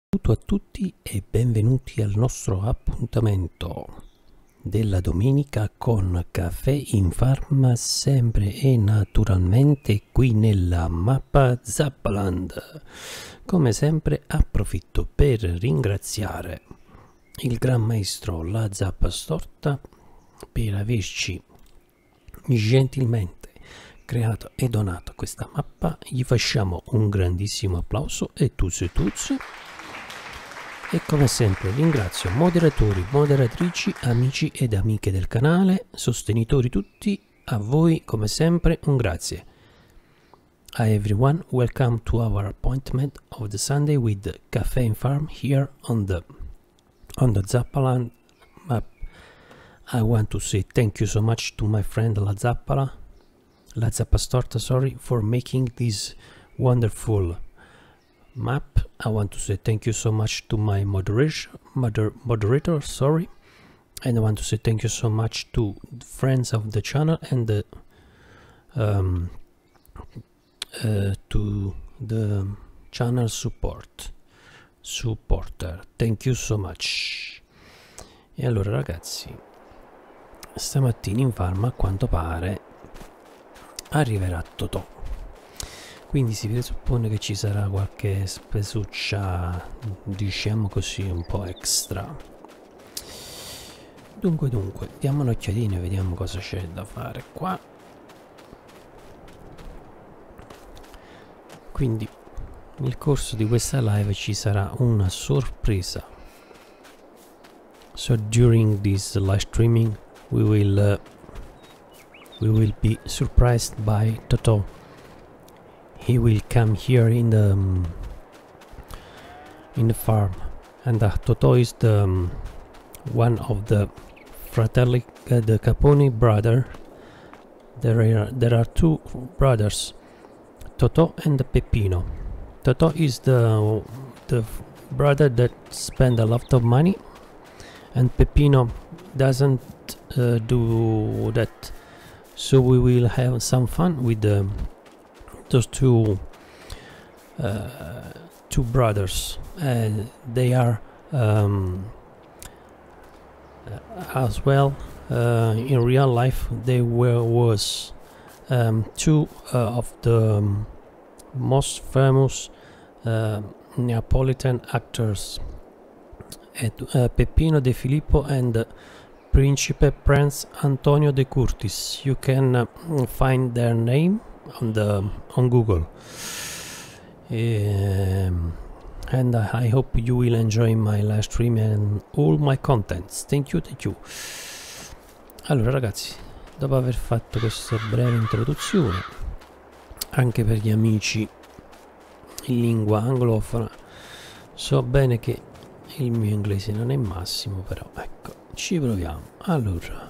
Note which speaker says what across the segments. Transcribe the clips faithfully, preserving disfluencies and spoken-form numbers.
Speaker 1: Saluto a tutti e benvenuti al nostro appuntamento della domenica con Caffè in Farm, sempre e naturalmente qui nella mappa Zappaland. Come sempre approfitto per ringraziare il Gran Maestro La Zappa Storta per averci gentilmente creato e donato questa mappa. Gli facciamo un grandissimo applauso e tuzzo e tuzzo. E come sempre ringrazio moderatori, moderatrici, amici ed amiche del canale, sostenitori tutti, a voi come sempre un grazie. Hi everyone, welcome to our appointment of the Sunday with Caffè in Farm here on the on the Zappaland map. I want to say thank you so much to my friend La Zappala, La Zappa Storta, sorry, for making this wonderful map. I want to say thank you so much to my moderation, moder, moderator, sorry, and I want to say thank you so much to friends of the channel and the, um, uh, to the channel support supporter. Thank you so much. E allora ragazzi, stamattina in farm a quanto pare arriverà Totò. Quindi si presuppone che ci sarà qualche spesuccia, diciamo così, un po' extra. Dunque dunque, diamo un'occhiatina e vediamo cosa c'è da fare qua. Quindi nel corso di questa live ci sarà una sorpresa. So during this live streaming we will uh, we will be surprised by Totò. He will come here in the um, in the farm, and uh, Totò is the um, one of the fratelli, uh, the Caponi brother. There are there are two brothers, Totò and Peppino. Totò is the the brother that spend a lot of money, and Peppino doesn't uh, do that. So we will have some fun with the those two uh, two brothers, and they are um, uh, as well uh, in real life. They were was um, two uh, of the um, most famous uh, Neapolitan actors, uh, Peppino De Filippo and uh, Principe Prince Antonio De Curtis. You can uh, find their name on the on Google, um, and uh, I hope you will enjoy my live stream and all my contents. Thank you, thank you. Allora ragazzi, dopo aver fatto questa breve introduzione anche per gli amici in lingua anglofona, so bene che il mio inglese non è massimo, però ecco, ci proviamo. Allora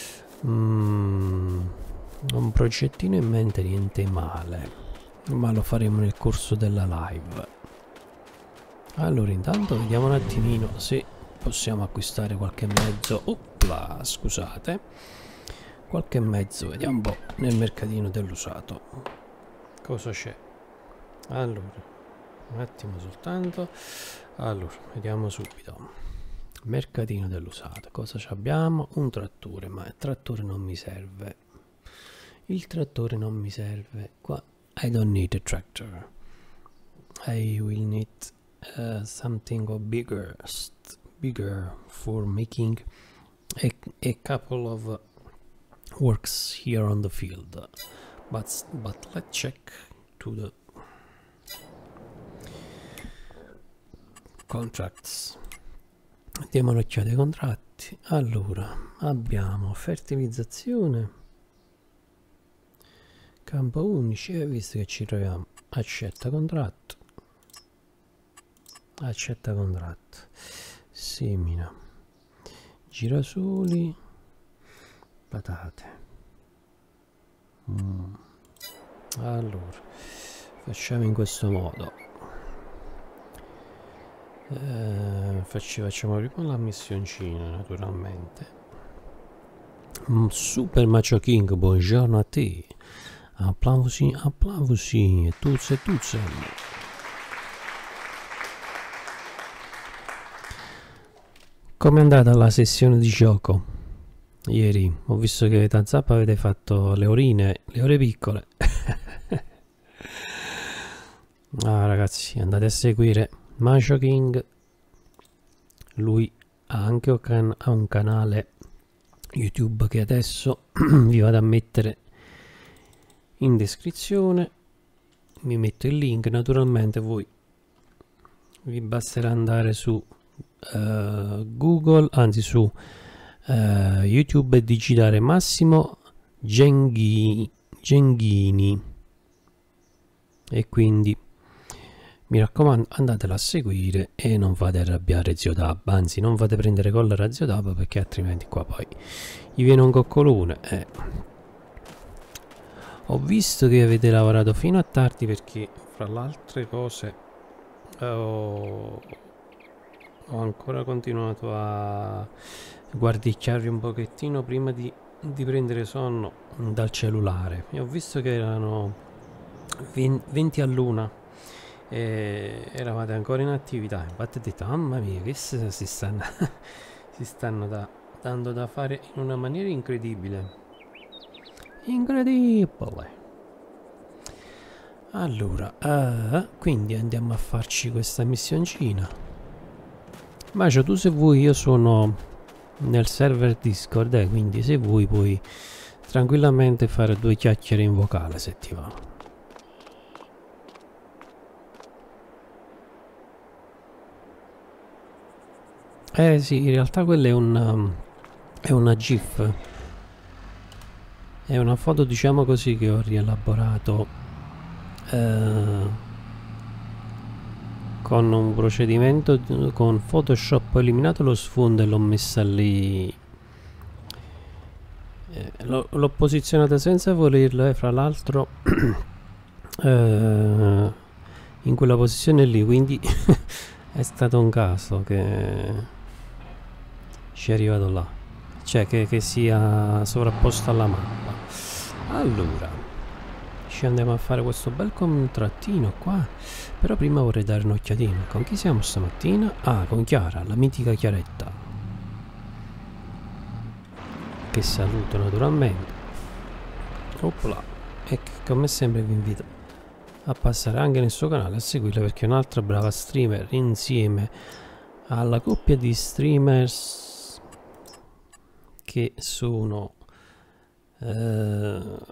Speaker 1: mm, un progettino in mente, niente male, ma lo faremo nel corso della live. Allora intanto vediamo un attimino se possiamo acquistare qualche mezzo. Opla, scusate, qualche mezzo, vediamo un po' nel mercatino dell'usato cosa c'è. Allora un attimo soltanto, allora vediamo subito. Mercatino dell'usato, cosa abbiamo? Un trattore, ma il trattore non mi serve. Il trattore non mi serve qua. I don't need a tractor. I will need uh, something of bigger, bigger for making a, a couple of uh, works here on the field. But but let's check to the contracts. Diamo un'occhiata ai contratti. Allora abbiamo fertilizzazione, campo unici, e visto che ci troviamo, accetta contratto, accetta contratto, semina, girasoli, patate. mm. Allora facciamo in questo modo, eh, facci, facciamo prima la missioncina naturalmente. mm, Super Macho King, buongiorno a te. Applausi, applausi, tuzze, tuzze. Com'è andata la sessione di gioco? Ieri ho visto che da Zappa avete fatto le orine, le ore piccole. Ah ragazzi, andate a seguire Macho King. Lui ha anche un, can ha un canale YouTube che adesso vi vado a mettere in descrizione. Mi metto il link, naturalmente voi vi basterà andare su uh, Google, anzi su uh, YouTube e digitare Massimo Genghi, Genghini, e quindi mi raccomando andatela a seguire e non fate arrabbiare Zio Dab, anzi non fate prendere collera a Zio Dab, perché altrimenti qua poi gli viene un coccolone. eh. Ho visto che avete lavorato fino a tardi, perché fra le altre cose ho, ho ancora continuato a guardicchiarvi un pochettino prima di, di prendere sonno dal cellulare, e ho visto che erano venti all'una e eravate ancora in attività. Infatti ho detto mamma mia, che si, si stanno si stanno da, dando da fare in una maniera incredibile. Incredibile. Allora, uh, quindi andiamo a farci questa missioncina. Macio, tu se vuoi, io sono nel server Discord, eh, quindi se vuoi puoi tranquillamente fare due chiacchiere in vocale se ti va. Eh sì, in realtà quella è un è una GIF. È una foto, diciamo così, che ho rielaborato eh, con un procedimento con Photoshop. Ho eliminato lo sfondo e l'ho messa lì. Eh, l'ho posizionata senza volerlo, e eh, fra l'altro eh, in quella posizione lì, quindi è stato un caso che ci è arrivato là, cioè che, che sia sovrapposto alla mappa. Allora ci andiamo a fare questo bel contrattino qua, però prima vorrei dare un'occhiatina. Con chi siamo stamattina? Ah, con Chiara, la mitica Chiaretta, che saluto naturalmente. Opla. E che come sempre vi invito a passare anche nel suo canale a seguirla, perché è un'altra brava streamer insieme alla coppia di streamers che sono uh,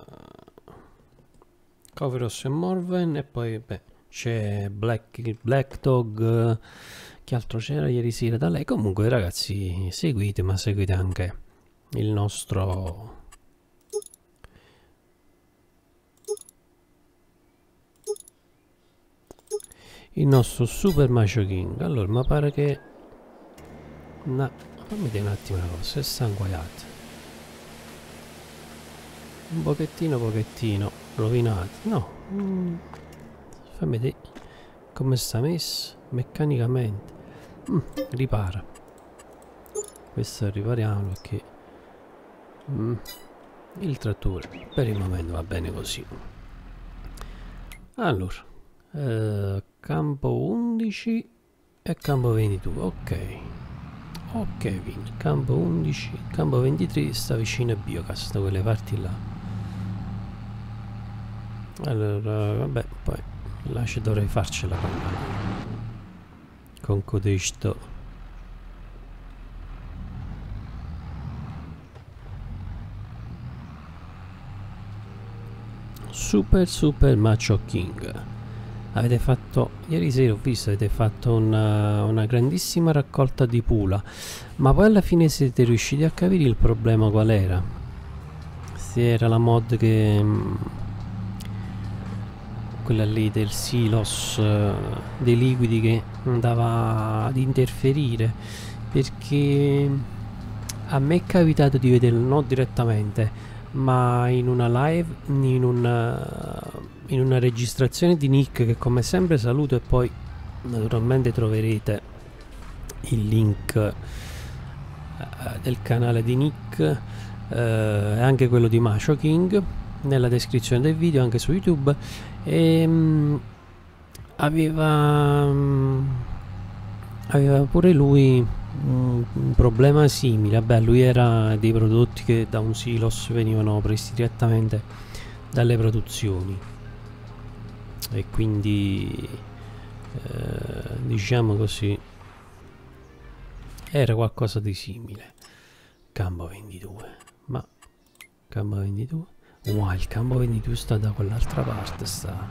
Speaker 1: Coveros e Morven, e poi beh c'è Black, Black Dog. Che altro c'era ieri sera da lei? Comunque ragazzi, seguite, ma seguite anche il nostro il nostro Super Macho King. Allora, ma pare che no, fammi vedere un attimo una cosa, è sanguaiato un pochettino pochettino rovinato, no, mm, fammi vedere come sta messo meccanicamente. mm, ripara questo, ripariamo, perché mm, il trattore per il momento va bene così. Allora eh, campo undici e campo ventidue, ok ok, quindi campo undici, campo ventitré sta vicino a Biocast, da quelle parti là. Allora vabbè, poi là ci dovrei farcela con, con codesto. Super Super Macho King. Avete fatto, ieri sera ho visto, avete fatto una, una grandissima raccolta di pula, ma poi alla fine siete riusciti a capire il problema qual era? Se era la mod che mh, quella lì del silos, uh, dei liquidi, che andava ad interferire, perché a me è capitato di vederlo non direttamente, ma in una live, in una, in una registrazione di Nick, che come sempre saluto, e poi naturalmente troverete il link uh, del canale di Nick uh, e anche quello di Macho King nella descrizione del video, anche su YouTube. E um, aveva um, aveva pure lui un, un problema simile. Vabbè, lui era dei prodotti che da un silos venivano presi direttamente dalle produzioni e quindi eh, diciamo così era qualcosa di simile. Campo ventidue, ma campo ventidue, wow, il campo ventidue sta da quell'altra parte, sta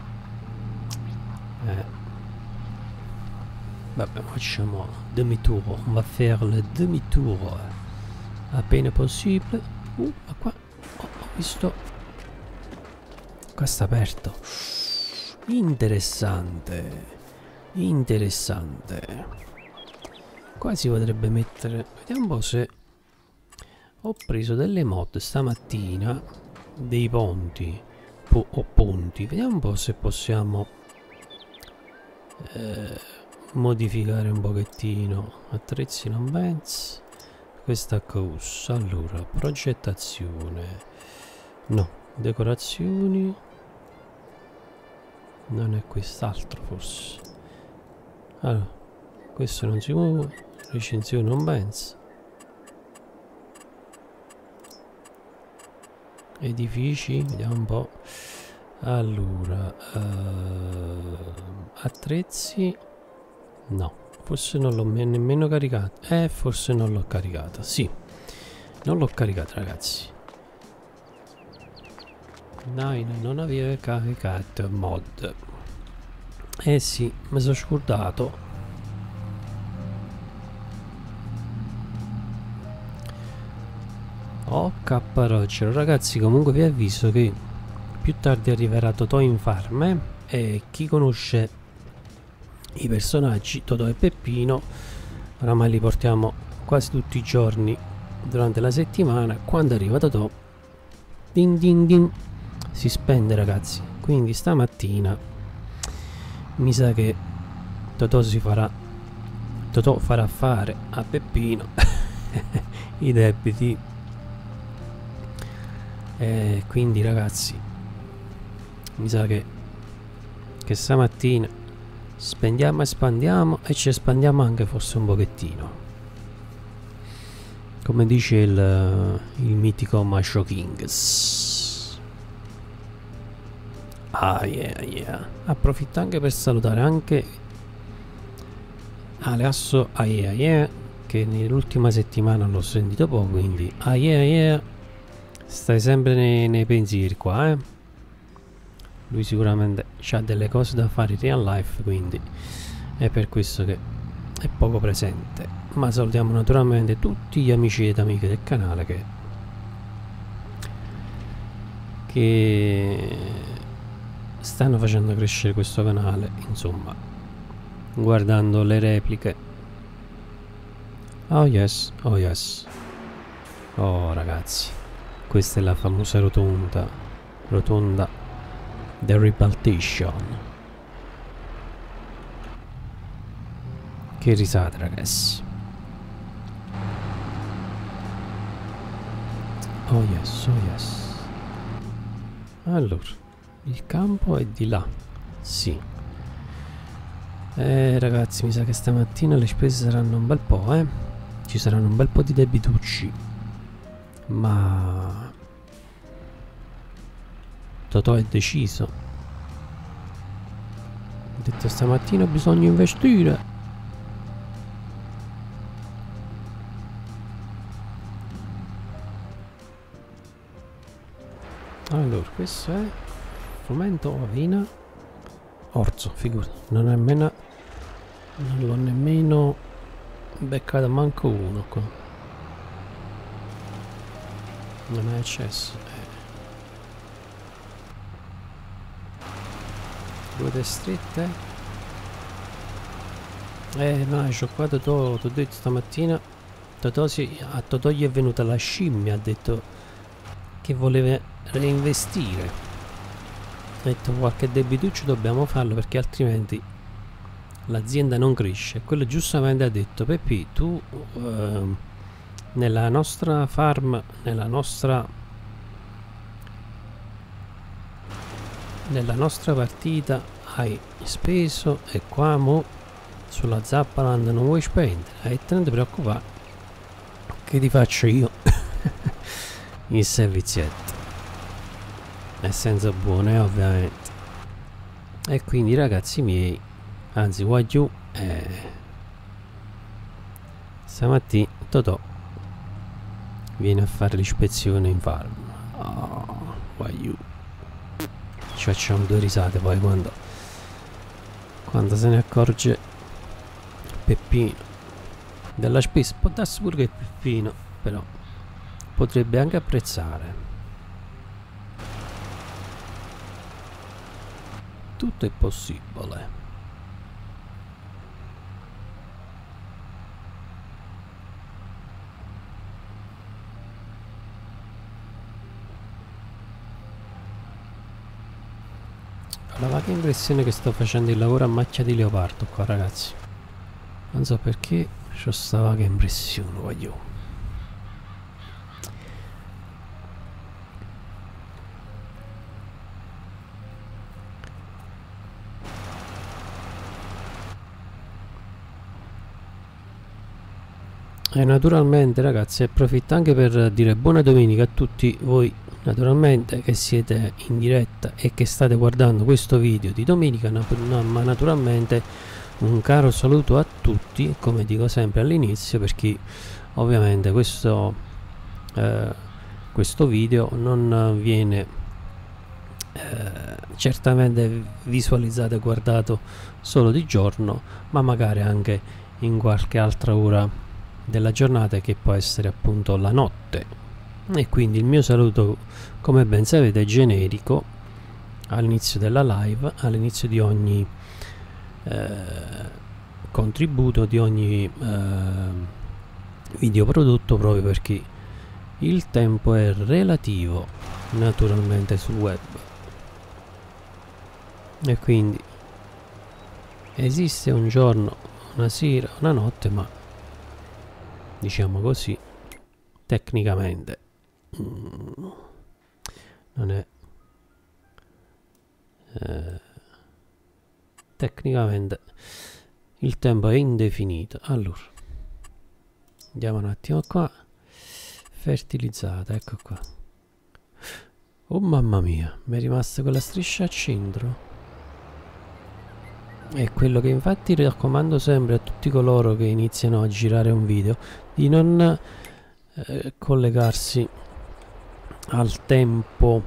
Speaker 1: eh vabbè, facciamo demi-tour, on va faire le demi-tour appena possibile. Uh, ma qua oh, ho visto, qua sta aperto, interessante, interessante. Qua si potrebbe mettere, vediamo un po' se ho preso delle mod stamattina, dei ponti po o ponti, vediamo un po' se possiamo eh, modificare un pochettino. Attrezzi non penso, questa cosa, allora progettazione no, decorazioni non è quest'altro forse, allora questo non si muove, recensione non penso, edifici vediamo un po', allora uh, attrezzi no, forse non l'ho nemmeno caricato, eh forse non l'ho caricata, sì, non l'ho caricata ragazzi, dai, non avevo caricato mod, eh sì, mi sono scordato. Oh capparoccio, ragazzi, comunque vi avviso che più tardi arriverà Totò in farm, eh? E chi conosce i personaggi Totò e Peppino oramai li portiamo quasi tutti i giorni durante la settimana. Quando arriva Totò, din din din, si spende ragazzi, quindi stamattina mi sa che Totò si farà Totò farà fare a Peppino i debiti, e quindi ragazzi mi sa che che stamattina spendiamo e spandiamo, e ci espandiamo anche forse un pochettino, come dice il, il mitico Masho Kings. Ah yeah yeah, approfitto anche per salutare anche Aleasso, ah yeah yeah, che nell'ultima settimana l'ho sentito poco, quindi ah yeah yeah, stai sempre nei, nei pensieri qua, eh. Lui sicuramente ha delle cose da fare in real life, quindi è per questo che è poco presente, ma salutiamo naturalmente tutti gli amici ed amiche del canale che che stanno facendo crescere questo canale, insomma, guardando le repliche. Oh yes, oh yes, oh ragazzi, questa è la famosa rotonda rotonda The Rebaltation. Che risate ragazzi. Oh yes, oh yes. Allora, il campo è di là, sì. Eh ragazzi, mi sa che stamattina le spese saranno un bel po', eh. Ci saranno un bel po' di debitucci, ma Totò è deciso, ha detto stamattina bisogna investire. Allora, questo è frumento, avena, orzo, figurati, non è nemmeno, non l'ho nemmeno beccato manco uno qua, non è accesso. Due destrette, eh no, c'ho qua Totò, ti ho detto stamattina Totò si, a Totò gli è venuta la scimmia, ha detto che voleva reinvestire, ha detto qualche debituccio dobbiamo farlo perché altrimenti l'azienda non cresce. Quello giustamente ha detto Peppi, tu eh, nella nostra farm, nella nostra nella nostra partita hai speso, e qua mo sulla Zappaland non vuoi spendere e te non ti preoccupare che ti faccio io il servizietto, e senza buone ovviamente. E quindi ragazzi miei, anzi Wagyu, eh, stamattina Totò viene a fare l'ispezione in farm. Oh, Wagyu, ci facciamo due risate poi quando quando se ne accorge Peppino della spesa. Può darsi pure che Peppino però potrebbe anche apprezzare. Tutto è possibile. La vaga impressione che sto facendo il lavoro a macchia di leopardo qua, ragazzi. Non so perché c'ho sta vaga impressione, voglio. E naturalmente ragazzi approfitto anche per dire buona domenica a tutti voi naturalmente che siete in diretta e che state guardando questo video di domenica, no, ma naturalmente un caro saluto a tutti, come dico sempre all'inizio, perché ovviamente questo, eh, questo video non viene eh, certamente visualizzato e guardato solo di giorno, ma magari anche in qualche altra ora della giornata, che può essere appunto la notte. E quindi il mio saluto, come ben sapete, è generico all'inizio della live, all'inizio di ogni eh, contributo, di ogni eh, video prodotto, proprio perché il tempo è relativo naturalmente sul web, e quindi esiste un giorno, una sera, una notte, ma diciamo così tecnicamente mm, non è eh, tecnicamente il tempo è indefinito. Allora andiamo un attimo qua, fertilizzata, ecco qua. Oh mamma mia, mi è rimasta quella striscia a centro. È quello che infatti raccomando sempre a tutti coloro che iniziano a girare un video, di non eh, collegarsi al tempo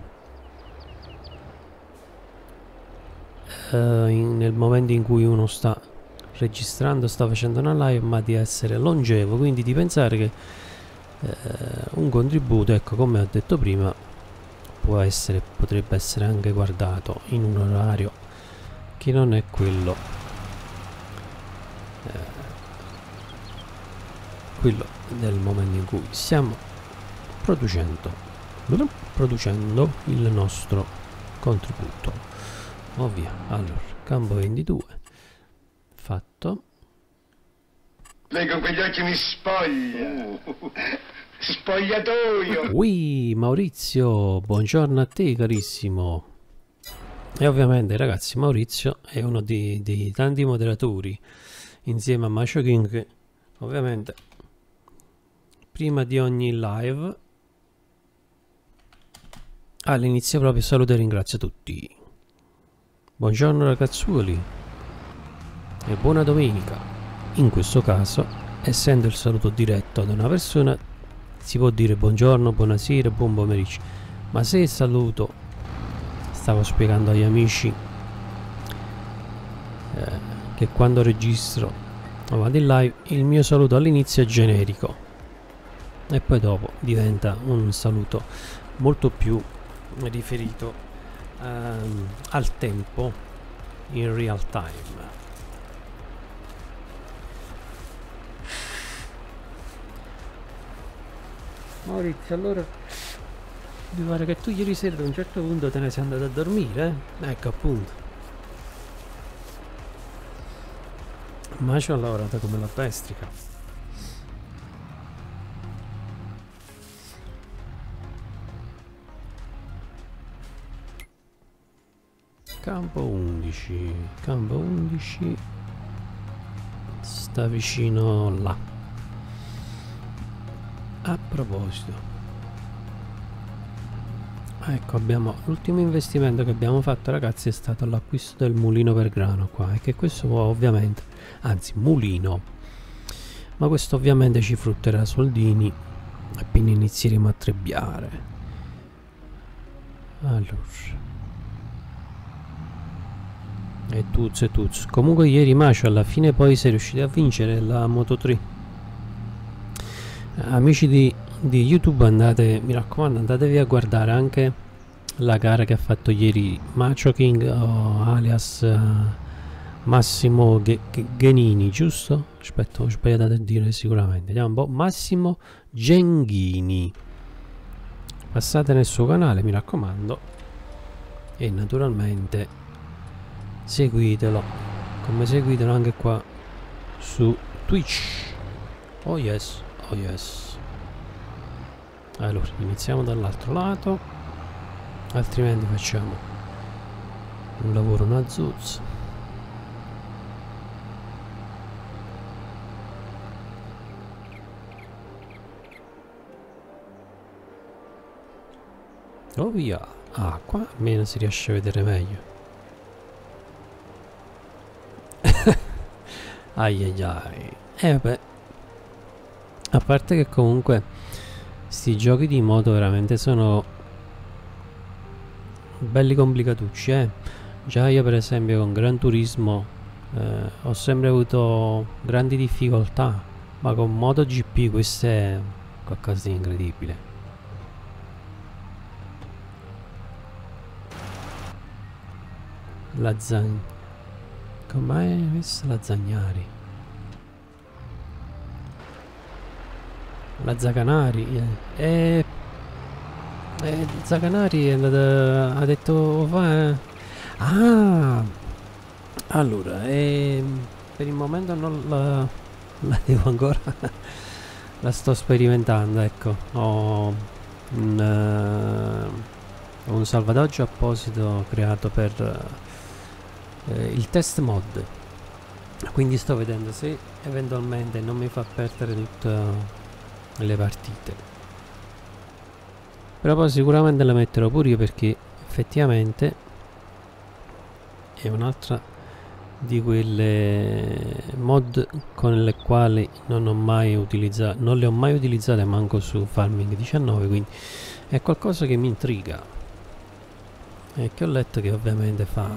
Speaker 1: eh, in, nel momento in cui uno sta registrando, sta facendo una live, ma di essere longevo, quindi di pensare che eh, un contributo, ecco, come ho detto prima, può essere, potrebbe essere anche guardato in un orario che non è quello eh, quello del momento in cui stiamo producendo producendo il nostro contributo. Ovvio. Allora, campo ventidue fatto.
Speaker 2: Lei con quegli occhi mi spoglia. Uh, spogliatoio.
Speaker 1: Ui, Maurizio, buongiorno a te carissimo. E ovviamente ragazzi, Maurizio è uno dei, dei tanti moderatori insieme a Macho King che ovviamente prima di ogni live all'inizio proprio saluto e ringrazio tutti. Buongiorno ragazzuoli e buona domenica. In questo caso, essendo il saluto diretto ad una persona, si può dire buongiorno, buonasera, buon pomeriggio, ma se il saluto, stavo spiegando agli amici eh, che quando registro o vado in live, il mio saluto all'inizio è generico e poi dopo diventa un saluto molto più riferito ehm, al tempo in real time. Maurizio, allora mi pare che tu ieri sera ad un certo punto te ne sei andato a dormire, eh? Ecco appunto. Ma ci ho lavorato come la pestrica. Campo undici, campo undici. sta vicino là. A proposito, ecco, abbiamo l'ultimo investimento che abbiamo fatto, ragazzi, è stato l'acquisto del mulino per grano qua, e che questo ovviamente, anzi mulino, ma questo ovviamente ci frutterà soldini appena inizieremo a trebbiare. Allora, e tuzzo e tuzzo. Comunque ieri Macio alla fine poi sei riuscito a vincere la Moto tre. Amici di, di YouTube, andate, mi raccomando, andatevi a guardare anche la gara che ha fatto ieri Macio King, oh, alias uh, Massimo Ge Ge Genini, giusto? Aspetta, ho sbagliato a dire sicuramente. Vediamo un po'. Massimo Genghini. Passate nel suo canale, mi raccomando, e naturalmente seguitelo, come seguitelo anche qua su Twitch. Oh yes, oh yes. Allora, iniziamo dall'altro lato, altrimenti facciamo un lavoro una zuzza. Oh via. Ah, qua almeno si riesce a vedere meglio. Ai ai ai. E eh, beh, a parte che comunque sti giochi di moto veramente sono belli complicatucci, eh. Già io per esempio con Gran Turismo eh, ho sempre avuto grandi difficoltà, ma con MotoGP questo è qualcosa di incredibile. La Zan... com'è messa la Zagnari? La Zaganari eh. E... Eh, Zaganari è andata, ha detto va, eh. Ah, allora eh, per il momento non la, la devo ancora la sto sperimentando, ecco. Ho un, uh, un salvataggio apposito creato per uh, il test mod, quindi sto vedendo se eventualmente non mi fa perdere tutte le partite, però poi sicuramente la metterò pure io, perché effettivamente è un'altra di quelle mod con le quali non ho mai utilizzato, non le ho mai utilizzate manco su Farming diciannove, quindi è qualcosa che mi intriga e che ho letto che ovviamente fa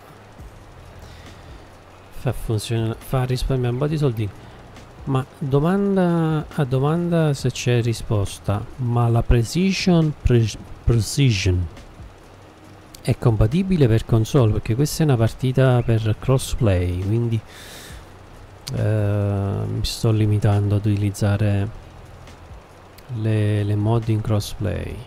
Speaker 1: fa funzionare, fa risparmiare un po' di soldi. Ma domanda a domanda, se c'è risposta, ma la Precision pre Precision è compatibile per console? Perché questa è una partita per crossplay, quindi eh, mi sto limitando ad utilizzare le, le mod in crossplay.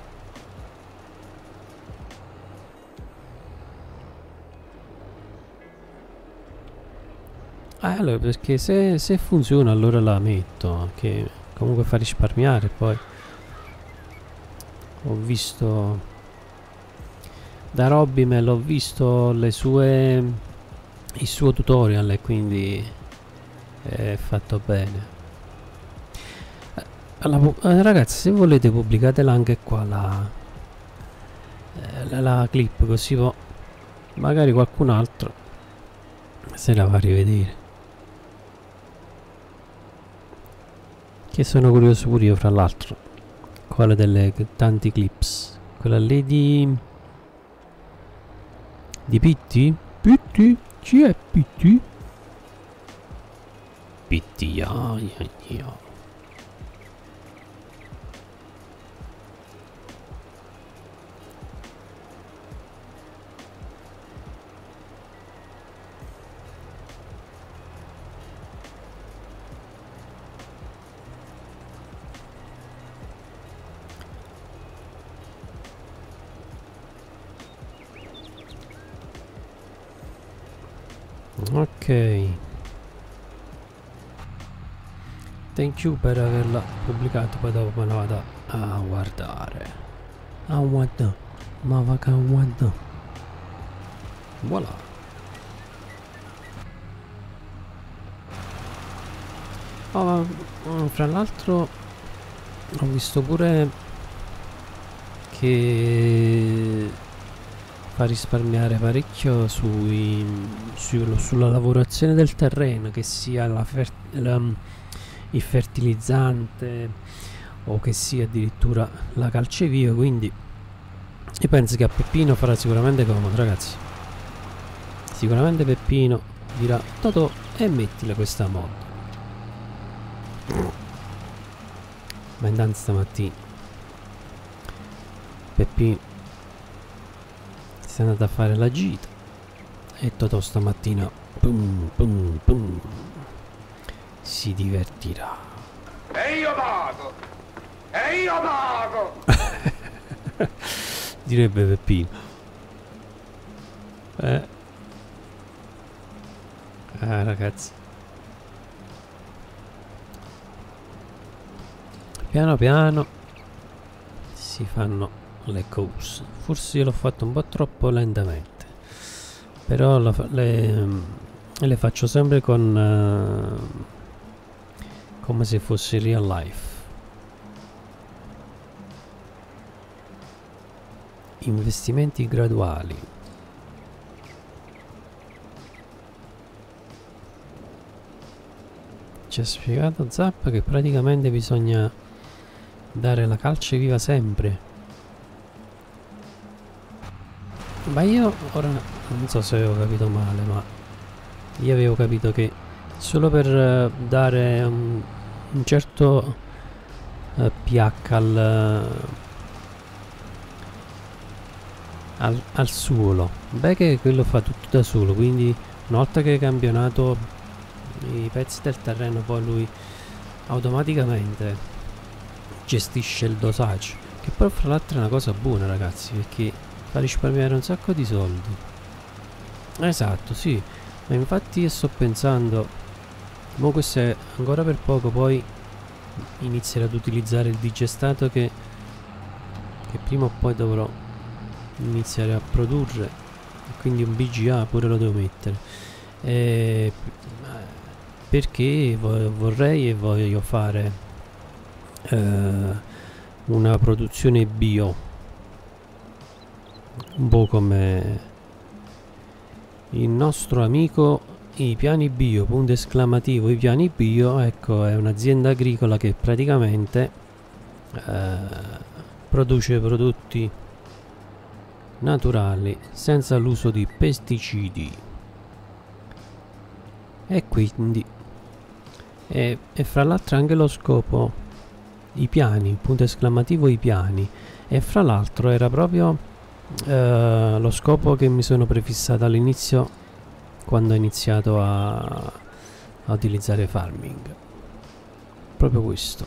Speaker 1: Ah, allora, perché se, se funziona allora la metto, che comunque fa risparmiare. Poi ho visto da Robimel, ho visto le sue il suo tutorial e quindi è fatto bene. Allora, eh, ragazzi, se volete pubblicatela anche qua la, eh, la, la clip, così può, magari qualcun altro se la va a rivedere. Che sono curioso pure io, fra l'altro, quale delle tanti clips, quella lì di di Pitti? Pitti? Chi è Pitti? Pitti, ah, yeah, yeah. Ok, thank you per averla pubblicato, poi dopo me la vado a guardare. A guardare, ma va che guarda. Voilà. Oh, fra l'altro ho visto pure che fa risparmiare parecchio sui, su, sulla lavorazione del terreno, che sia la fer la, il fertilizzante o che sia addirittura la calcevia, quindi io penso che a Peppino farà sicuramente comodo, ragazzi. Sicuramente Peppino dirà Totò e mettile questa mod. Ma intanto stamattina Peppino si è andato a fare la gita e Totò stamattina pum, pum, pum, si divertirà.
Speaker 2: E io pago! E io pago!
Speaker 1: Direbbe Peppino. Eh. Ah, ragazzi. Piano piano si fanno le cose. Forse io l'ho fatto un po' troppo lentamente, però la fa le, le faccio sempre con uh, come se fosse real life. Investimenti graduali. Ci ha spiegato Zappa che praticamente bisogna dare la calce viva sempre. Ma io ora non so se avevo capito male, ma io avevo capito che solo per uh, dare un, un certo uh, pH al, uh, al, al suolo, beh, che quello fa tutto da solo, quindi una volta che hai campionato i pezzi del terreno, poi lui automaticamente gestisce il dosaggio, che poi fra l'altro è una cosa buona, ragazzi, perché fa risparmiare un sacco di soldi. Esatto, sì, ma infatti io sto pensando, mo questo è ancora per poco, poi inizierò ad utilizzare il digestato che, che prima o poi dovrò iniziare a produrre, e quindi un B G A pure lo devo mettere, e perché vorrei e voglio fare eh, una produzione bio, un po' come il nostro amico I Piani Bio, punto esclamativo I Piani Bio. Ecco, è un'azienda agricola che praticamente eh, produce prodotti naturali senza l'uso di pesticidi, e quindi e, e fra l'altro anche lo scopo I Piani, punto esclamativo I Piani, e fra l'altro era proprio Uh, lo scopo che mi sono prefissato all'inizio, quando ho iniziato a, a utilizzare farming, proprio questo.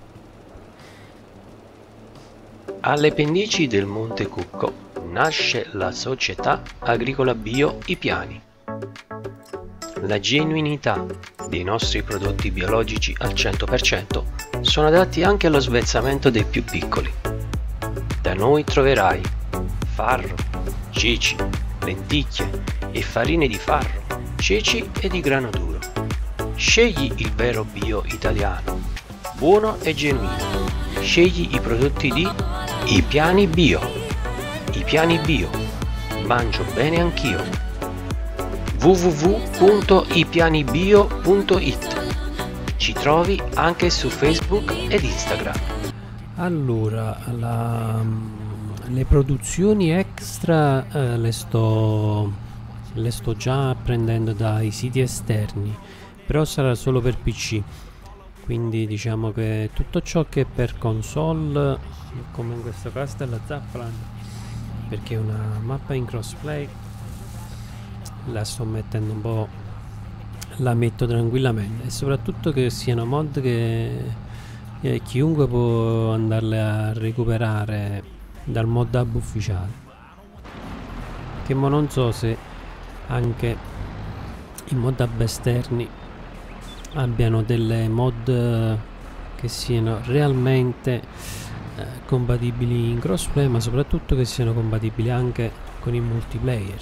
Speaker 3: Alle pendici del Monte Cucco nasce la società agricola bio I Piani. La genuinità dei nostri prodotti biologici al cento per cento sono adatti anche allo svezzamento dei più piccoli. Da noi troverai farro, ceci, lenticchie e farine di farro, ceci e di grano duro. Scegli il vero bio italiano, buono e genuino. Scegli i prodotti di I Piani Bio. I Piani Bio. Mangio bene anch'io. w w w punto i piani bio punto it. Ci trovi anche su Facebook ed Instagram.
Speaker 1: Allora, la... le produzioni extra eh, le sto le sto già prendendo dai siti esterni, però sarà solo per P C, quindi diciamo che tutto ciò che è per console, come in questo caso della Zaplan, perché è una mappa in crossplay, la sto mettendo un po', la metto tranquillamente, e soprattutto che siano mod che eh, chiunque può andarle a recuperare dal mod hub ufficiale, che mo non so se anche i mod hub esterni abbiano delle mod che siano realmente eh, compatibili in crossplay, ma soprattutto che siano compatibili anche con il multiplayer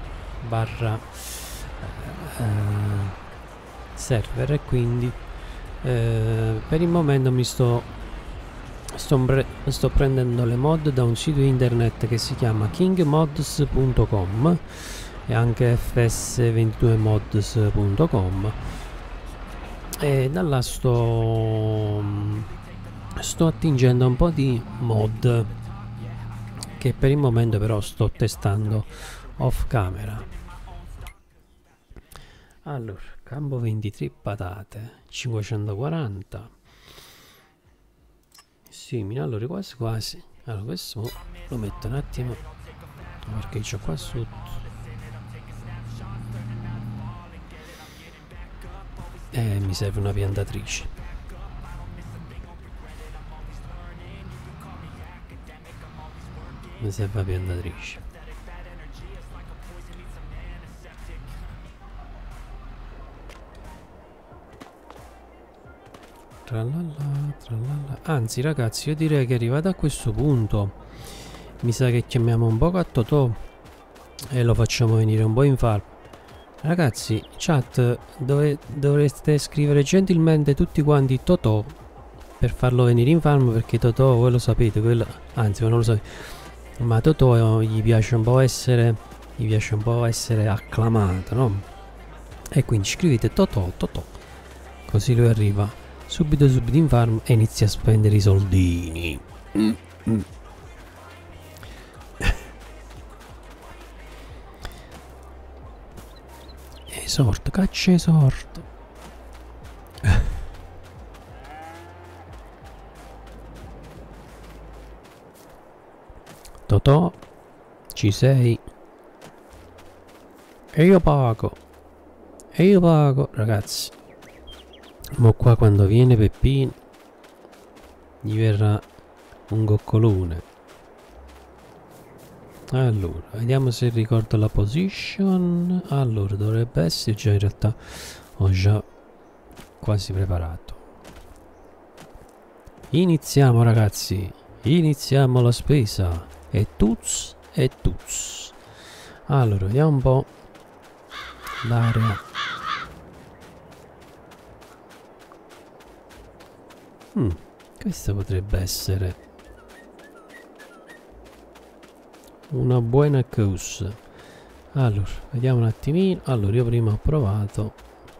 Speaker 1: barra eh, server, e quindi Eh, per il momento mi sto sto, pre sto prendendo le mod da un sito internet che si chiama king mods punto com e anche f s ventidue mods punto com, e da là sto sto attingendo un po' di mod che per il momento però sto testando off camera. Allora, campo ventitré patate, cinquecentoquaranta. Simile, allora quasi quasi. Allora questo lo metto un attimo perché c'ho qua sotto. Eh, mi serve una piantatrice. Mi serve una piantatrice. Tralala, tralala. Anzi ragazzi, io direi che arrivato a questo punto mi sa che chiamiamo un po' a Totò e lo facciamo venire un po' in farm. Ragazzi, chat, dove, dovreste scrivere gentilmente tutti quanti Totò per farlo venire in farm, perché Totò, voi lo sapete, quello, anzi voi non lo sapete, ma Totò gli piace un po' essere gli piace un po' essere acclamato, no? E quindi scrivete Totò, Totò, così lui arriva subito subito in farm e inizia a spendere i soldini. Mm, mm. Esorto, caccia esorto. Totò, ci sei? E io pago. E io pago, ragazzi. Ma qua quando viene Peppino gli verrà un coccolone. Allora, vediamo se ricordo la position. Allora, dovrebbe essere già, in realtà ho già quasi preparato. Iniziamo ragazzi, iniziamo la spesa. E tuz, e tuz. Allora, vediamo un po' l'area. Hmm, questa potrebbe essere una buona cosa. Allora, vediamo un attimino. Allora, io prima ho provato.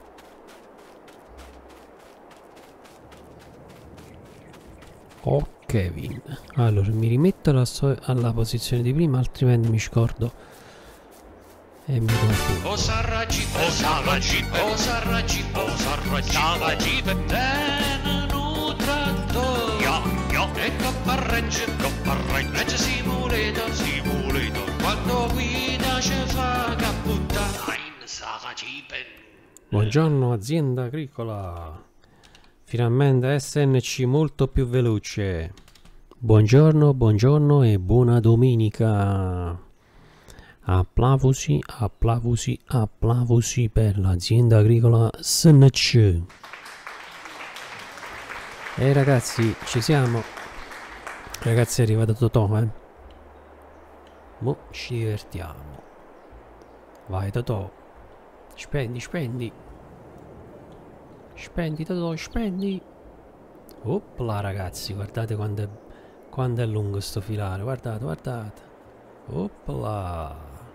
Speaker 1: Oh Kevin. Allora, mi rimetto alla, so alla posizione di prima, altrimenti mi scordo e mi confondo.
Speaker 4: O sarraggi, o sarraggi, o sarraggi, o sarraggi, sarraggi per te non tratto. Io, io, e copparregge, copparregge, regge simulator, simulator, quando guida ci fa caputta. Ein sarraggi per...
Speaker 1: Buongiorno azienda agricola. Finalmente S N C molto più veloce. Buongiorno, buongiorno e buona domenica. Applausi, applausi, applausi per l'azienda agricola S N C. E ragazzi, ci siamo. Ragazzi, è arrivato Totò, eh. Mo ci divertiamo. Vai Totò. Spendi, spendi. Spendi Totò, spendi. Opla ragazzi, guardate quando è, quando è lungo sto filare. Guardate, guardate. Opla.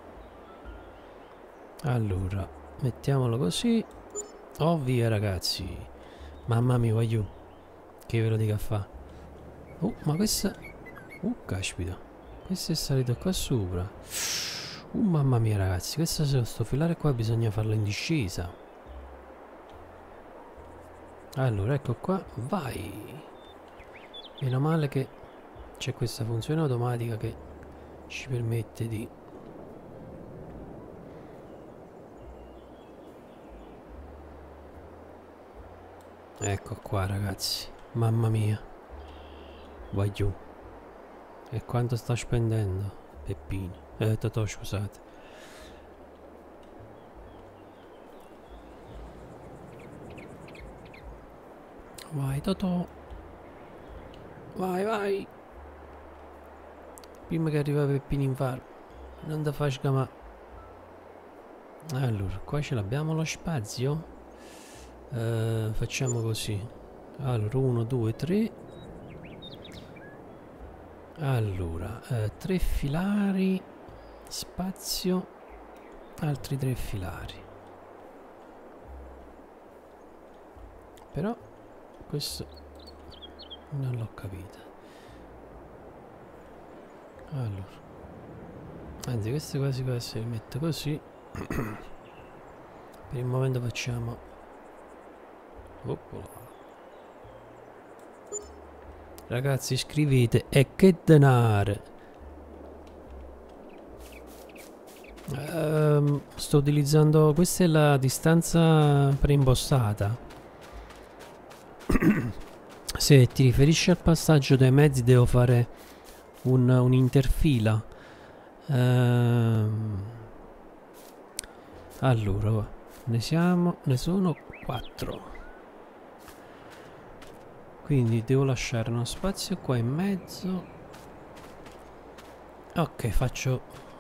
Speaker 1: Allora, mettiamolo così. Oh via ragazzi. Mamma mia, voglio che ve lo dica a fa. Oh, ma questa... Uh, caspita. Questo è salito qua sopra. Uh, mamma mia ragazzi, questo sto filare qua bisogna farlo in discesa. Allora, ecco qua, vai. Meno male che c'è questa funzione automatica che ci permette di... Ecco qua ragazzi, mamma mia. Vai giù. E quanto sta spendendo Peppino? Eh, Totò, scusate. Vai Totò. Vai, vai. Prima che arriva Peppino in farm. Non da far scamare. Allora, qua ce l'abbiamo lo spazio. Uh, facciamo così. Allora, uno, due, tre. Allora, uh, tre filari, spazio, altri tre filari. Però questo non l'ho capito. Allora, anzi, questo quasi quasi li metto così. Per il momento facciamo. Oppola. Ragazzi, scrivete e che denaro. Um, sto utilizzando. Questa è la distanza preimpostata. Se ti riferisci al passaggio dei mezzi, devo fare un, un'interfila. Um, allora, ne siamo, ne sono quattro. Quindi devo lasciare uno spazio qua in mezzo. Ok, faccio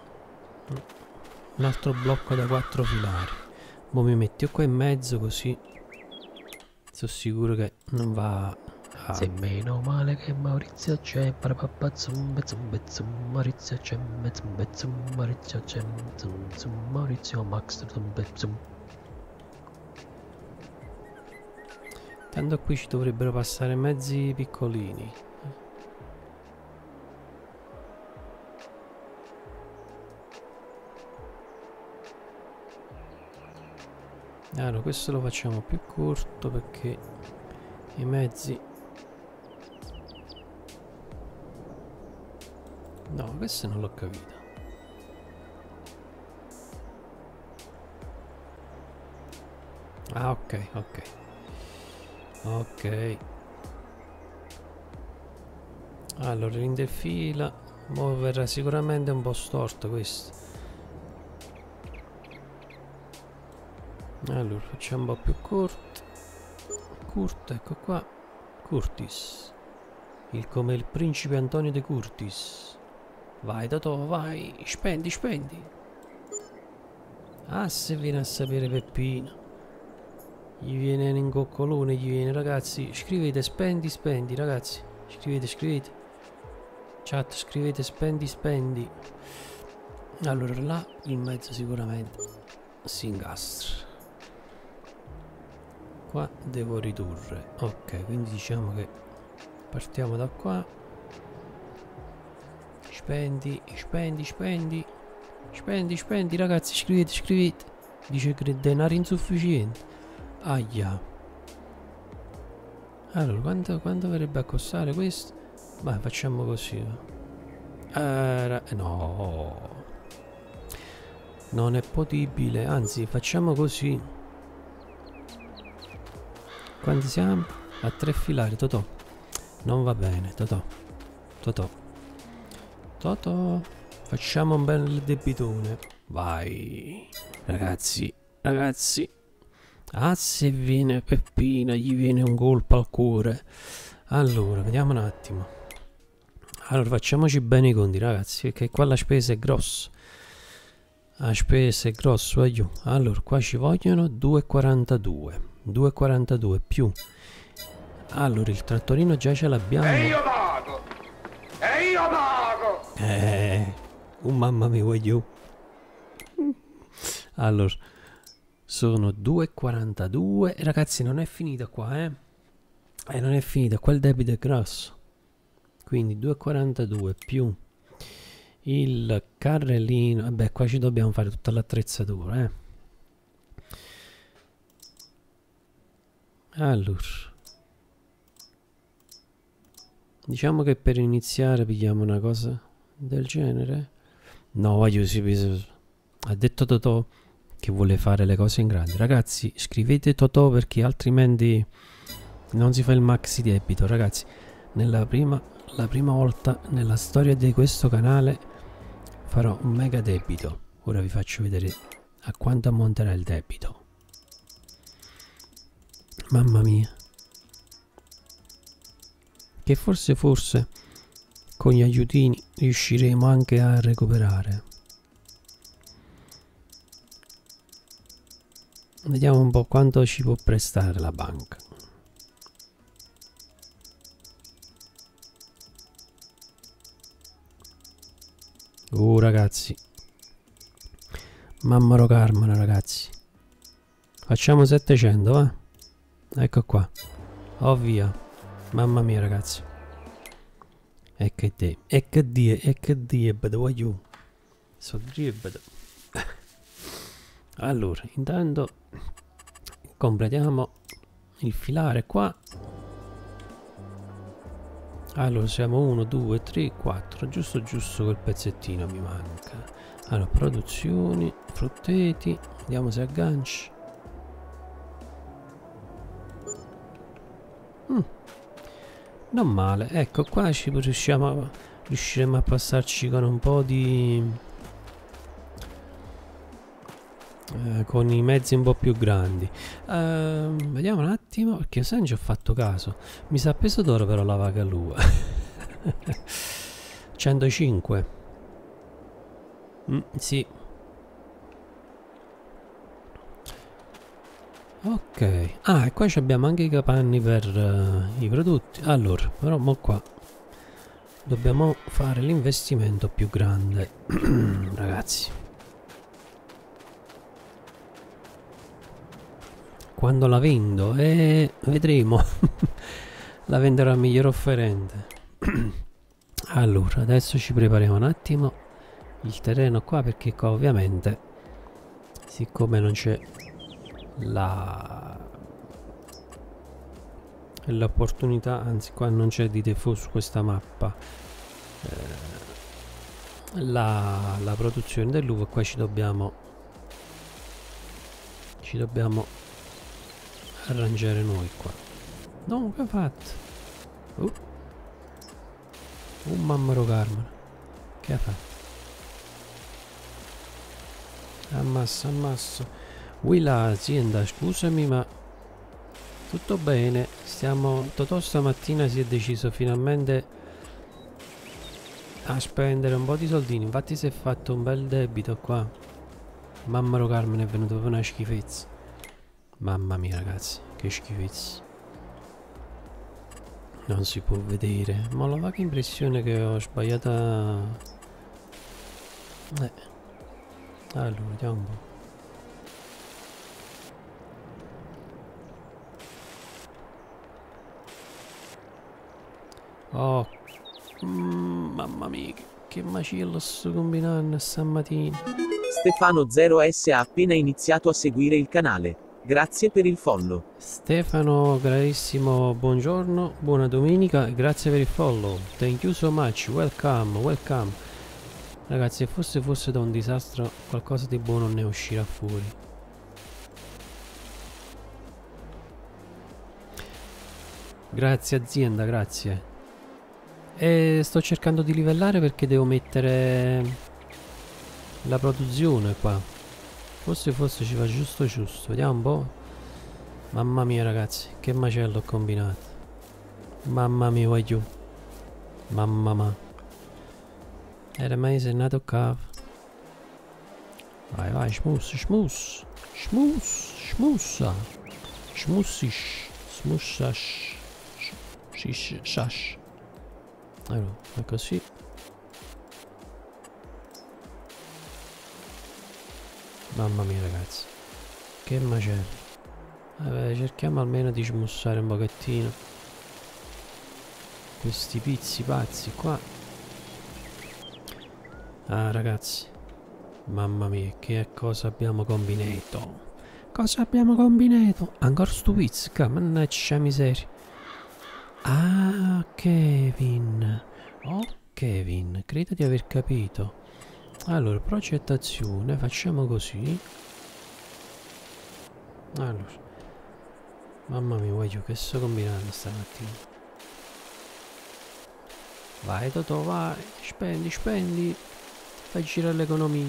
Speaker 1: un altro blocco da quattro filari. Mo mi metto qua in mezzo, così sono sicuro che non va a...
Speaker 3: Se meno male che Maurizio c'è, parapapà zumbe zumbe zum, Maurizio c'è, zumbe zum, Maurizio c'è, zum zum, Maurizio Max zumbe zum.
Speaker 1: Tanto qui ci dovrebbero passare mezzi piccolini. Allora, questo lo facciamo più corto perché i mezzi... No, questo non l'ho capito. Ah, ok, ok. Ok. Allora, l'indefila. Mo verrà sicuramente un po' storto questo. Allora, facciamo un po' più corto. Curto, ecco qua. Curtis. Il come il principe Antonio de Curtis. Vai Totò, vai. Spendi, spendi. Ah, se viene a sapere Peppino. Gli viene un coccolone, gli viene, ragazzi. Scrivete spendi, spendi, ragazzi. Scrivete, scrivete. Chat, scrivete spendi, spendi. Allora, là in mezzo sicuramente si ingastra. Qua devo ridurre. Ok, quindi diciamo che partiamo da qua. Spendi, spendi, spendi. Spendi, spendi, ragazzi, scrivete, scrivete. Dice che denaro insufficiente. Aia. Allora, quanto, quanto verrebbe a costare questo? Vai, facciamo così. Eh, no. Non è potibile. Anzi, facciamo così. Quanti siamo? A tre filari, Totò. Non va bene, Totò. Totò. Totò. Facciamo un bel debitone. Vai. Ragazzi, ragazzi. Ah, se viene Peppina, gli viene un colpo al cuore. Allora, vediamo un attimo. Allora, facciamoci bene i conti, ragazzi, perché qua la spesa è grossa. La spesa è grossa, aiuto. Allora, qua ci vogliono due e quarantadue. due e quarantadue più. Allora, il trattorino già ce l'abbiamo.
Speaker 2: E io pago! E io pago!
Speaker 1: Eh, un mamma mia, voglio. Allora, sono due e quarantadue. Ragazzi, non è finita qua, eh. E eh, non è finita, qua il debito è grosso. Quindi due e quarantadue più il carrellino. Vabbè, qua ci dobbiamo fare tutta l'attrezzatura, eh. Allora, diciamo che per iniziare pigliamo una cosa del genere. No, voglio si ha detto Totò che vuole fare le cose in grande. Ragazzi, scrivete Totò perché altrimenti non si fa il maxi debito. Ragazzi, nella prima, la prima volta nella storia di questo canale farò un mega debito. Ora vi faccio vedere a quanto ammonterà il debito. Mamma mia. Che forse forse con gli aiutini riusciremo anche a recuperare. Vediamo un po' quanto ci può prestare la banca. Uh ragazzi, Mammaro Carmona ragazzi, facciamo settecento, va? Ecco qua. Oh via. Mamma mia ragazzi. E che te, e che die, e che die, but voglio. So dribbed. Allora, intanto completiamo il filare qua. Allora siamo uno, due, tre, quattro. Giusto giusto quel pezzettino mi manca. Allora, produzioni, frutteti. Vediamo se agganci. Mm. Non male. Ecco qua ci riusciamo a, riusciremo a passarci con un po' di eh, con i mezzi un po' più grandi. uh, Vediamo un attimo, perché io sempre ci ho fatto caso. Mi sa peso d'oro però la vagalua. centocinque. Mm, sì. Ok. Ah, e qua abbiamo anche i capanni per uh, i prodotti. Allora, però mo qua dobbiamo fare l'investimento più grande. Ragazzi, quando la vendo, eh, vedremo. La venderò al miglior offerente. Allora, adesso ci prepariamo un attimo il terreno qua, perché qua ovviamente, siccome non c'è la l'opportunità, anzi qua non c'è di default su questa mappa, eh, la, la produzione dell'uva, qua ci dobbiamo ci dobbiamo arrangiare noi qua. No, che ha fatto? Uh. Un Mammaro Carmona, che ha fatto? Ammassa, ammassa. Willa azienda, scusami, ma tutto bene? Stiamo... Totò stamattina si è deciso finalmente a spendere un po' di soldini. Infatti si è fatto un bel debito qua. Mammaro Carmona è venuto per una schifezza. Mamma mia ragazzi, che schifezza. Non si può vedere. Ma ho la vaga impressione che ho sbagliata. Eh. Allora, vediamo un po'. Oh, mm, mamma mia, che, che macello sto combinando stamattina.
Speaker 5: Stefano zero S ha appena iniziato a seguire il canale. Grazie per il follow.
Speaker 1: Stefano, carissimo, buongiorno, buona domenica, grazie per il follow. Thank you so much, welcome, welcome. Ragazzi, se fosse fosse da un disastro, qualcosa di buono ne uscirà fuori. Grazie azienda, grazie. E sto cercando di livellare perché devo mettere la produzione qua. Forse forse ci fa giusto giusto. Vediamo un po'. Mamma mia ragazzi, che macello ho combinato. Mamma mia, voglio. Mamma mia. Era mai se nato cavo. Vai vai, smus, smus. Smus, smussa. Smussish. Smussash. Shish, shash. Allora, è così. Mamma mia ragazzi, che macello. Vabbè, cerchiamo almeno di smussare un pochettino questi pizzi pazzi qua. Ah ragazzi, mamma mia, che cosa abbiamo combinato. Cosa abbiamo combinato? Ancora sto pizzica, mannaggia miseria. Ah, Kevin. Oh, Kevin, credo di aver capito. Allora, progettazione, facciamo così. Allora, mamma mia, voglio che sto combinando stamattina. Vai Totò, vai, spendi, spendi. Fai girare l'economia.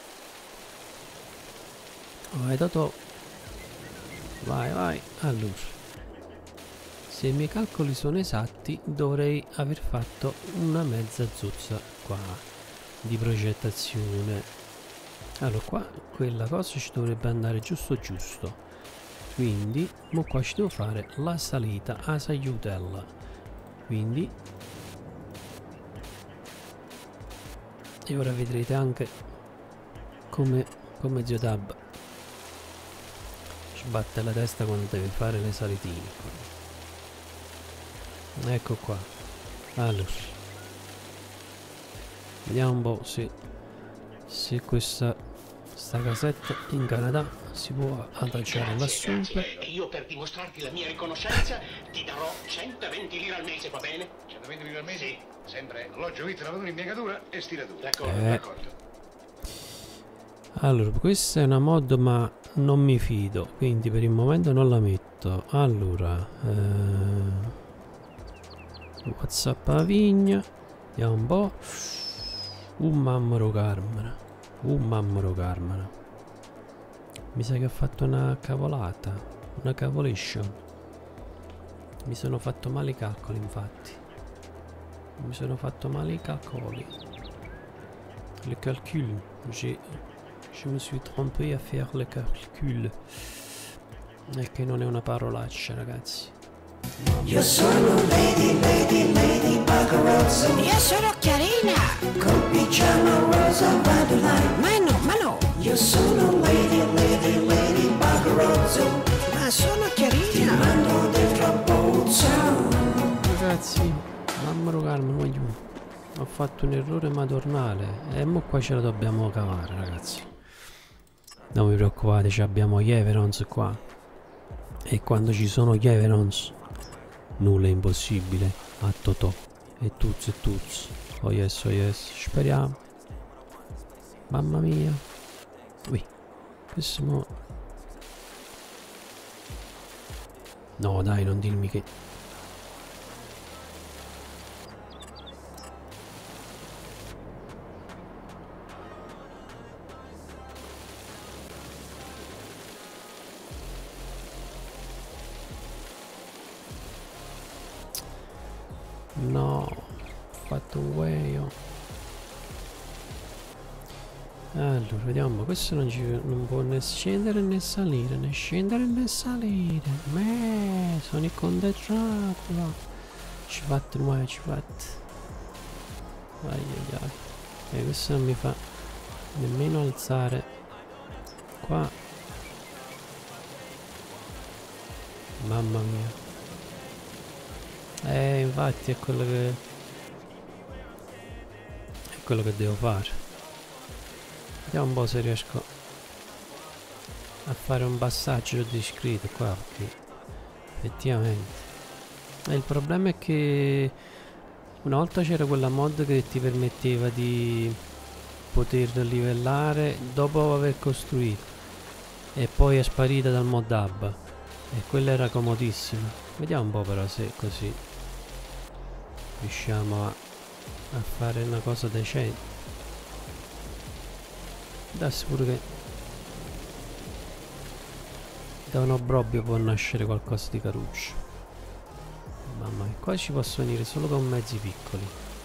Speaker 1: Vai Totò. Vai, vai. Allora, se i miei calcoli sono esatti, dovrei aver fatto una mezza zozza qua di progettazione. Allora qua quella cosa ci dovrebbe andare giusto giusto, quindi mo qua ci devo fare la salita a Sayutella, quindi e ora vedrete anche come, come Zio Dab ci batte la testa quando deve fare le salitine. Ecco qua. Allora vediamo un po' se, se questa sta casetta in Canada si può adagiare lassù.
Speaker 6: E io per dimostrarti la mia riconoscenza ti darò centoventi lire al mese, va bene?
Speaker 2: centoventi lire al mese? Sì, sempre alloggio, vitto, lavoro, impiegatura e stiratura.
Speaker 6: D'accordo,
Speaker 1: Eh.
Speaker 6: d'accordo.
Speaker 1: Allora questa è una mod ma non mi fido, quindi per il momento non la metto. Allora eh, WhatsApp a Vigna, vediamo un po'. Un mammaro Carmena, un mammaro Carmena. Mi sa che ho fatto una cavolata, una cavolation. Mi sono fatto male i calcoli, infatti. Mi sono fatto male i calcoli. Le calcul. J'ai, je me suis trompé a faire le calcul. E che non è una parolaccia, ragazzi.
Speaker 7: Io sono Lady, Lady, Lady Buggerozzo.
Speaker 8: Io sono Chiarina.
Speaker 7: Col pigiama rosa vado live.
Speaker 8: Ma no, ma no.
Speaker 7: Io sono Lady, Lady, Lady Buggerozzo.
Speaker 8: Ma sono
Speaker 7: Ti
Speaker 8: Chiarina.
Speaker 7: mando dentro a Bozzo.
Speaker 1: Ragazzi, mammaro Carmena, voglio. Ho fatto un errore madornale. E mo qua ce la dobbiamo cavare, ragazzi. Non vi preoccupate, ci abbiamo gli Everons qua. E quando ci sono gli Everons nulla è impossibile a Totò e Tuz e Tuz. Oh yes, oh yes, speriamo. Mamma mia. Ui, questo mo... No dai, non dirmi che... No, ho fatto un guaio. Allora, vediamo, questo non, ci, non può né scendere né salire, né scendere né salire. Meh, sono il condensato. Ci fate mai, ci fate. Ai ai ai. E questo non mi fa nemmeno alzare. Qua. Mamma mia. Eh, infatti è quello che è quello che devo fare. Vediamo un po' se riesco a fare un passaggio discreto qua, perché effettivamente e il problema è che una volta c'era quella mod che ti permetteva di poter livellare dopo aver costruito e poi è sparita dal mod hub e quella era comodissima. Vediamo un po' però se così riusciamo a, a fare una cosa decente. Da sicuro che da un obbrobrio può nascere qualcosa di caruccio. Mamma mia, qua ci posso venire solo con mezzi piccoli.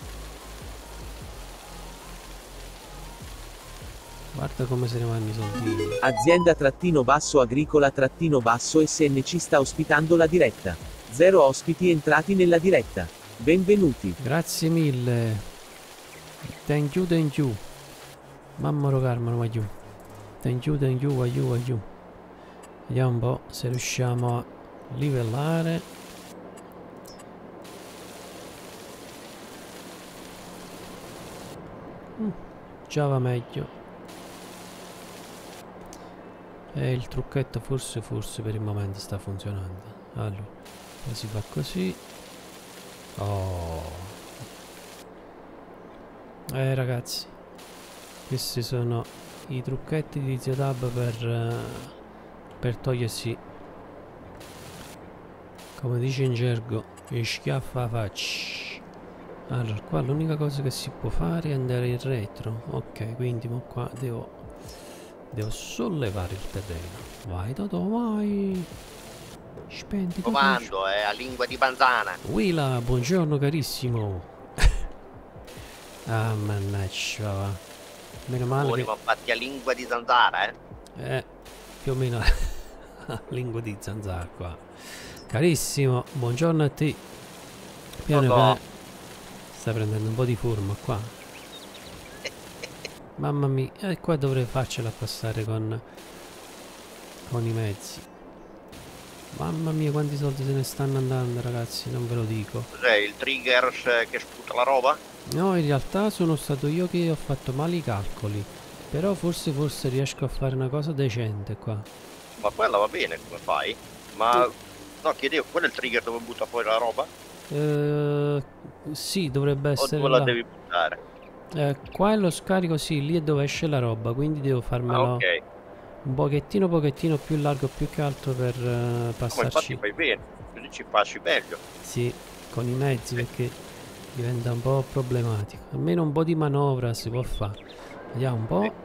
Speaker 1: Guarda come se ne vanno i soldini.
Speaker 5: Azienda trattino basso agricola trattino basso S N C sta ospitando la diretta. Zero ospiti entrati nella diretta. Benvenuti.
Speaker 1: Grazie mille. Thank you, thank you. Mammaro Carmena, va giù. Thank you, thank you, va giù, va giù. Vediamo un po' se riusciamo a livellare. Mm, già va meglio. E il trucchetto forse, forse per il momento sta funzionando. Allora, si fa così. Oh. Eh ragazzi, questi sono i trucchetti di Zio Dab per, uh, per togliersi, come dice in gergo, il schiaffo a faccia. Allora, qua l'unica cosa che si può fare è andare in retro. Ok, quindi mo qua devo, devo sollevare il terreno. Vai Totò, vai. Spendi Totò.
Speaker 9: Comando, è a lingua di panzana.
Speaker 1: Willa, buongiorno carissimo. Ah mannaggia va. Meno male
Speaker 9: Buoni,
Speaker 1: che...
Speaker 9: ma fatti a lingua di zanzara, eh.
Speaker 1: Eh, più o meno lingua di zanzara qua. Carissimo, buongiorno a te. Piano piano. Stai prendendo un po' di forma qua. Mamma mia, e qua dovrei farcela passare con con i mezzi. Mamma mia, quanti soldi se ne stanno andando, ragazzi, non ve lo dico.
Speaker 9: Cos'è, il triggers che sputa la roba?
Speaker 1: No, in realtà sono stato io che ho fatto male i calcoli. Però forse forse riesco a fare una cosa decente qua.
Speaker 9: Ma quella va bene, come fai? Ma no, chiedevo, quello è il trigger dove butta fuori la roba?
Speaker 1: Eh, sì, dovrebbe essere
Speaker 9: O dove la
Speaker 1: là.
Speaker 9: devi buttare?
Speaker 1: Eh, qua è lo scarico, sì, lì è dove esce la roba, quindi devo farmelo
Speaker 9: Ah, ok.
Speaker 1: un pochettino pochettino più largo più che altro per uh,
Speaker 9: Ma
Speaker 1: passarci.
Speaker 9: infatti fai bene, così ci passi meglio.
Speaker 1: Sì, con i mezzi, perché diventa un po' problematico. Almeno un po' di manovra si può fare. Vediamo un po'.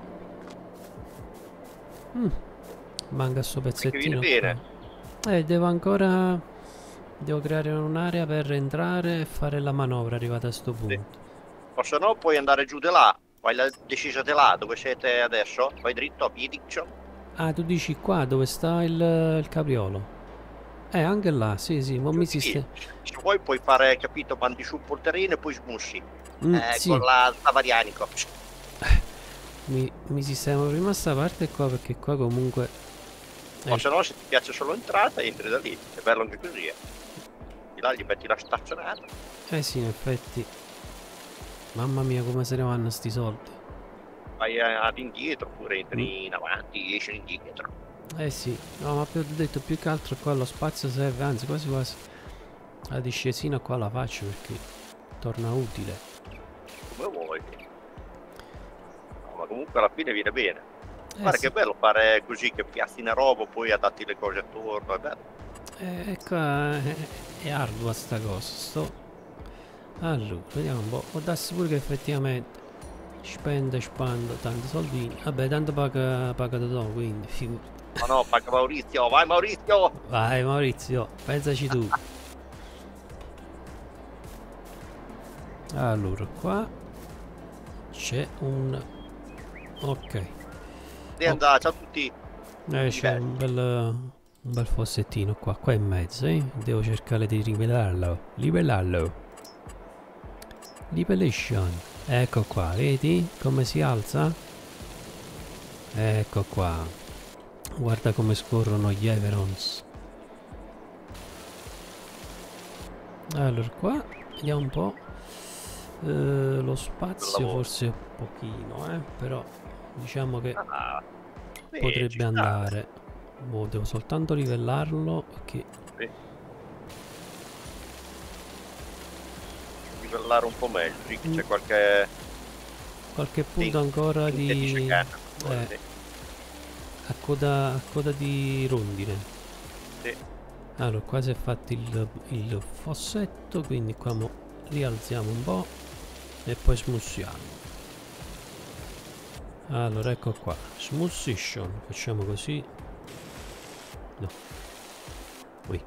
Speaker 1: Mm, manca sto pezzettino
Speaker 9: bene.
Speaker 1: qua. Eh, devo ancora... Devo creare un'area per entrare e fare la manovra arrivata a sto punto.
Speaker 9: Sì. O se no puoi andare giù di là, vai la decisate là, dove siete adesso, vai dritto a piedi.
Speaker 1: Ah, tu dici qua dove sta il, il capriolo? Eh, anche là, sì, sì, ma mi si
Speaker 9: Sì,
Speaker 1: sta...
Speaker 9: se vuoi puoi fare, capito, mandi su un polterino e poi smussi.
Speaker 1: Mm,
Speaker 9: eh,
Speaker 1: sì.
Speaker 9: con la Savarianico.
Speaker 1: Mi, mi sistemo prima sta parte qua perché qua comunque...
Speaker 9: O
Speaker 1: Eh,
Speaker 9: se no, se ti piace solo entrata, entri da lì. È bello anche così, eh. Di là gli metti la stazionata.
Speaker 1: eh sì, in effetti... Mamma mia, come se ne vanno sti soldi.
Speaker 9: Vai ad indietro, oppure entri in avanti, esci indietro.
Speaker 1: Eh sì, no, ma più ho detto più che altro qua lo spazio serve, anzi quasi quasi la discesina qua la faccio perché torna utile.
Speaker 9: Come vuoi. No, ma comunque alla fine viene bene.
Speaker 1: Eh
Speaker 9: Guarda
Speaker 1: sì.
Speaker 9: che bello fare così, che piazzi una roba, poi adatti le cose attorno, è bello.
Speaker 1: Eh, qua è, è ardua sta cosa, sto... Allora, vediamo un po', può darsi pure che effettivamente spende, spando tanti soldini. Vabbè, tanto paga, paga da dopo, quindi figurati.
Speaker 9: Ma no, paga Maurizio, vai Maurizio!
Speaker 1: Vai Maurizio, pensaci tu. Allora, qua c'è un... Ok.
Speaker 9: Devi andare, ciao a tutti.
Speaker 1: Eh, c'è un bel, un bel fossettino qua, qua in mezzo, eh? Devo cercare di rivelarlo. Livellarlo. Libellation. Ecco qua, vedi come si alza? Ecco qua. Guarda come scorrono gli Everons. Allora qua, vediamo un po'. Eh, lo spazio forse un pochino, eh? Però diciamo che
Speaker 9: Ah, beh, ci
Speaker 1: potrebbe
Speaker 9: sta.
Speaker 1: andare. Boh, devo soltanto livellarlo perché...
Speaker 9: Sì. Livellare un po' meglio, sì, che c'è qualche...
Speaker 1: Qualche punto
Speaker 9: Sì,
Speaker 1: ancora
Speaker 9: che dice
Speaker 1: di...
Speaker 9: che-
Speaker 1: eh,
Speaker 9: sì.
Speaker 1: a coda, a coda di rondine.
Speaker 9: Sì.
Speaker 1: Allora, qua si è fatto il, il fossetto, quindi qua mo rialziamo un po' e poi smussiamo. Allora, ecco qua, smussition, facciamo così. No. Ui.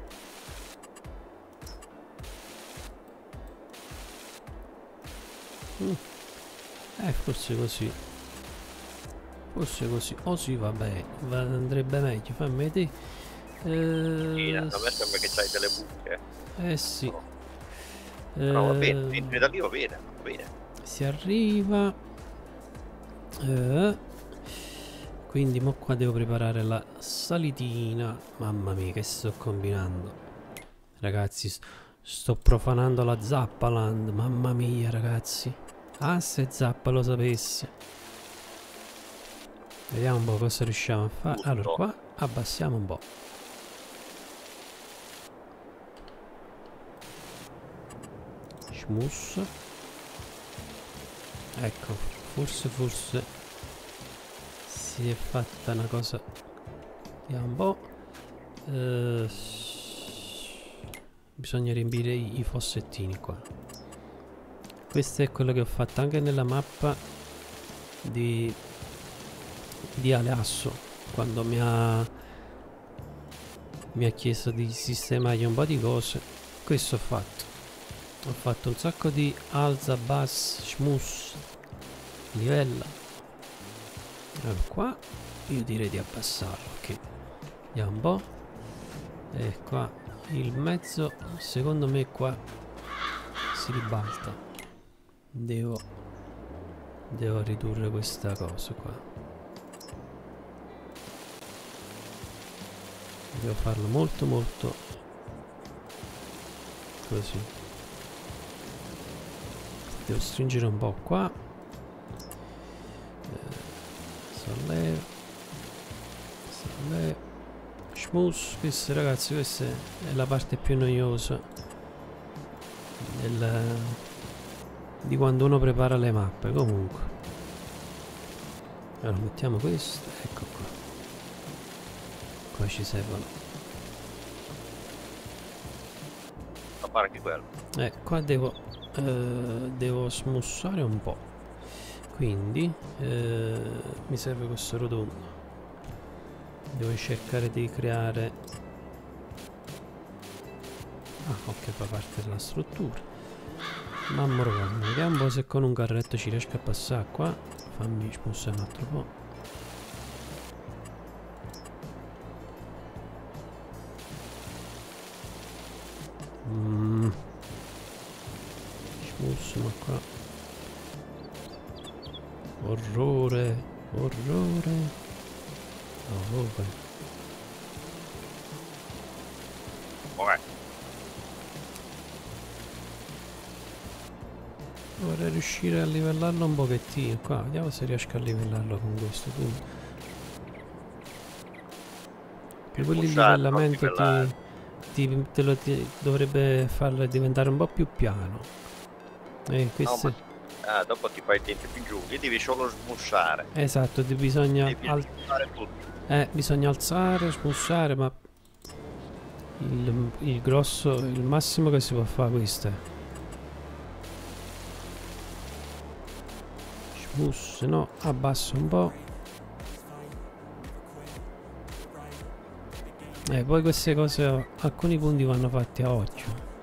Speaker 1: Mm. Eh, forse così. Forse così. O sì, vabbè, va- andrebbe meglio, fammi vedere. Eh,
Speaker 9: Sì, a me sembra che c'hai delle buche.
Speaker 1: eh sì.
Speaker 9: Però va bene,
Speaker 1: Eh,
Speaker 9: entri da lì, va bene, va bene.
Speaker 1: si arriva. Eh, quindi mo qua devo preparare la salitina. Mamma mia, che sto combinando. Ragazzi, s- sto profanando la Zappaland. Mamma mia, ragazzi. Ah, se Zappa lo sapesse. Vediamo un po' cosa riusciamo a fare. Allora, qua abbassiamo un po'. Smus. Ecco, forse, forse si è fatta una cosa. Vediamo un po'. Eh, bisogna riempire i, i fossettini qua. Questo è quello che ho fatto anche nella mappa di di Aleasso, quando mi ha mi ha chiesto di sistemare un po' di cose. Questo ho fatto. Ho fatto un sacco di alza, bass, schmus, livella. Allora qua io direi di abbassarlo, ok, andiamo un po'. E qua il mezzo secondo me qua si ribalta. Devo Devo ridurre questa cosa qua. Devo farlo molto molto così. Devo stringere un po' qua. eh, Solleva. Solleva. Schmus. Questa, ragazzi, questa è la parte più noiosa del, di quando uno prepara le mappe. Comunque, allora mettiamo questo, ecco qua. Qua ci servono.
Speaker 9: A fare anche quello.
Speaker 1: Eh, qua devo eh, devo smussare un po'. Quindi eh, mi serve questo rotondo. Devo cercare di creare. Ah, ok, fa parte della struttura. Mamma mia, vediamo un po' se con un carretto ci riesco a passare qua. Fammi smussare un altro po'. Mm. Smusso, ma qua. Orrore, orrore. Oh, ok.
Speaker 9: Ok.
Speaker 1: Vorrei riuscire a livellarlo un pochettino qua. Vediamo se riesco a livellarlo con questo punto. Che quelli di livellamento ti, ti, te lo ti, dovrebbe farlo diventare un po' più piano. E questo.
Speaker 9: No, ma, ah, dopo ti fai i tempi più giù. Lì devi solo smussare.
Speaker 1: Esatto, ti bisogna
Speaker 9: Devi
Speaker 1: al...
Speaker 9: smussare tutto.
Speaker 1: Eh, bisogna alzare, smussare, ma il, il grosso, il massimo che si può fare questo è. Smuss, no, abbasso un po'. E eh, poi queste cose, alcuni punti vanno fatti a occhio.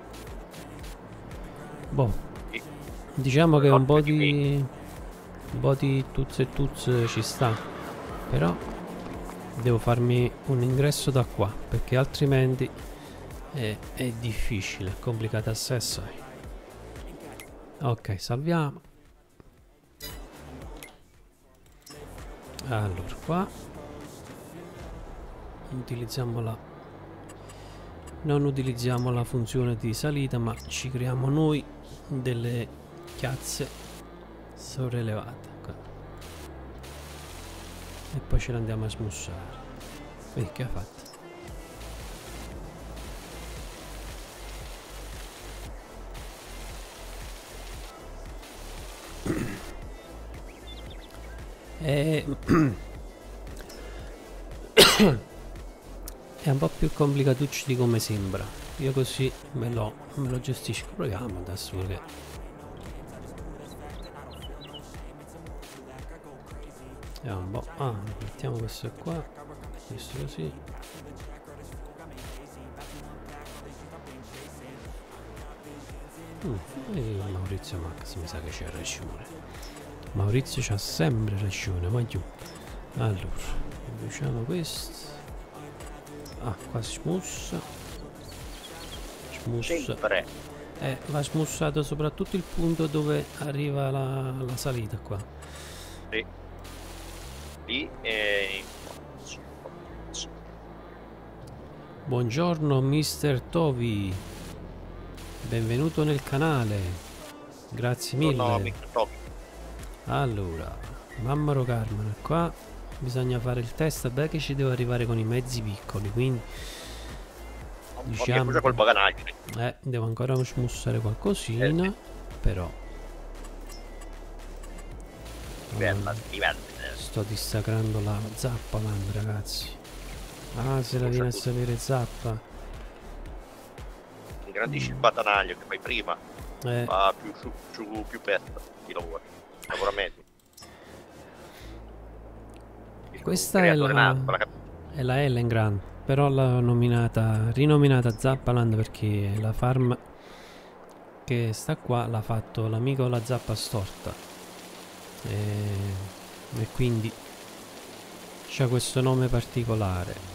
Speaker 1: Boh, diciamo che un po' di un po' di tuzze e tuzze ci sta, però devo farmi un ingresso da qua, perché altrimenti è, è difficile, è complicato assai. Ok, salviamo. Allora, qua utilizziamo la non utilizziamo la funzione di salita, ma ci creiamo noi delle chiazze sopraelevate. E poi ce le andiamo a smussare. Vedi che ha fatto? E è un po' più complicatuccio di come sembra. Io così me lo, me lo gestisco. Proviamo adesso che vediamo un po'. Ah, mettiamo questo qua, questo così. Mm, e Maurizio Max mi sa che c'ha ragione. Maurizio c'ha sempre ragione, ma giù. Allora, riduciamo questo. Ah, qua smussa. Smussa.
Speaker 9: Sempre.
Speaker 1: Eh, va smussato soprattutto il punto dove arriva la, la salita qua.
Speaker 9: Sì. Lì e...
Speaker 1: Buongiorno mister Tovi. Benvenuto nel canale. Grazie mille.
Speaker 9: No, no, mister Tovi.
Speaker 1: Allora, Mammaro Carmen, qua bisogna fare il test. Beh, che ci devo arrivare con i mezzi piccoli, quindi diciamo
Speaker 9: col baganaggio.
Speaker 1: Eh, devo ancora smussare qualcosina, eh, però
Speaker 9: bella, bella.
Speaker 1: Sto dissacrando la Zappaland, ragazzi. Ah, se la viene a sapere Zappa.
Speaker 9: Ingrandisci mm. il batanaglio che fai prima,
Speaker 1: eh.
Speaker 9: fa più su, su più pezzo di lavoro. Lavora meglio.
Speaker 1: Questa è la, è la Ellengran, però l'ho nominata, rinominata Zappaland perché la farm che sta qua l'ha fatto l'amico La Zappa Storta. E, e quindi c'ha questo nome particolare.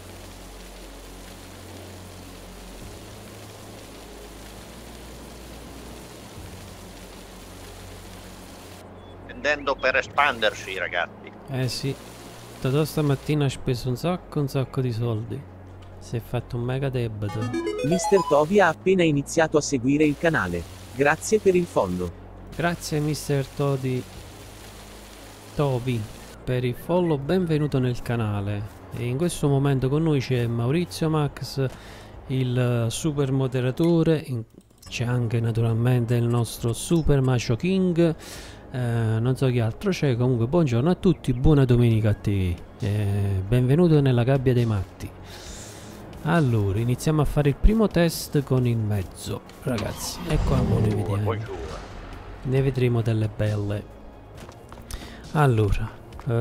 Speaker 9: Tendendo per espandersi, ragazzi.
Speaker 1: Eh sì, Totò stamattina ha speso un sacco un sacco di soldi. Si è fatto un mega debito.
Speaker 5: mister Toby ha appena iniziato a seguire il canale. Grazie per il follow.
Speaker 1: Grazie mister Todi Toby per il follow, benvenuto nel canale. E in questo momento con noi c'è Maurizio Max, il super moderatore, c'è anche naturalmente il nostro Super Macho King. Eh, non so chi altro c'è. Comunque buongiorno a tutti, buona domenica a te, eh, benvenuto nella gabbia dei matti. Allora iniziamo a fare il primo test con il mezzo, ragazzi. Ecco, ne vediamo, ne vedremo delle belle. Allora uh...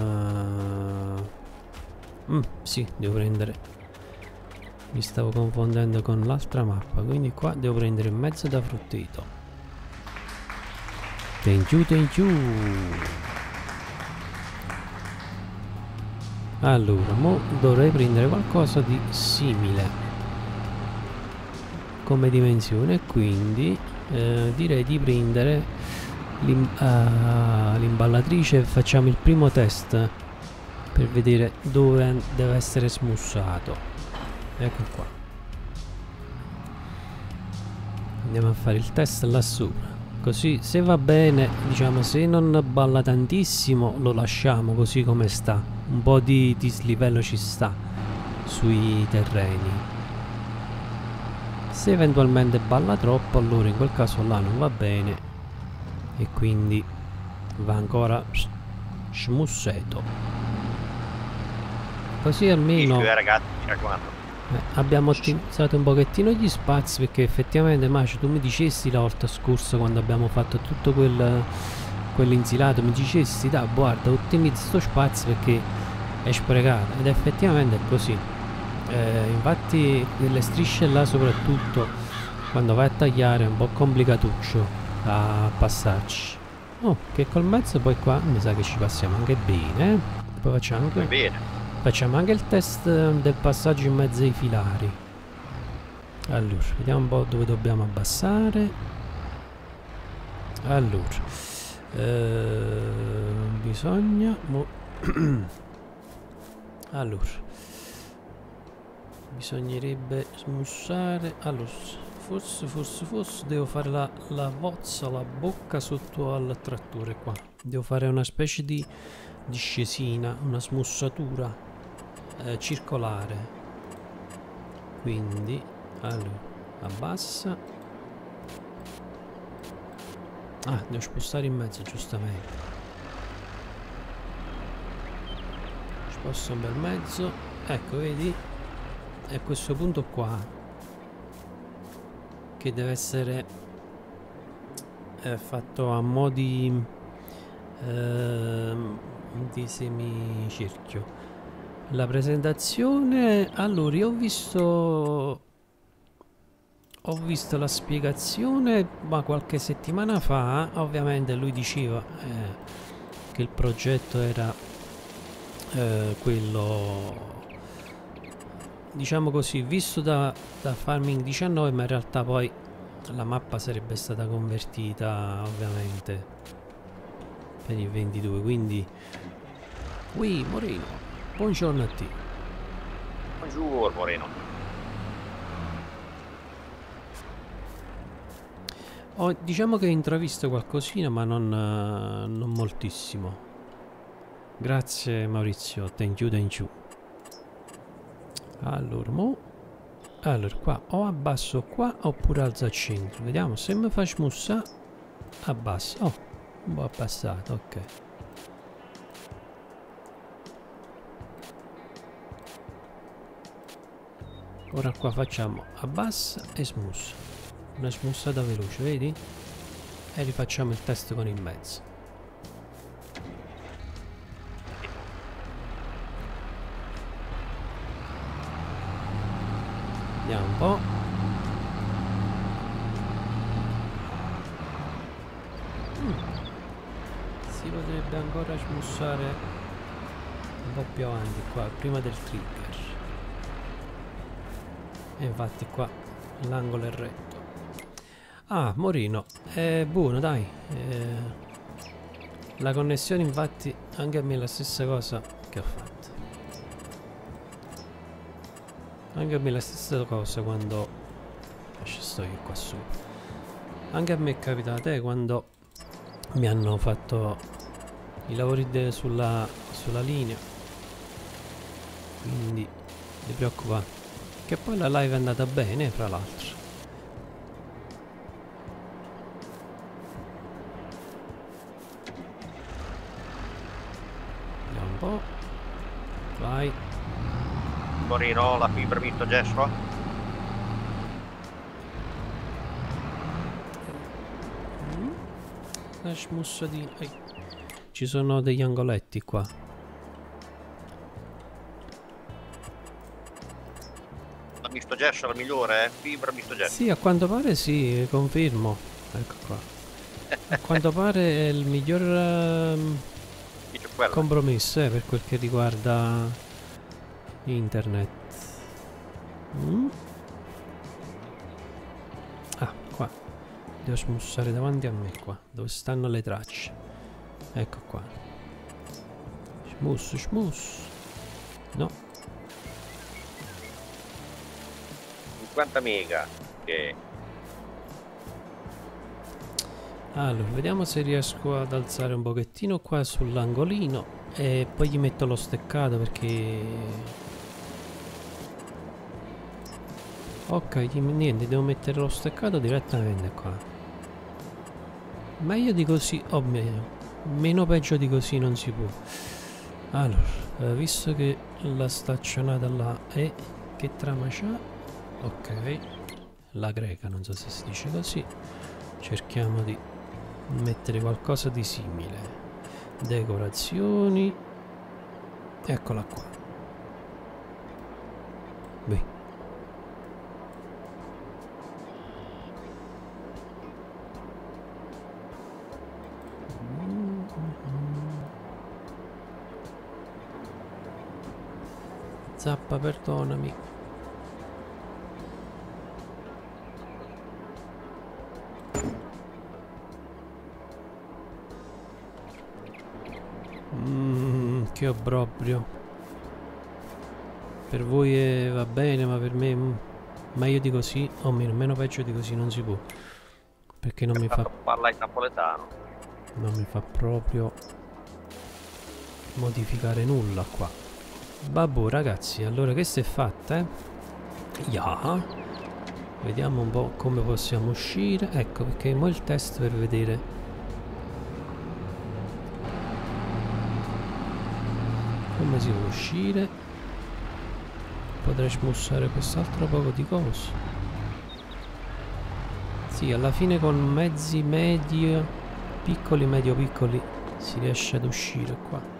Speaker 1: mm, sì, devo prendere, mi stavo confondendo con l'altra mappa, quindi qua devo prendere il mezzo da frutteto. Thank you, thank you. Allora, mo dovrei prendere qualcosa di simile come dimensione, quindi eh, direi di prendere l'imballatrice. Uh, facciamo il primo test per vedere dove deve essere smussato. Ecco qua, andiamo a fare il test là sopra. Così se va bene, diciamo, se non balla tantissimo lo lasciamo così come sta. Un po' di dislivello ci sta sui terreni. Se eventualmente balla troppo, allora in quel caso là non va bene e quindi va ancora smusseto. Così almeno
Speaker 9: sì, ragazzi, mi raccomando.
Speaker 1: Eh, abbiamo ottimizzato un pochettino gli spazi, perché effettivamente Macio, tu mi dicesti la volta scorsa quando abbiamo fatto tutto quel quell'insilato, mi dicesti da guarda ottimizza sto spazio perché è sprecato, ed effettivamente è così. Eh, infatti quelle strisce là soprattutto quando vai a tagliare è un po' complicatuccio a passarci. Oh, che col mezzo poi qua mi sa che ci passiamo anche bene, eh? Poi facciamo anche
Speaker 9: bene.
Speaker 1: Facciamo anche il test del passaggio in mezzo ai filari. Allora, vediamo un po' dove dobbiamo abbassare. Allora, eh, bisogna... allora, bisognerebbe smussare... Allora, forse, forse, forse devo fare la, la vozza, la bocca sotto al trattore qua. Devo fare una specie di discesina, una smussatura Eh, circolare. Quindi allora abbassa. Ah, devo spostare in mezzo giustamente. Sposto un bel mezzo, ecco, vedi, è a questo punto qua che deve essere eh, fatto a mo' di eh, di semicerchio. La presentazione, allora io ho visto ho visto la spiegazione ma qualche settimana fa. Ovviamente lui diceva eh, che il progetto era eh, quello, diciamo così, visto da, da Farming diciannove, ma in realtà poi la mappa sarebbe stata convertita ovviamente per il ventidue, quindi qui Moreno, buongiorno a te.
Speaker 9: Buongiorno Moreno.
Speaker 1: Ho, diciamo che ho intravisto qualcosina ma non, uh, non moltissimo. Grazie Maurizio, thank you, thank you. Allora, mo allora qua o abbasso qua oppure alzo al centro. Vediamo se mi fa smussa. Abbasso. Oh, un po' abbassato, ok. Ora qua facciamo abbassa e smussa, una smussata veloce, vedi? E rifacciamo il test con il mezzo. Vediamo un po'. Mm. Si potrebbe ancora smussare un po' più avanti qua, prima del trigger. E infatti qua l'angolo è retto. Ah, Morino, è buono, dai. Eh, la connessione infatti anche a me è la stessa cosa che ho fatto. Anche a me è la stessa cosa quando sto io qua su. Anche a me è capitato eh, quando mi hanno fatto i lavori sulla, sulla linea. Quindi ti preoccupare. Che poi la live è andata bene, fra l'altro. Vediamo un po'. Vai.
Speaker 9: Morino, la fibra visto gesso?
Speaker 1: Mm. La smussatina. Eh. Ci sono degli angoletti qua.
Speaker 9: La misto gesso è la migliore, eh? Fibra misto gesso.
Speaker 1: Sì, a quanto pare sì, confermo. Ecco qua. A quanto pare è il miglior um, compromesso eh, per quel che riguarda internet. Mm. Ah, qua. Devo smussare davanti a me qua, dove stanno le tracce. Ecco qua. Smus, smus. No.
Speaker 9: cinquanta mega. Ok.
Speaker 1: Allora, vediamo se riesco ad alzare un pochettino qua sull'angolino e poi gli metto lo steccato perché... Ok, niente, devo mettere lo steccato direttamente qua. Meglio di così, o meno, meno peggio di così non si può. Allora, eh, visto che la staccionata là è... Che trama c'ha? Ok, la greca, non so se si dice così. Cerchiamo di mettere qualcosa di simile. Decorazioni. Eccola qua. Beh. Zappa, perdonami. Mm, che obbrobrio. Per voi è, va bene, ma per me mm, meglio di così, o meno, meno peggio di così non si può. Perché non mi fa...
Speaker 9: Parla in napoletano.
Speaker 1: Non mi fa proprio modificare nulla qua. Vabbè ragazzi, allora che si è fatta, eh? Yeah. Vediamo un po' come possiamo uscire. Ecco, perché mo il test per vedere. Come si può uscire. Potrei smussare quest'altro poco di cose. Sì, alla fine con mezzi medio, piccoli, medio piccoli, si riesce ad uscire qua.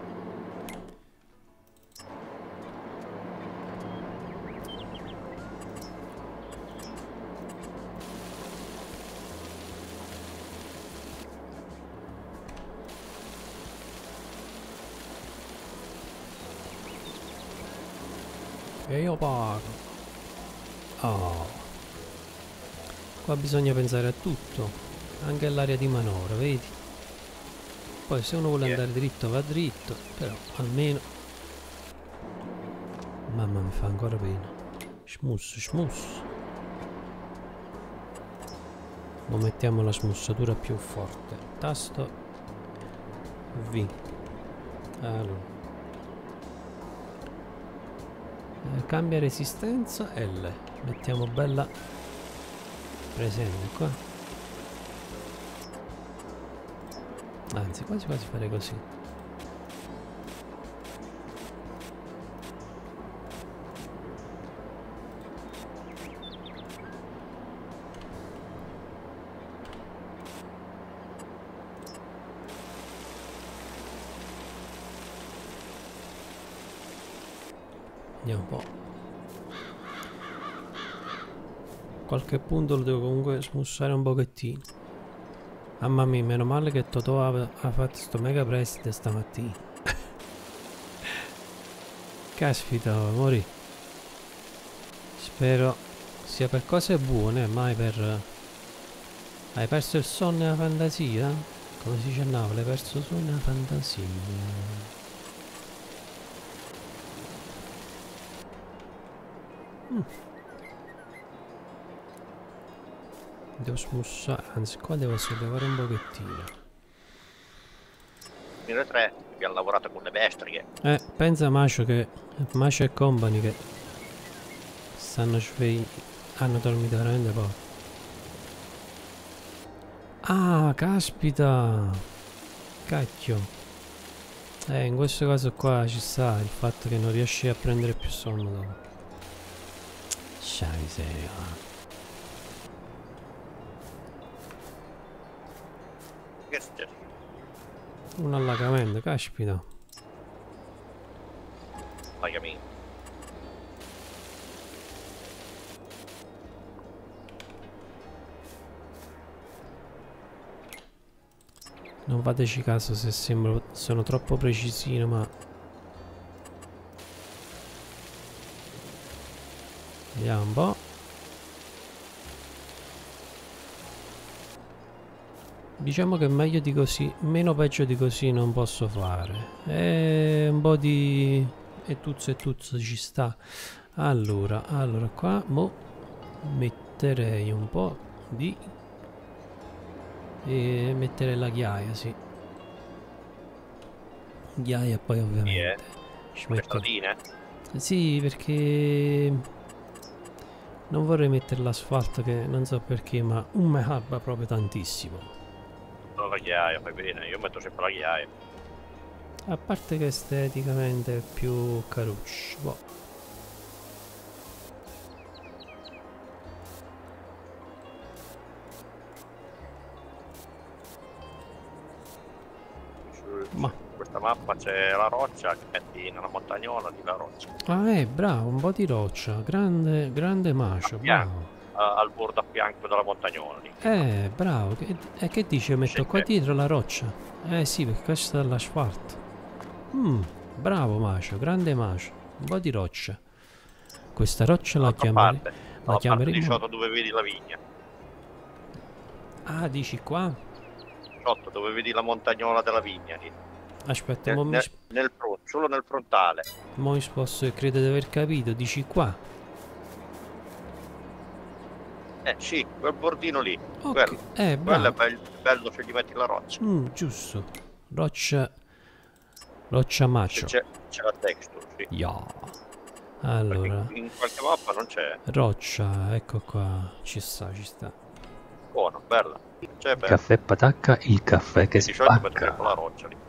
Speaker 1: E io pago. Oh. Qua bisogna pensare a tutto, anche all'area di manovra, vedi? Poi se uno vuole yeah. andare dritto va dritto, però almeno... Mamma mi fa ancora pena. Smuss, smuss. Mo mettiamo la smussatura più forte. Tasto V. Allora. Cambia resistenza L. Mettiamo bella presente qua. Anzi, quasi quasi fare così. Andiamo un po'. Qualche punto lo devo comunque smussare un pochettino. Mamma mia, meno male che Totò ha, ha fatto sto mega prestito stamattina. caspita, amori. Spero sia per cose buone, mai per... Hai perso il sonno e la fantasia? Come si dice a Napoli, hai perso il sonno e la fantasia. Mm. Devo smussare, anzi qua devo sollevare un pochettino.
Speaker 9: Mille tre, che ha lavorato con le bestrie.
Speaker 1: Eh, pensa Macio che... Macio e company che... Stanno svegli... Hanno dormito veramente poco. Ah, caspita! Cacchio! Eh, in questo caso qua ci sta il fatto che non riesci a prendere più sonno dopo. C'è miseria.
Speaker 9: Che è successo?
Speaker 1: Un allagamento, caspita.
Speaker 9: Pagamento.
Speaker 1: Non fateci caso se sembro... Sono troppo precisino, ma... Vediamo un po'. Diciamo che meglio di così, meno peggio di così non posso fare. E un po' di... E tuzzo e tuzzo ci sta. Allora, allora qua mo metterei un po' di... E mettere la ghiaia, sì. Ghiaia poi ovviamente. Ci
Speaker 9: Le
Speaker 1: metto...
Speaker 9: stradine?
Speaker 1: Sì, perché... Non vorrei mettere l'asfalto che non so perché, ma un me arba proprio tantissimo.
Speaker 9: La ghiaia, fai bene, io metto sempre la ghiaia.
Speaker 1: A parte che esteticamente è più caruccio. Boh.
Speaker 9: Su,
Speaker 1: Ma.
Speaker 9: su questa mappa c'è la roccia che metti nella montagnola di la roccia.
Speaker 1: Ah, eh, bravo, un po' di roccia. Grande, grande macio, bravo.
Speaker 9: A, al bordo a fianco della montagnola lì.
Speaker 1: Eh, bravo. E che, che dice? Metto
Speaker 9: Sì,
Speaker 1: qua
Speaker 9: eh.
Speaker 1: dietro la roccia. Eh sì, perché qua sta l'asfalto. Mm, bravo macio, grande macio. Un po' di roccia. Questa roccia la
Speaker 9: Dall'altra
Speaker 1: chiameremo...
Speaker 9: parte,
Speaker 1: La
Speaker 9: dalla parte
Speaker 1: chiameremo...
Speaker 9: diciotto dove vedi la vigna.
Speaker 1: Ah, dici qua?
Speaker 9: diciotto dove vedi la montagnola della vigna lì.
Speaker 1: Aspetta,
Speaker 9: Nel,
Speaker 1: mo mi,
Speaker 9: nel,
Speaker 1: sp-
Speaker 9: nel pro- solo nel frontale.
Speaker 1: mo mi sposto e credo di aver capito. Dici qua?
Speaker 9: Eh sì, quel bordino lì.
Speaker 1: Ok,
Speaker 9: Quello,
Speaker 1: eh,
Speaker 9: quello è
Speaker 1: bravo.
Speaker 9: bello, bello se gli metti la roccia.
Speaker 1: Mm, giusto. Roccia... Roccia macio.
Speaker 9: C'è, c'è la texture, sì.
Speaker 1: Ya.
Speaker 9: Perché
Speaker 1: Allora...
Speaker 9: in, in qualche mappa non c'è.
Speaker 1: Roccia, ecco qua. Ci sta, ci sta.
Speaker 9: Buono, bella. C'è bello.
Speaker 3: Caffè patacca, il caffè che
Speaker 9: Di solito metto sempre la
Speaker 3: spacca.
Speaker 9: roccia lì.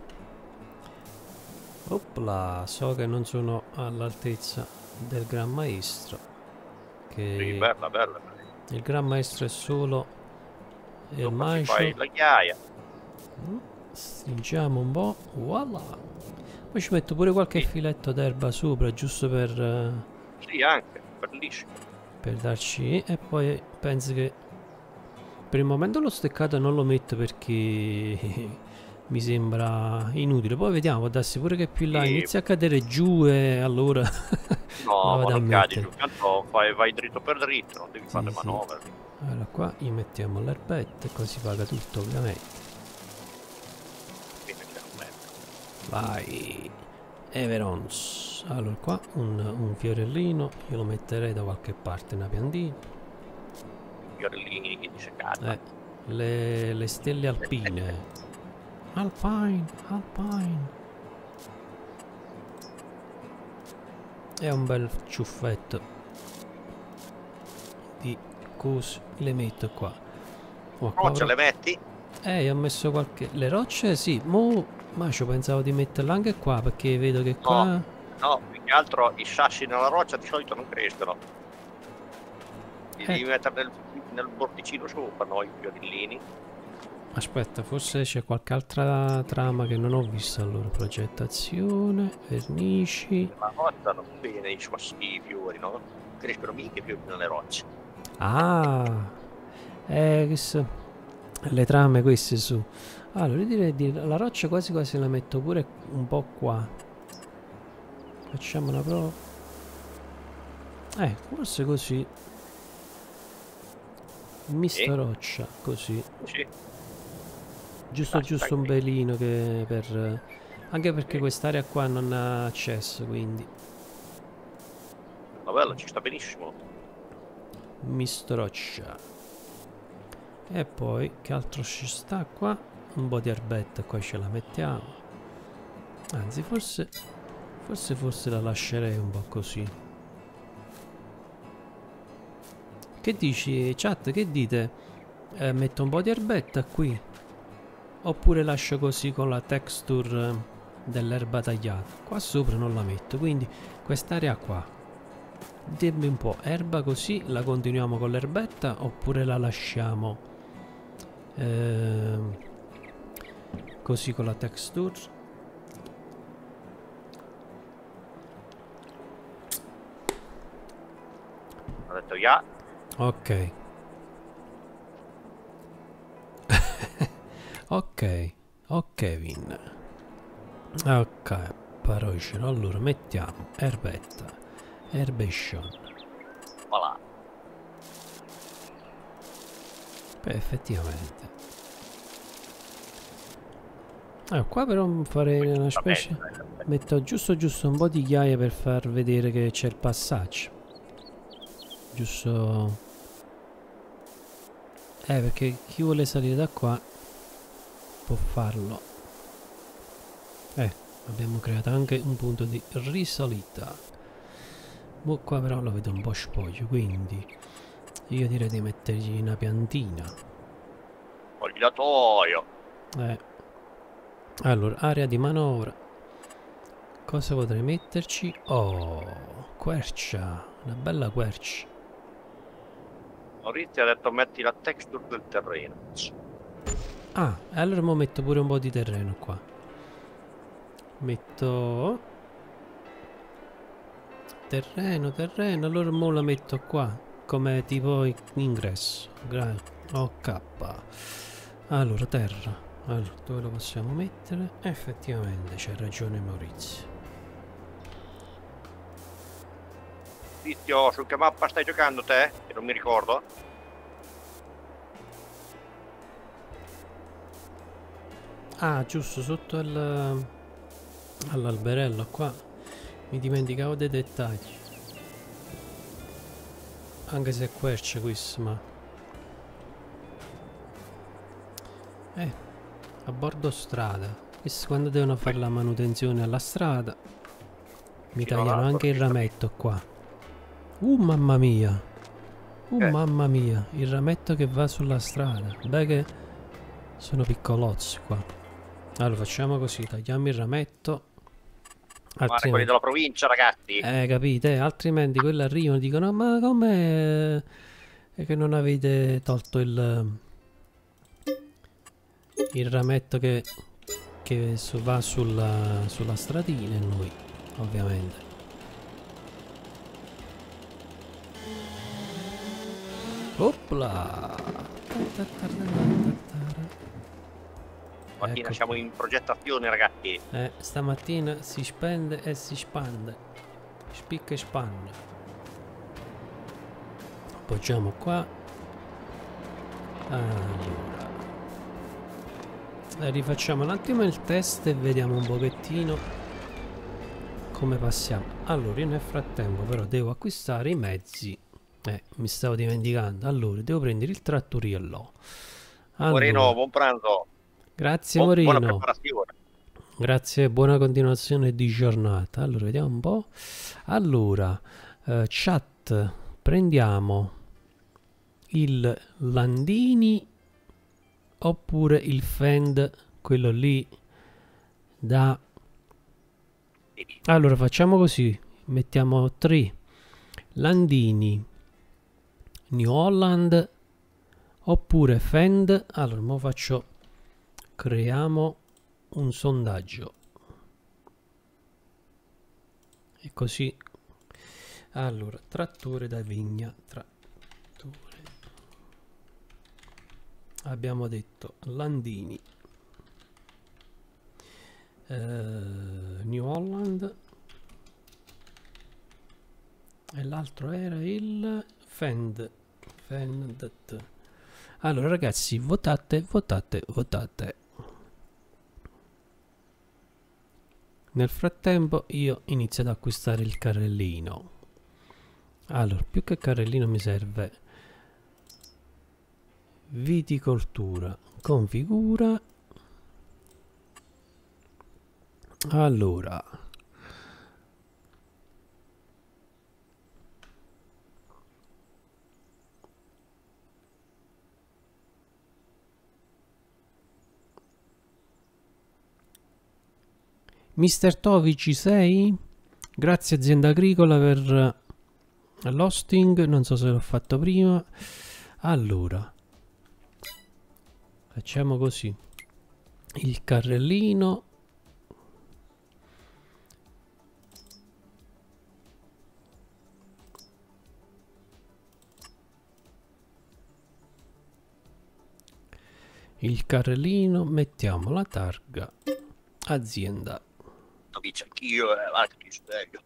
Speaker 1: Opla, so che non sono all'altezza del Gran Maestro. Che
Speaker 9: Sì, bella, bella.
Speaker 1: il Gran Maestro è solo il
Speaker 9: Dopo ci
Speaker 1: macio.
Speaker 9: fai la ghiaia.
Speaker 1: Mm, Stringiamo un po'. Voilà. Poi ci metto pure qualche
Speaker 9: Sì.
Speaker 1: filetto d'erba sopra, giusto per, eh,
Speaker 9: Sì, anche, bellissimo.
Speaker 1: per darci. E poi penso che per il momento lo steccato non lo metto perché mi sembra inutile. Poi vediamo, può darsi pure che più là
Speaker 9: Sì.
Speaker 1: inizia a cadere giù e allora
Speaker 9: No,
Speaker 1: la
Speaker 9: ma
Speaker 1: vado a
Speaker 9: non cadi
Speaker 1: mettere.
Speaker 9: giù, tanto fai, vai dritto per dritto, non devi
Speaker 1: Sì,
Speaker 9: fare
Speaker 1: sì.
Speaker 9: manovre.
Speaker 1: Allora qua gli mettiamo l'erbetta e così paga tutto ovviamente.
Speaker 9: Quindi c'è un metro.
Speaker 1: Vai Everons. Allora qua un, un fiorellino, io lo metterei da qualche parte, una piantina.
Speaker 9: Fiorellini di secata.
Speaker 1: Eh, le, le stelle alpine. Alpine, alpine. È un bel ciuffetto di cose, le metto qua. Oh, qua
Speaker 9: Roccia
Speaker 1: avrò-
Speaker 9: le metti?
Speaker 1: Eh, io ho messo qualche... Le rocce sì, mo... Ma ci pensavo di metterla anche qua perché vedo che qua...
Speaker 9: No, più che altro i sassi nella roccia di solito non crescono. Li
Speaker 1: Eh.
Speaker 9: devi mettere nel, nel bordicino sopra, no? I fiorellini.
Speaker 1: Aspetta, forse c'è qualche altra trama che non ho visto. Allora, progettazione, vernici...
Speaker 9: La roccia non bene i sassi i fiori, no? Crescono mica i fiori nelle rocce.
Speaker 1: Ah! Eh, che so... Le trame queste su... Allora, io direi di... La roccia quasi quasi la metto pure un po' qua. Facciamo una prova. Eh, forse così. Mister
Speaker 9: Sì.
Speaker 1: Roccia, così.
Speaker 9: Sì.
Speaker 1: Giusto
Speaker 9: Basta
Speaker 1: giusto un
Speaker 9: qui.
Speaker 1: pelino che per... Anche perché
Speaker 9: Sì.
Speaker 1: quest'area qua non ha accesso, quindi.
Speaker 9: Ma bello, ci sta benissimo.
Speaker 1: Mister Roccia. E poi, che altro ci sta qua? Un po' di erbetta qua ce la mettiamo. Anzi, forse... Forse forse la lascerei un po' così. Che dici, chat? Che dite? Eh, metto un po' di erbetta qui? Oppure lascio così con la texture eh, dell'erba tagliata? Qua sopra non la metto, quindi quest'area qua. Dimmi un po', erba così la continuiamo con l'erbetta oppure la lasciamo eh, così con la texture?
Speaker 9: Ho detto ya.
Speaker 1: Ok. Ok. Ok, Vin. Ok, parocino. Allora mettiamo erbetta. Herbation.
Speaker 9: Voilà.
Speaker 1: Beh, effettivamente. Ah, qua però farei una specie. Metto giusto giusto un po' di ghiaia per far vedere che c'è il passaggio. Giusto. Eh, perché chi vuole salire da qua può farlo. Eh, abbiamo creato anche un punto di risalita. Boh, qua però lo vedo un po' spoglio, quindi io direi di mettergli una piantina.
Speaker 9: Spogliatoio.
Speaker 1: Eh. Allora, area di manovra. Cosa potrei metterci? Oh, quercia. Una bella quercia.
Speaker 9: Maurizio ha detto metti la texture del terreno.
Speaker 1: Ah, e allora mo metto pure un po' di terreno qua. Metto... Terreno, terreno, allora mo la metto qua. Come tipo ingresso. Gra ok. Allora, terra. Allora, dove lo possiamo mettere? Effettivamente, c'è ragione Maurizio.
Speaker 9: Maurizio, su che mappa stai giocando te? Che non mi ricordo.
Speaker 1: Ah, giusto, sotto al... all'alberello qua. Mi dimenticavo dei dettagli. Anche se è quercia questo, ma... Eh, a bordo strada. Questo quando devono fare la manutenzione alla strada. Mi tagliano anche il rametto qua. Uh, mamma mia. Uh,
Speaker 9: Eh.
Speaker 1: mamma mia. Il rametto che va sulla strada. Beh che sono piccolozzi qua. Allora facciamo così. Tagliamo il rametto.
Speaker 9: Guarda, quelli della provincia, ragazzi.
Speaker 1: Eh, capite? Altrimenti quelli arrivano e dicono: ma come è che non avete tolto il il rametto che, che su, va sulla, sulla stradina? E noi, ovviamente. Opla!
Speaker 9: Mattina
Speaker 1: Ecco.
Speaker 9: siamo in progettazione, ragazzi.
Speaker 1: Eh, stamattina si spende e si spande. Spicca e spanne. Appoggiamo qua. Allora. Eh, rifacciamo un attimo il test e vediamo un pochettino come passiamo. Allora, io nel frattempo però devo acquistare i mezzi. Eh, mi stavo dimenticando. Allora, devo prendere il trattoriello. Allora,
Speaker 9: Moreno, buon pranzo.
Speaker 1: grazie
Speaker 9: Bu-
Speaker 1: Morino.
Speaker 9: Buona preparazione.
Speaker 1: Grazie, buona continuazione di giornata. Allora, vediamo un po'. Allora, eh, chat, prendiamo il Landini oppure il Fend, quello lì da... Allora, facciamo così. Mettiamo tre Landini, New Holland oppure Fend. Allora, mo faccio... Creiamo un sondaggio e così. Allora, trattore da vigna, trattore, abbiamo detto Landini, eh, New Holland E l'altro era il Fend. Fend. Allora ragazzi, votate, votate, votate. Nel frattempo io inizio ad acquistare il carrellino. Allora, più che carrellino mi serve viticoltura, configura. Allora, mister Tovi, ci sei? Grazie azienda agricola per l'hosting, non so se l'ho fatto prima. Allora, facciamo così. Il carrellino. Il carrellino, mettiamo la targa azienda.
Speaker 9: Capisci anch'io, eh, ma che ti spiego.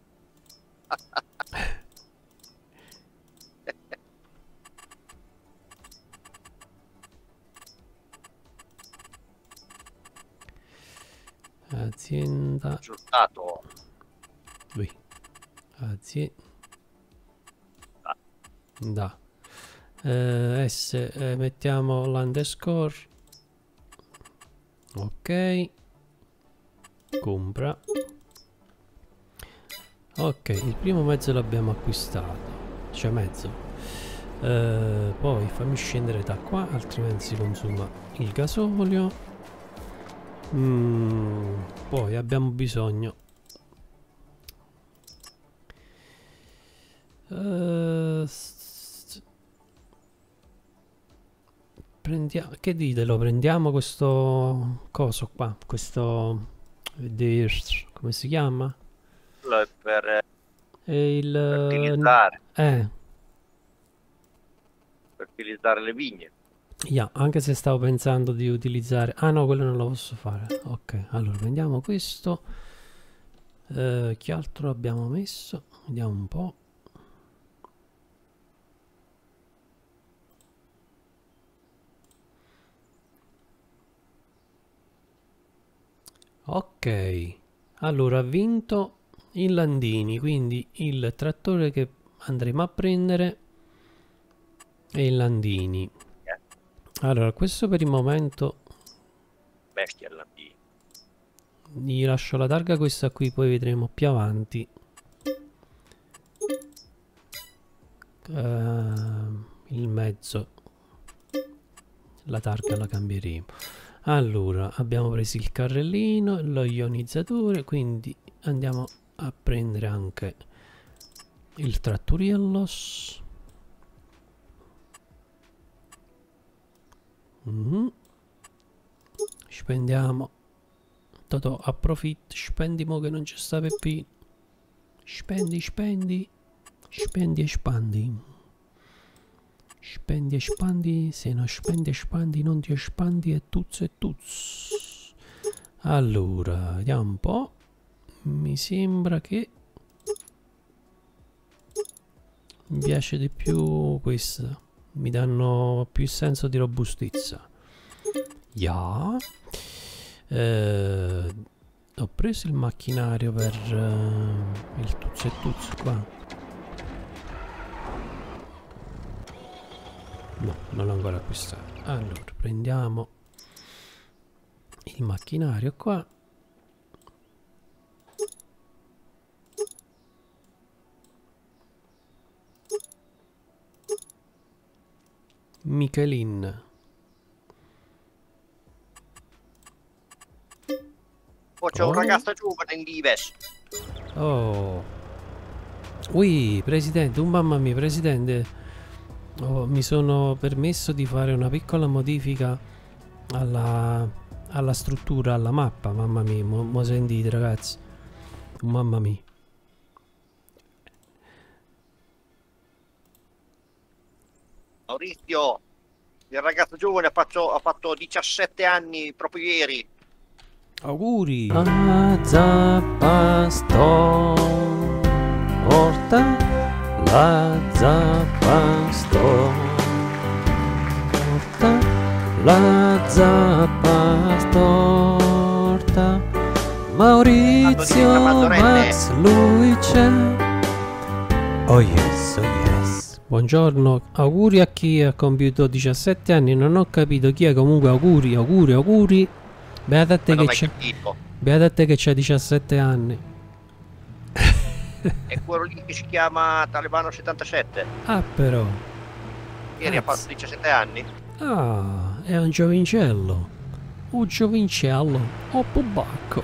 Speaker 1: Azienda.
Speaker 9: Risultato.
Speaker 1: Lui. Azienda. Da. Eh, S, eh, mettiamo l'underscore. Ok. Compra. Ok, il primo mezzo l'abbiamo acquistato. C'è mezzo. Eh, poi fammi scendere da qua, altrimenti si consuma il gasolio. Mm, poi abbiamo bisogno uh, prendiamo, che dite, lo prendiamo questo coso qua, questo come si chiama?
Speaker 9: Per
Speaker 1: e il
Speaker 9: fertilizzare
Speaker 1: eh.
Speaker 9: fertilizzare le vigne.
Speaker 1: Yeah, anche se stavo pensando di utilizzare... Ah no, quello non lo posso fare. Ok, allora prendiamo questo. Eh, che altro abbiamo messo? Vediamo un po'. Ok, allora ha vinto il Landini, quindi il trattore che andremo a prendere è il Landini. Allora, questo per il momento
Speaker 9: bestia Landini.
Speaker 1: Gli lascio la targa questa qui, poi vedremo più avanti. Uh, il mezzo, la targa la cambieremo. Allora, abbiamo preso il carrellino, lo ionizzatore, quindi andiamo a prendere anche il trattoriellos. Mm-hmm. Spendiamo Totò, approfitti, spendimo che non ci sta Peppino. Spendi, spendi, spendi e spandi. Spendi e spandi, se non spendi e spandi non ti espandi e tuzzo e tuzzo. Allora, vediamo un po'. Mi sembra che mi piace di più questa. Mi danno più senso di robustezza. Yeah. Eh, ho preso il macchinario per uh, il tuzzo e tuzzo qua. No, non l'ho ancora acquistato. Allora, prendiamo il macchinario qua. Michelin.
Speaker 9: Oh, c'è
Speaker 1: Oh.
Speaker 9: un ragazzo giovane in Dives.
Speaker 1: Oh. Ui, presidente, un mamma mia, presidente. Oh, mi sono permesso di fare una piccola modifica alla, alla struttura, alla mappa. Mamma mia, mo, mo sentite ragazzi. Mamma mia.
Speaker 9: Maurizio, il ragazzo giovane ha fatto, ha fatto diciassette anni proprio ieri.
Speaker 1: Auguri. La zappa storta, la zappa storta, la zappa storta, Maurizio, Max, lui c'è. Oh yes, oh yes. Buongiorno, auguri a chi ha compiuto diciassette anni, non ho capito chi è, comunque auguri, auguri, auguri. Beata a te che c'è. Beata a te che c'ha diciassette anni.
Speaker 9: È quello lì che si chiama Talebano settantasette.
Speaker 1: Ah però.
Speaker 9: Ieri ha fatto diciassette anni.
Speaker 1: Ah, è un giovincello. Un giovincello. Oh pobacco.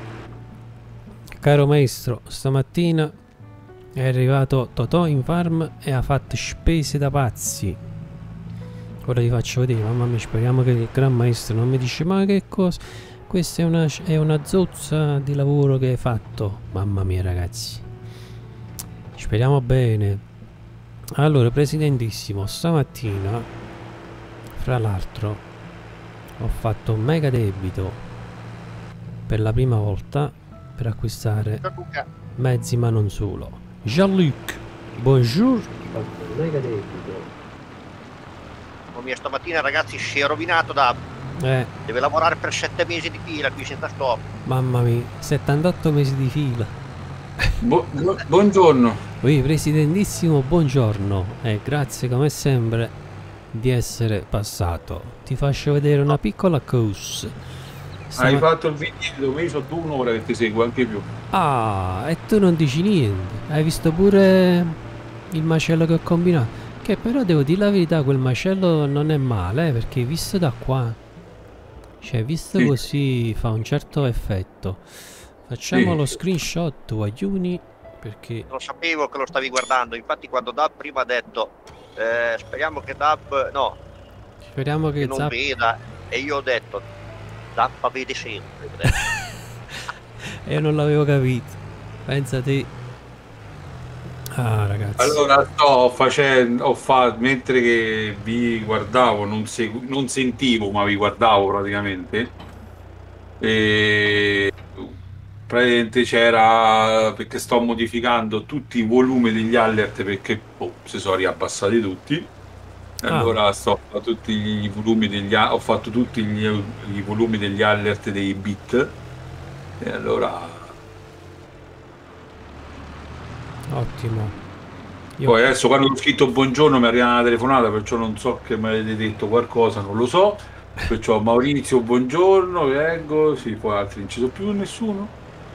Speaker 1: Caro maestro, stamattina è arrivato Totò in farm e ha fatto spese da pazzi. Ora vi faccio vedere, mamma mia, speriamo che il gran maestro non mi dice ma che cosa. Questa è una, è una zozza di lavoro che hai fatto. Mamma mia ragazzi. Speriamo bene. Allora, presidentissimo, stamattina, fra l'altro, ho fatto un mega debito per la prima volta per acquistare mezzi, ma non solo. Jean-Luc, bonjour. Ho fatto un mega debito.
Speaker 9: Oh mia, stamattina ragazzi si è rovinato da...
Speaker 1: Eh.
Speaker 9: Deve lavorare per sette mesi di fila qui senza stop.
Speaker 1: Mamma mia, settantotto mesi di fila.
Speaker 10: Bu bu buongiorno.
Speaker 1: Oui, presidentissimo, buongiorno e grazie come sempre di essere passato. Ti faccio vedere una piccola cosa. Stama...
Speaker 10: Hai fatto il video, mi sono tu un'ora che ti seguo, anche più.
Speaker 1: Ah, e tu non dici niente. Hai visto pure il macello che ho combinato? Che però devo dire la verità, quel macello non è male, eh, perché visto da qua, cioè visto sì, così fa un certo effetto. Facciamo sì, lo screenshot, Guagliuni, perché...
Speaker 9: Lo sapevo che lo stavi guardando, infatti quando Dab prima ha detto eh, speriamo che Dab... no,
Speaker 1: speriamo che,
Speaker 9: che non
Speaker 1: Zap...
Speaker 9: veda, e io ho detto Dab vede sempre.
Speaker 1: E io non l'avevo capito, pensa te. Ah ragazzi.
Speaker 10: Allora sto facendo, ho fatto, mentre che vi guardavo, non, segu non sentivo ma vi guardavo praticamente, e... praticamente c'era, perché sto modificando tutti i volumi degli alert perché oh, si sono riabbassati tutti, e ah, allora sto a tutti i volumi degli ho fatto tutti gli, i volumi degli alert dei bit, e allora
Speaker 1: ottimo.
Speaker 10: Io... poi adesso quando ho scritto buongiorno mi arriva una telefonata, perciò non so che mi avete detto qualcosa, non lo so, perciò Maurizio buongiorno, vengo, sì, poi altri non ci sono più nessuno.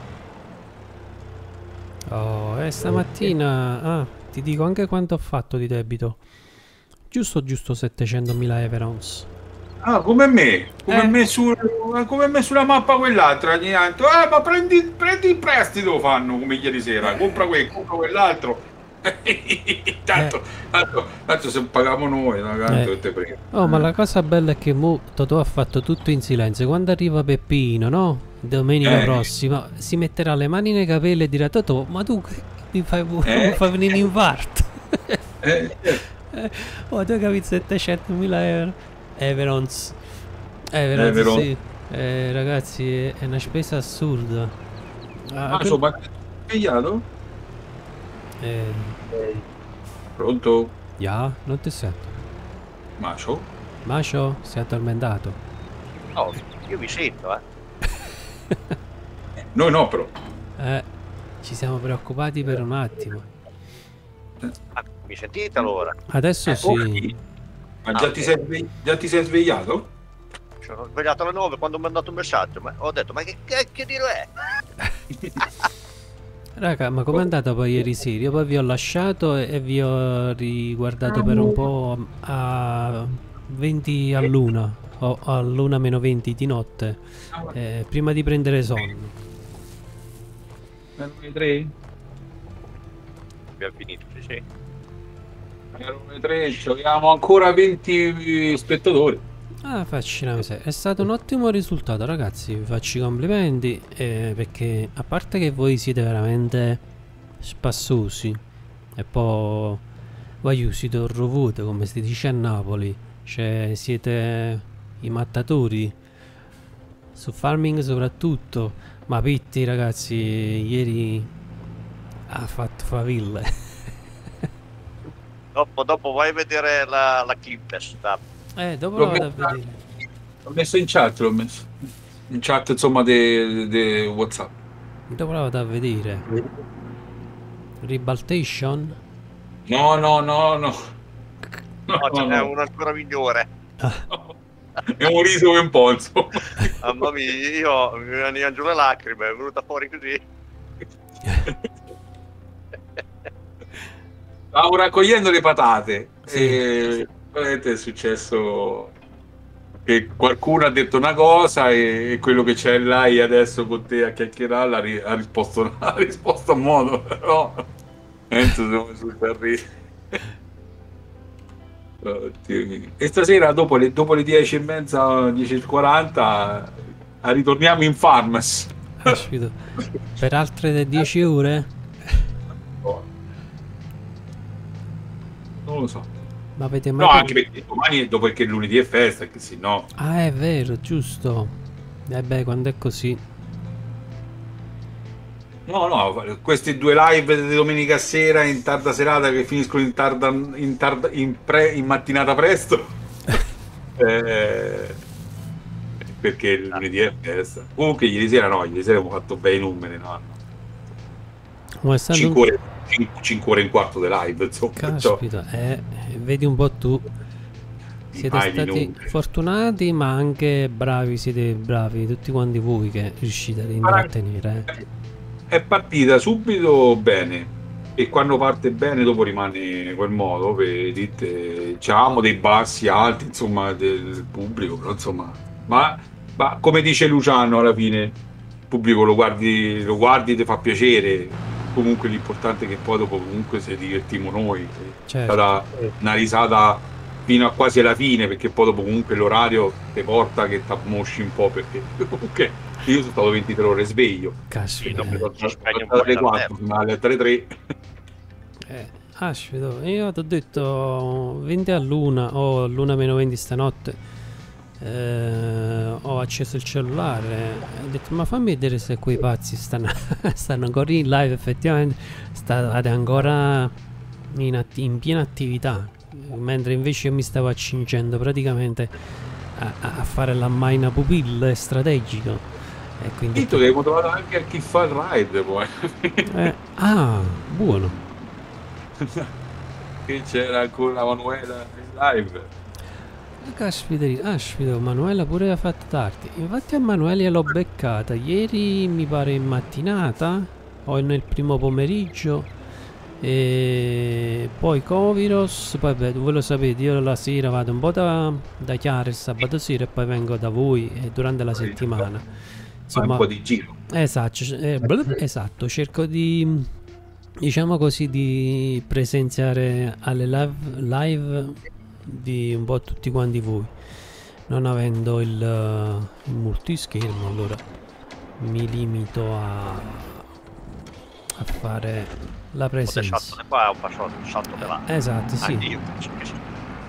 Speaker 1: Oh, e stamattina ah, ti dico anche quanto ho fatto di debito. Giusto giusto settecentomila Everons.
Speaker 10: Ah, come me, come,
Speaker 1: eh.
Speaker 10: me, su, come me sulla mappa quell'altra, ogni tanto, eh, ma prendi, prendi il prestito, fanno come ieri sera, compra quello, compra quell'altro. tanto, eh. tanto, tanto se paghiamo noi, tanto
Speaker 1: eh.
Speaker 10: te prego.
Speaker 1: Oh, ma la cosa bella è che mo Totò ha fatto tutto in silenzio. Quando arriva Peppino, no? Domenica eh. prossima si metterà le mani nei capelli e dirà Totò, ma tu mi fai, eh. mi fai venire in infarto. eh. Oh, tu hai capito, settecentomila euro Everons. Everons, Everons. Sì. Eh, ragazzi, è, è una spesa assurda.
Speaker 10: Ah, ah quel... ma svegliato?
Speaker 1: Eh.
Speaker 10: Pronto?
Speaker 1: Ja, non ti sento.
Speaker 10: Macio?
Speaker 1: Macio, si è addormentato.
Speaker 9: No, io mi sento, eh.
Speaker 10: Noi no, però.
Speaker 1: Eh, ci siamo preoccupati per un attimo.
Speaker 9: Ah, mi sentite allora?
Speaker 1: Adesso
Speaker 10: eh,
Speaker 1: sì.
Speaker 10: Okay. Ma già, ah, ti okay. sei, già ti sei svegliato?
Speaker 9: Sono svegliato alle nove quando mi ha mandato un messaggio, ma ho detto, ma che cacchio di è?
Speaker 1: Raga, ma com'è andata poi ieri sera? Io poi vi ho lasciato e vi ho riguardato per un po' a venti all'una o all'una meno venti di notte, eh, prima di prendere sonno.
Speaker 10: Alle tre?
Speaker 9: Abbiamo finito, sì, sì.
Speaker 10: Alle tre giochiamo ancora venti spettatori.
Speaker 1: Ah, facci una miseria. È stato un ottimo risultato, ragazzi. Vi faccio i complimenti, eh, perché a parte che voi siete veramente spassosi e poi voi siete orrovute, come si dice a Napoli, cioè siete i mattatori su farming soprattutto. Ma Pitti, ragazzi, ieri ha fatto faville.
Speaker 9: Dopo, dopo vai a vedere la, la clip. Sta.
Speaker 1: Eh, dopo
Speaker 10: L'ho
Speaker 1: la vado a
Speaker 10: messo-
Speaker 1: vedere.
Speaker 10: L'ho messo in chat, l'ho messo. In chat, insomma, di WhatsApp.
Speaker 1: Dopo la vado a vedere. Ribaltation?
Speaker 10: No, no, no, no. No,
Speaker 9: No,
Speaker 10: no,
Speaker 9: ce n'è
Speaker 10: no.
Speaker 9: uno ancora migliore.
Speaker 10: È un riso un po', insomma.
Speaker 9: Mamma mia, io mi venivano giù le lacrime, è venuta fuori così.
Speaker 10: Stavo raccogliendo le patate
Speaker 1: Sì.
Speaker 10: e veramente è successo che qualcuno ha detto una cosa e, e quello che c'è là adesso con te a chiacchierare ha, ri- ha risposto ha risposto a modo, però Enzo siamo super ri- Oddio mio. E stasera dopo le, dopo le dieci e mezza, dieci e quaranta ritorniamo in Farmers.
Speaker 1: Caspita. Per altre dieci ore?
Speaker 10: Non lo so.
Speaker 1: Ma avete mai...
Speaker 10: No, anche perché domani è dopo che lunedì è festa, che sì, no.
Speaker 1: Ah, è vero, giusto. Eh beh, quando è così.
Speaker 10: No, no, questi due live di domenica sera in tarda serata che finiscono in tarda in, tarda, in, pre, in mattinata presto. eh, perché il lunedì è festa. Comunque ieri sera no, ieri sera abbiamo fatto bei numeri, no?
Speaker 1: Ma è stato un-
Speaker 10: cinque ore, cinque ore e un quarto di live, insomma. perciò-
Speaker 1: Caspita, eh, vedi un po' tu. Siete
Speaker 10: Mai di
Speaker 1: stati
Speaker 10: numeri.
Speaker 1: fortunati, ma anche bravi, siete bravi tutti quanti voi che riuscite a intrattenere. eh.
Speaker 10: È partita subito bene e quando parte bene dopo rimane quel modo, vedete, c'avevamo dei bassi alti insomma del pubblico, però insomma, ma, ma come dice Luciano alla fine, il pubblico lo guardi, lo guardi, ti fa piacere, comunque l'importante è che poi dopo comunque se divertimo noi, è
Speaker 1: Certo.
Speaker 10: stata una risata fino a quasi alla fine, perché poi dopo comunque l'orario ti porta che ti ammosci un po', perché comunque io sono stato ventitré ore sveglio.
Speaker 1: Caspita.
Speaker 9: Sì,
Speaker 1: eh.
Speaker 9: non si spegne un
Speaker 10: Alle
Speaker 9: po' il
Speaker 10: quattro,
Speaker 9: cervello.
Speaker 10: alle alle tre.
Speaker 1: Eh, caspita, io ti ho detto venti all'una o l'una meno venti stanotte. eh, ho acceso il cellulare. Ho detto, ma fammi vedere se quei pazzi stanno, stanno ancora in live. Effettivamente state ancora in, atti- in piena attività. Mentre invece io mi stavo accingendo praticamente a, a- a fare la maina pupille strategico. E quindi
Speaker 10: Detto che abbiamo trovato anche a chi fa il ride poi.
Speaker 1: eh, ah, buono.
Speaker 10: Che c'era ancora Manuela in live.
Speaker 1: Caspita, caspita, Manuela pure ha fatto tardi. Infatti a Manuela l'ho beccata ieri, mi pare in mattinata o nel primo pomeriggio. E poi Coviros, poi beh, voi lo sapete, io la sera vado un po' da, da Chiara il sabato sera e poi vengo da voi eh, durante la settimana.
Speaker 10: Fa un po' di giro.
Speaker 1: Esatto, eh, bl- esatto, cerco di, diciamo così, di presenziare alle live, live di un po' tutti quanti voi, non avendo il, eh, il multischermo, allora mi limito a, a fare la
Speaker 9: Ho
Speaker 1: presenza.
Speaker 9: salto di qua e ho passato il salto di là.
Speaker 1: Esatto, sì.
Speaker 9: Anche io penso che sì.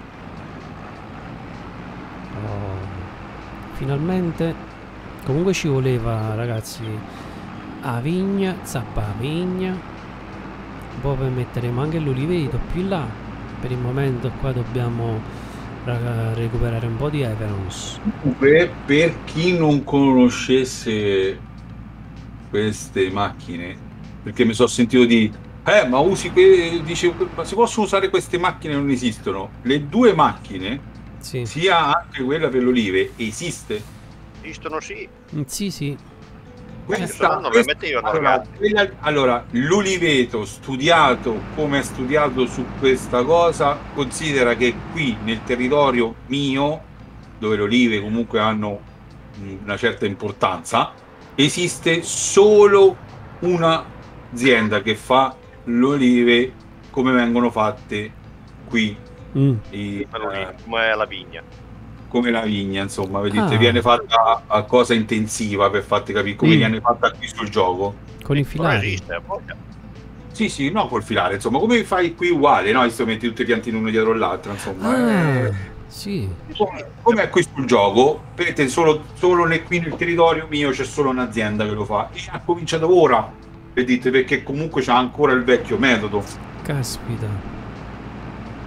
Speaker 1: Oh, finalmente. Comunque ci voleva, ragazzi, a vigna, zappa a vigna. Poi metteremo anche l'oliveto più in là. Per il momento qua dobbiamo raga, recuperare un po' di Everons.
Speaker 10: Comunque, per chi non conoscesse queste macchine, perché mi sono sentito di eh ma usi que- dice, ma si possono usare queste macchine? Non esistono. Le due macchine,
Speaker 1: Sì,
Speaker 10: sia anche quella per l'olive, esiste.
Speaker 9: Esistono sì.
Speaker 1: Mm, sì, sì.
Speaker 10: Questa,
Speaker 9: non le
Speaker 10: questa-
Speaker 9: mettevano,
Speaker 10: allora,
Speaker 9: ragazzi.
Speaker 10: quella- allora, l'oliveto studiato come ha studiato su questa cosa, considera che qui nel territorio mio, dove le olive comunque hanno mh, una certa importanza, esiste solo un'azienda che fa le olive come vengono fatte qui,
Speaker 1: Mm,
Speaker 10: i-
Speaker 9: Quello lì,
Speaker 10: eh,
Speaker 9: come la vigna.
Speaker 10: come la vigna, insomma, vedete,
Speaker 1: Ah.
Speaker 10: viene fatta a cosa intensiva per farti capire come
Speaker 1: Mm.
Speaker 10: viene fatta qui sul gioco.
Speaker 1: con i
Speaker 9: Non
Speaker 1: filari.
Speaker 9: esiste, voglia.
Speaker 10: Sì, sì, no, col filare, insomma, come fai qui uguale, no? Ti metti tutti i piantini uno dietro l'altro, insomma.
Speaker 1: Ah,
Speaker 10: eh,
Speaker 1: sì.
Speaker 10: come, come è qui sul gioco, vedete, solo, solo nel, qui nel territorio mio c'è solo un'azienda che lo fa e ha cominciato ora, vedete, perché comunque c'ha ancora il vecchio metodo.
Speaker 1: Caspita.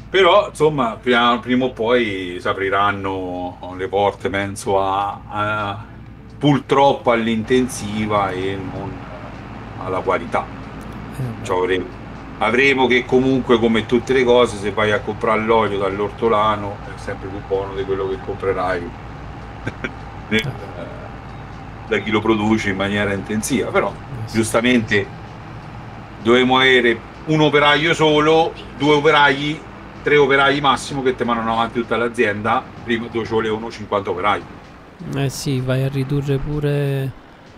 Speaker 10: Però insomma prima, prima o poi si apriranno le porte, penso, a, a purtroppo all'intensiva e non alla qualità. Cioè, avremo, avremo che comunque, come tutte le cose, se vai a comprare l'olio dall'ortolano è sempre più buono di quello che comprerai nel, da chi lo produce in maniera intensiva. Però giustamente dovremmo avere un operaio solo, due operai, tre operai massimo che ti mandano avanti tutta l'azienda. Prima dove ci volevano cinquanta operai.
Speaker 1: Eh sì, vai a ridurre pure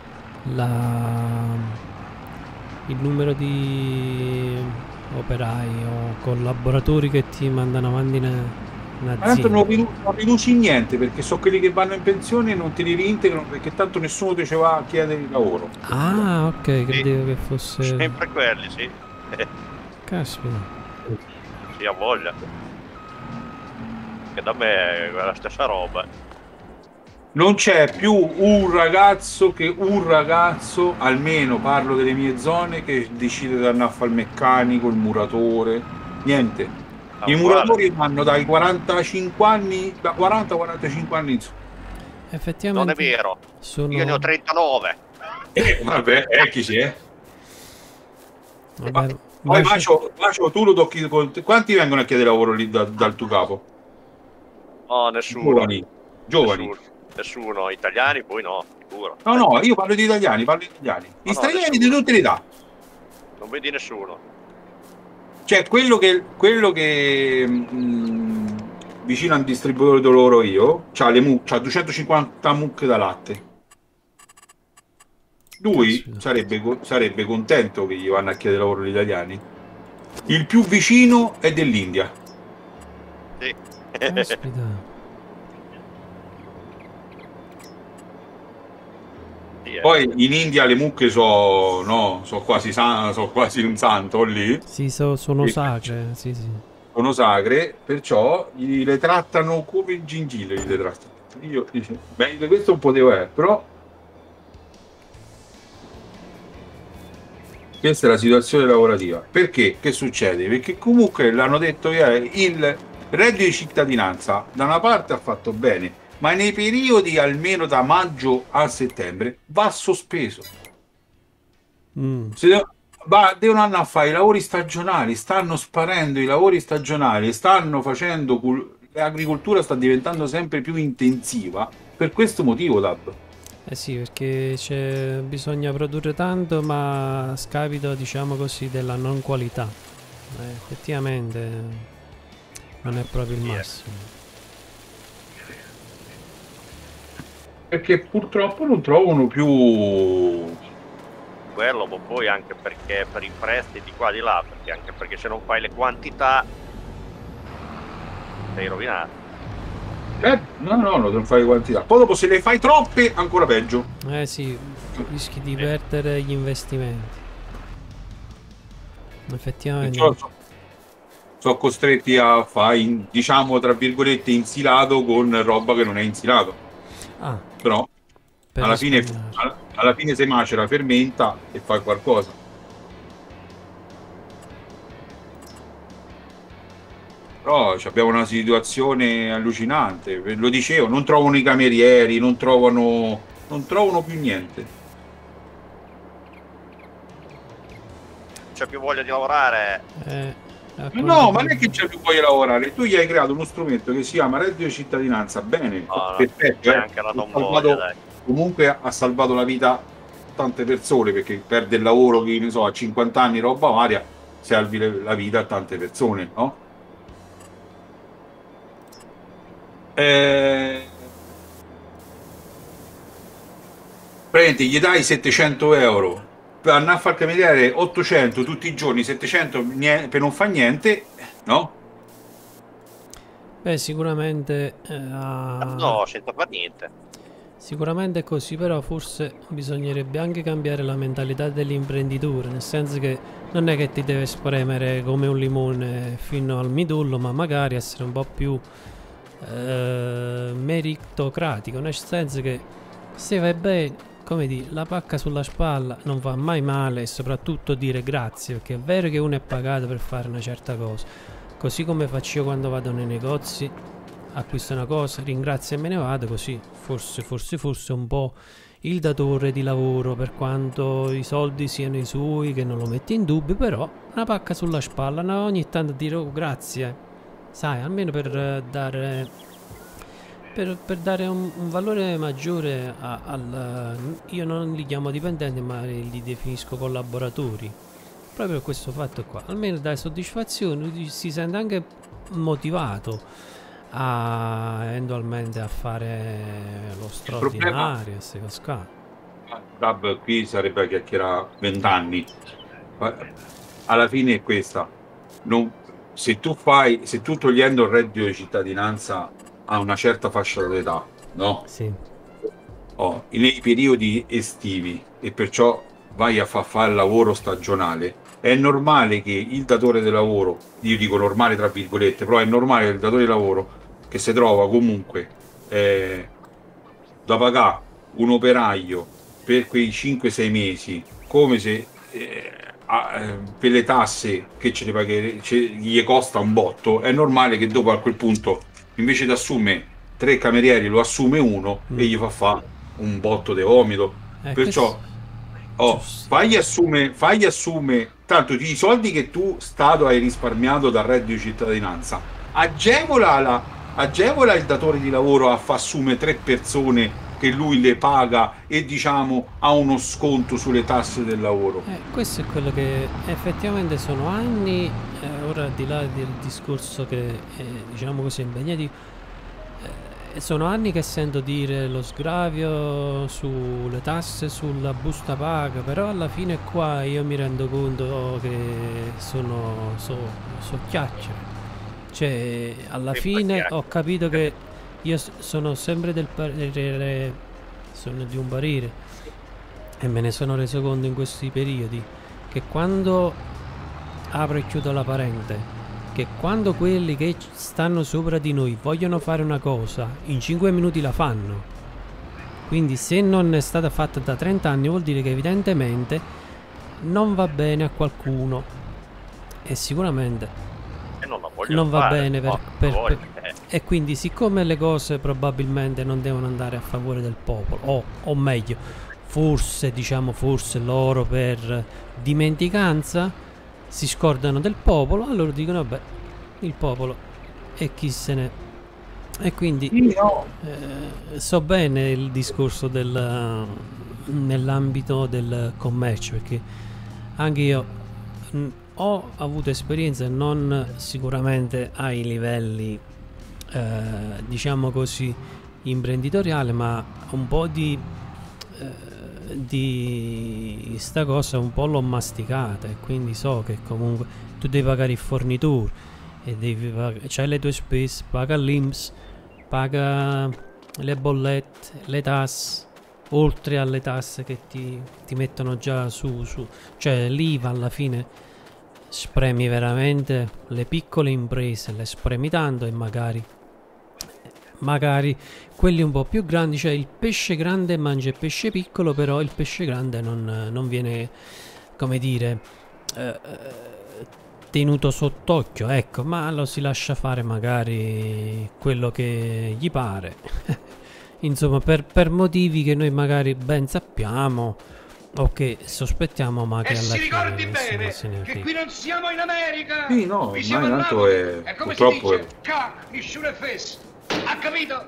Speaker 1: la il numero di operai o collaboratori che ti mandano avanti in
Speaker 10: Ma tanto non, ridu non riduci niente, perché so quelli che vanno in pensione non ti li reintegrano, perché tanto nessuno ti ci va a chiedere il lavoro.
Speaker 1: Ah, ok, credevo che fosse
Speaker 9: sempre quelli, sì.
Speaker 1: Caspita.
Speaker 9: Sì, ha voglia. Che da me è la stessa roba.
Speaker 10: Non c'è più un ragazzo che un ragazzo, almeno parlo delle mie zone, che decide di andare a fare il meccanico, il muratore, niente.
Speaker 9: Ah,
Speaker 10: I muratori vanno dai quarantacinque anni, da quaranta quarantacinque anni in su.
Speaker 1: Effettivamente
Speaker 9: non è vero,
Speaker 1: sono...
Speaker 9: io ne ho trentanove.
Speaker 10: Eh, vabbè, eh, chi c'è?
Speaker 1: Vabbè,
Speaker 10: Ma, poi Macio, Macio, tu lo tocchi con te. Quanti vengono a chiedere lavoro lì da, dal tuo capo?
Speaker 9: No, nessuno.
Speaker 10: Giovani. Giovani.
Speaker 9: Nessuno. Nessuno, italiani poi no, sicuro.
Speaker 10: No, no, io parlo di italiani, parlo di italiani. Gli
Speaker 9: no,
Speaker 10: stranieri
Speaker 9: nessuno.
Speaker 10: di tutte le età.
Speaker 9: Non vedi nessuno.
Speaker 10: Cioè, quello che, quello che mh, vicino al distributore dove lavoro io, c'ha, le mu c'ha duecentocinquanta mucche da latte. Lui sarebbe, sarebbe contento che gli vanno a chiedere lavoro gli italiani. Il più vicino è dell'India.
Speaker 9: Sì.
Speaker 1: Caspita.
Speaker 10: Poi in India le mucche sono no, so quasi, so quasi un santo lì.
Speaker 1: Sì, so, sono sacre, sì, sì.
Speaker 10: Sono sacre, perciò gli, le trattano come il gingillo. Gli le trattano. Io dice, beh, questo non potevo essere, però questa è la situazione lavorativa. Perché? Che succede? Perché comunque l'hanno detto ieri, il reddito di cittadinanza da una parte ha fatto bene, ma nei periodi almeno da maggio a settembre va sospeso.
Speaker 1: Mm.
Speaker 10: Se de va, devono andare a fare i lavori stagionali, stanno sparendo i lavori stagionali, stanno facendo, l'agricoltura sta diventando sempre più intensiva per questo motivo, Dab.
Speaker 1: Eh sì, perché bisogna produrre tanto, ma a scapito, diciamo così, della non qualità. Eh, effettivamente non è proprio il massimo.
Speaker 10: Perché purtroppo non trovano più
Speaker 9: quello, ma poi anche perché per i prestiti di qua di là, perché anche perché se non fai le quantità sei rovinato.
Speaker 10: Eh, no, no, non fai quantità. Poi dopo se le fai troppe ancora peggio.
Speaker 1: Eh sì, rischi di perdere gli investimenti. Effettivamente
Speaker 10: sono, sono costretti a fare, diciamo, tra virgolette, insilato con roba che non è insilato.
Speaker 1: Ah,
Speaker 10: però alla fine, alla, alla fine se macera, fermenta e fai qualcosa. Però abbiamo una situazione allucinante, lo dicevo, non trovano i camerieri, non trovano non trovano più niente.
Speaker 9: C'è più voglia di lavorare.
Speaker 1: Eh.
Speaker 10: No, ma non è che c'è più voglia di lavorare, tu gli hai creato uno strumento che si chiama reddito di cittadinanza, bene,
Speaker 9: no,
Speaker 10: perfetto,
Speaker 9: no,
Speaker 10: eh.
Speaker 9: anche la non
Speaker 10: salvato,
Speaker 9: voglia, dai.
Speaker 10: Comunque ha salvato la vita a tante persone, perché perde il lavoro, che ne so, a cinquanta anni, roba varia, salvi la vita a tante persone, no? Eh... Prendi, gli dai settecento euro, per andare a far cameriere ottocento tutti i giorni, settecento per non fare niente, no?
Speaker 1: Beh, sicuramente eh,
Speaker 9: no, senza fare niente.
Speaker 1: Sicuramente è così, però forse bisognerebbe anche cambiare la mentalità dell'imprenditore, nel senso che non è che ti deve spremere come un limone fino al midollo, ma magari essere un po' più eh, meritocratico, nel senso che se vai bene, come dire, la pacca sulla spalla non fa mai male, e soprattutto dire grazie, perché è vero che uno è pagato per fare una certa cosa, così come faccio io quando vado nei negozi, acquisto una cosa, ringrazio e me ne vado, così forse, forse, forse un po' il datore di lavoro, per quanto i soldi siano i suoi, che non lo metti in dubbio, però una pacca sulla spalla, no? Ogni tanto dire oh, grazie, sai, almeno per eh, dare per, per dare un, un valore maggiore a- al io non li chiamo dipendenti, ma li definisco collaboratori, proprio per questo fatto qua, almeno dai soddisfazione, si sente anche motivato a eventualmente a fare lo straordinario, queste cose qua.
Speaker 10: Dab, qui sarebbe a chiacchierare vent'anni. Ma alla fine è questa. Non, se tu fai, se tu togliendo il reddito di cittadinanza a una certa fascia d'età, no?
Speaker 1: Sì.
Speaker 10: Oh, nei periodi estivi, e perciò vai a far fare il lavoro stagionale, è normale che il datore di lavoro, io dico normale tra virgolette, però è normale che il datore di lavoro che si trova comunque eh, da pagare un operaio per quei cinque sei mesi, come se eh, a, eh, per le tasse che ce le paghere, ce, gli costa un botto, è normale che dopo a quel punto invece di assumere tre camerieri lo assume uno mm. e gli fa fare un botto di vomito. Eh, perciò oh, fagli assume, fagli assume tanto i soldi che tu Stato hai risparmiato dal reddito di cittadinanza, agevola, la, agevola il datore di lavoro a far assumere tre persone che lui le paga e diciamo ha uno sconto sulle tasse del lavoro.
Speaker 1: Eh, questo è quello che effettivamente sono anni, eh, ora al di là del discorso che eh, diciamo così impegnati, eh, sono anni che sento dire lo sgravio sulle tasse, sulla busta paga, però alla fine qua io mi rendo conto che sono so, so chiacchiere, cioè alla fine ho capito che io sono sempre del parere, sono di un parere e me ne sono reso conto in questi periodi che quando apro e chiudo la parente, che quando quelli che stanno sopra di noi vogliono fare una cosa in cinque minuti la fanno, quindi se non è stata fatta da trenta anni vuol dire che evidentemente non va bene a qualcuno e sicuramente
Speaker 9: e non, la
Speaker 1: non va
Speaker 9: fare,
Speaker 1: bene per,
Speaker 9: no,
Speaker 1: per,
Speaker 9: per,
Speaker 1: per, e quindi siccome le cose probabilmente non devono andare a favore del popolo, o, o meglio forse diciamo forse loro per dimenticanza si scordano del popolo, allora dicono vabbè il popolo e chi se ne, e quindi
Speaker 10: no.
Speaker 1: eh, so bene il discorso del nell'ambito del commercio, perché anche io mh, ho avuto esperienze non sicuramente ai livelli eh, diciamo così imprenditoriale, ma un po' di eh, di sta cosa un po' l'ho masticata e quindi so che comunque tu devi pagare il fornitore e devi pagare, c'hai le tue spese, paga l'I N P S, paga le bollette, le tasse, oltre alle tasse che ti, ti mettono già su, su cioè l'I V A alla fine spremi veramente le piccole imprese, le spremi tanto e magari magari quelli un po' più grandi, cioè il pesce grande mangia il pesce piccolo, però il pesce grande non, non viene, come dire, eh, tenuto sott'occhio, ecco, ma lo si lascia fare magari quello che gli pare insomma per, per motivi che noi magari ben sappiamo o che sospettiamo, ma che
Speaker 2: e
Speaker 1: alla
Speaker 2: si
Speaker 1: fine
Speaker 2: ricordi bene
Speaker 1: se ne
Speaker 2: che qui non siamo in America.
Speaker 10: Sì, no,
Speaker 2: qui siamo
Speaker 10: ma
Speaker 2: a
Speaker 10: tanto
Speaker 2: Napoli.
Speaker 10: è,
Speaker 2: E come
Speaker 10: purtroppo
Speaker 2: si
Speaker 10: è,
Speaker 2: dice? Ca, nisciune fes. Ha capito?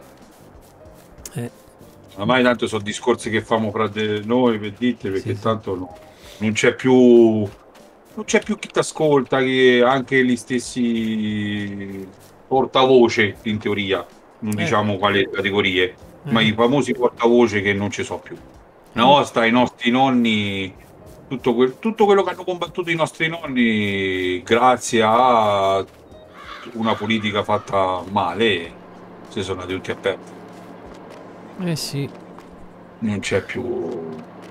Speaker 1: eh.
Speaker 10: ormai tanto sono discorsi che famo fra de noi per dite, perché
Speaker 1: Sì,
Speaker 10: tanto no, non c'è più non c'è più chi ti ascolta, che anche gli stessi portavoce in teoria, non
Speaker 1: Eh.
Speaker 10: diciamo quali categorie,
Speaker 1: Eh.
Speaker 10: ma i famosi portavoce che non ci so più. Una volta i nostri nonni, tutto, quel, tutto quello che hanno combattuto i nostri nonni, grazie a una politica fatta male, si sono andati tutti a perdere.
Speaker 1: Eh sì.
Speaker 10: Non c'è più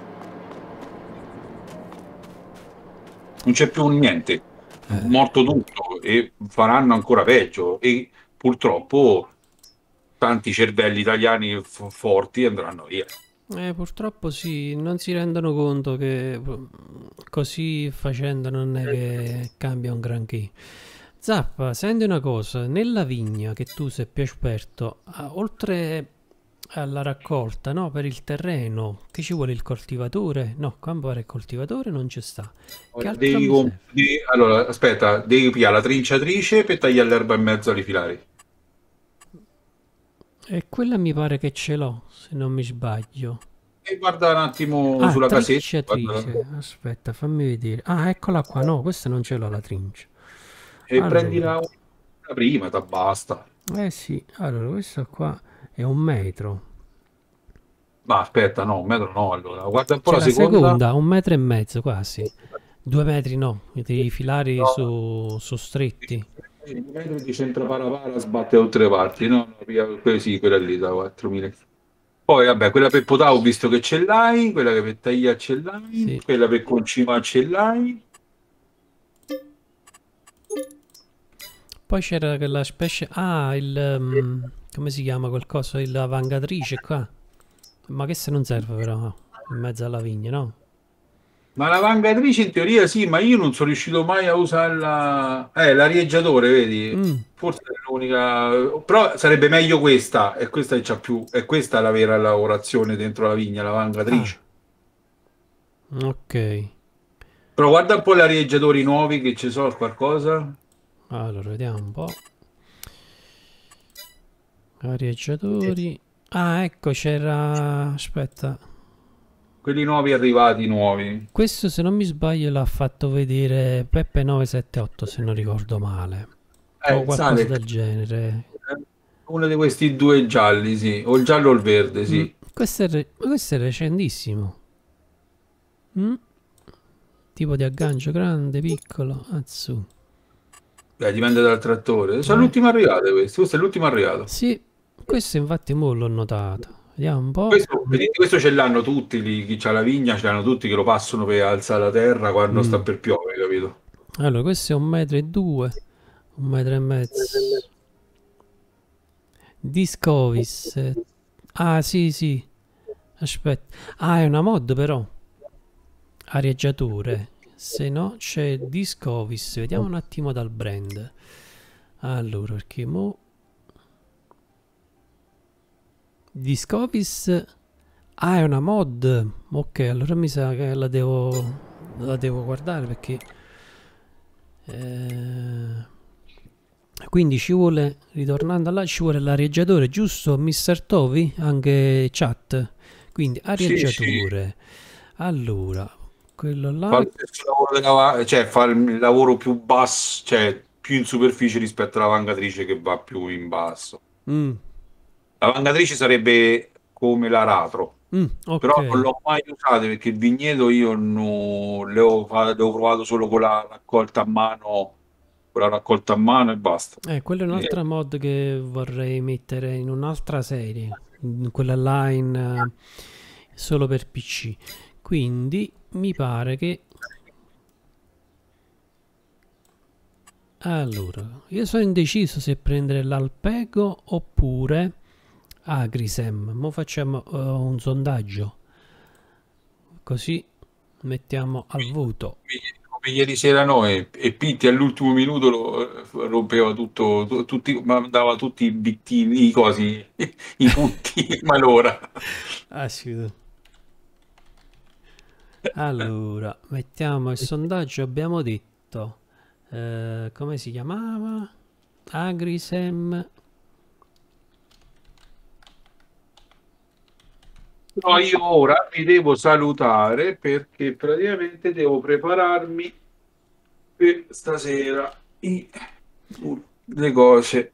Speaker 10: non c'è più niente,
Speaker 1: Eh.
Speaker 10: morto tutto, e faranno ancora peggio, e purtroppo tanti cervelli italiani f- forti andranno via.
Speaker 1: Eh, purtroppo sì, non si rendono conto che così facendo non è che cambia un granché. Zappa, senti una cosa, nella vigna che tu sei più esperto, ah, oltre alla raccolta, no, per il terreno, che ci vuole il coltivatore? No, qua mi pare il coltivatore non ci sta. Che altro
Speaker 10: Devi
Speaker 1: mi
Speaker 10: comp-
Speaker 1: serve?
Speaker 10: devi- allora, aspetta, devi pigliare la trinciatrice per tagliare l'erba in mezzo ai filari.
Speaker 1: E quella mi pare che ce l'ho, se non mi sbaglio.
Speaker 10: E guarda un attimo
Speaker 1: Ah,
Speaker 10: sulla casetta.
Speaker 1: trinciatrice,
Speaker 10: guarda.
Speaker 1: aspetta, fammi vedere. Ah, eccola qua, no, questa non ce l'ho la trincia.
Speaker 10: E
Speaker 1: Allora.
Speaker 10: prendi la, la prima, ta basta.
Speaker 1: Eh sì, allora, questa qua è un metro.
Speaker 10: Ma aspetta, no, un metro no, allora. Guarda un po'
Speaker 1: C'è
Speaker 10: la
Speaker 1: la
Speaker 10: seconda.
Speaker 1: seconda, un metro e mezzo quasi. Due metri no, i filari
Speaker 10: No.
Speaker 1: su, su stretti.
Speaker 10: Il metro di centro parapara sbatte da tutte le parti, no? No, via, que- sì, quella lì da quattromila. Poi vabbè, quella per potare ho visto che ce l'hai, quella che per tagliare ce l'hai,
Speaker 1: Sì.
Speaker 10: quella per concimare ce l'hai.
Speaker 1: Poi c'era quella specie... Ah, il... um, come si chiama quel coso? La vangatrice qua. Ma che se non serve però, in mezzo alla vigna, no?
Speaker 10: Ma la vangatrice in teoria sì, ma io non sono riuscito mai a usarla. Eh, l'arieggiatore, vedi?
Speaker 1: Mm.
Speaker 10: Forse è l'unica. Però sarebbe meglio questa, e questa che c'ha più. E questa è la vera lavorazione dentro la vigna, la vangatrice.
Speaker 1: Ah. Ok.
Speaker 10: Però guarda un po' gli arieggiatori nuovi che ci sono, qualcosa.
Speaker 1: Allora, vediamo un po'. Arieggiatori. Ah, ecco, c'era... Aspetta.
Speaker 10: Quelli nuovi arrivati, nuovi.
Speaker 1: Questo, se non mi sbaglio, l'ha fatto vedere Peppe nove sette otto, se non ricordo male.
Speaker 10: Eh,
Speaker 1: o qualcosa
Speaker 10: sale.
Speaker 1: del genere.
Speaker 10: Uno di questi due gialli, sì. O il giallo o il verde, sì.
Speaker 1: Mm. Questo, è re- ma questo è recentissimo. Mm? Tipo di aggancio grande, piccolo. Azzu.
Speaker 10: Eh, dipende dal trattore. Sono
Speaker 1: Eh.
Speaker 10: l'ultimo arrivato questo. Questo è l'ultimo arrivato.
Speaker 1: Sì, questo infatti mo l'ho notato. Vediamo un po'.
Speaker 10: Questo, vedete, questo ce l'hanno tutti, lì, chi c'ha la vigna, ce l'hanno tutti che lo passano per alzare la terra quando
Speaker 1: Mm.
Speaker 10: sta per piovere, capito?
Speaker 1: Allora, questo è un metro e due, un metro e mezzo. Discovis. eh, Ah, sì, sì. Aspetta. Ah, è una mod però. Arieggiatore. Se no c'è Discovis. Vediamo un attimo dal brand. Allora, perché mo... Discovis. Ah, è una mod. Ok, allora mi sa che la devo... La devo guardare perché... Eh... Quindi ci vuole, ritornando là, ci vuole l'arieggiatore, giusto, mister Tovi? Anche chat. Quindi arieggiatore. Allora, quello là...
Speaker 10: Fa il stesso lavoro della va- cioè fa il lavoro più basso, cioè più in superficie rispetto alla vangatrice che va più in basso.
Speaker 1: Mm,
Speaker 10: La vangatrice sarebbe come l'aratro,
Speaker 1: mm, ok.
Speaker 10: però non l'ho mai usata perché il vigneto io non le ho, fa- le ho provato solo con la raccolta a mano, con la raccolta a mano e basta.
Speaker 1: Eh, quella è un'altra mod che vorrei mettere in un'altra serie. In quella là in, eh, solo per P C. Quindi mi pare che... Allora, io sono indeciso se prendere l'Alpego oppure Agrisem. Mo facciamo uh, un sondaggio. Così mettiamo al voto.
Speaker 10: Come ieri sera no, e, e Pitti all'ultimo minuto lo, eh, rompeva tutto, tu- tutti, mandava tutti i bittini, i cosi, i punti, ma l'ora.
Speaker 1: Ah, sì. Allora, mettiamo il sondaggio, abbiamo detto. Eh, come si chiamava? Agrisem.
Speaker 10: No, io ora vi devo salutare perché praticamente devo prepararmi per stasera i- le cose.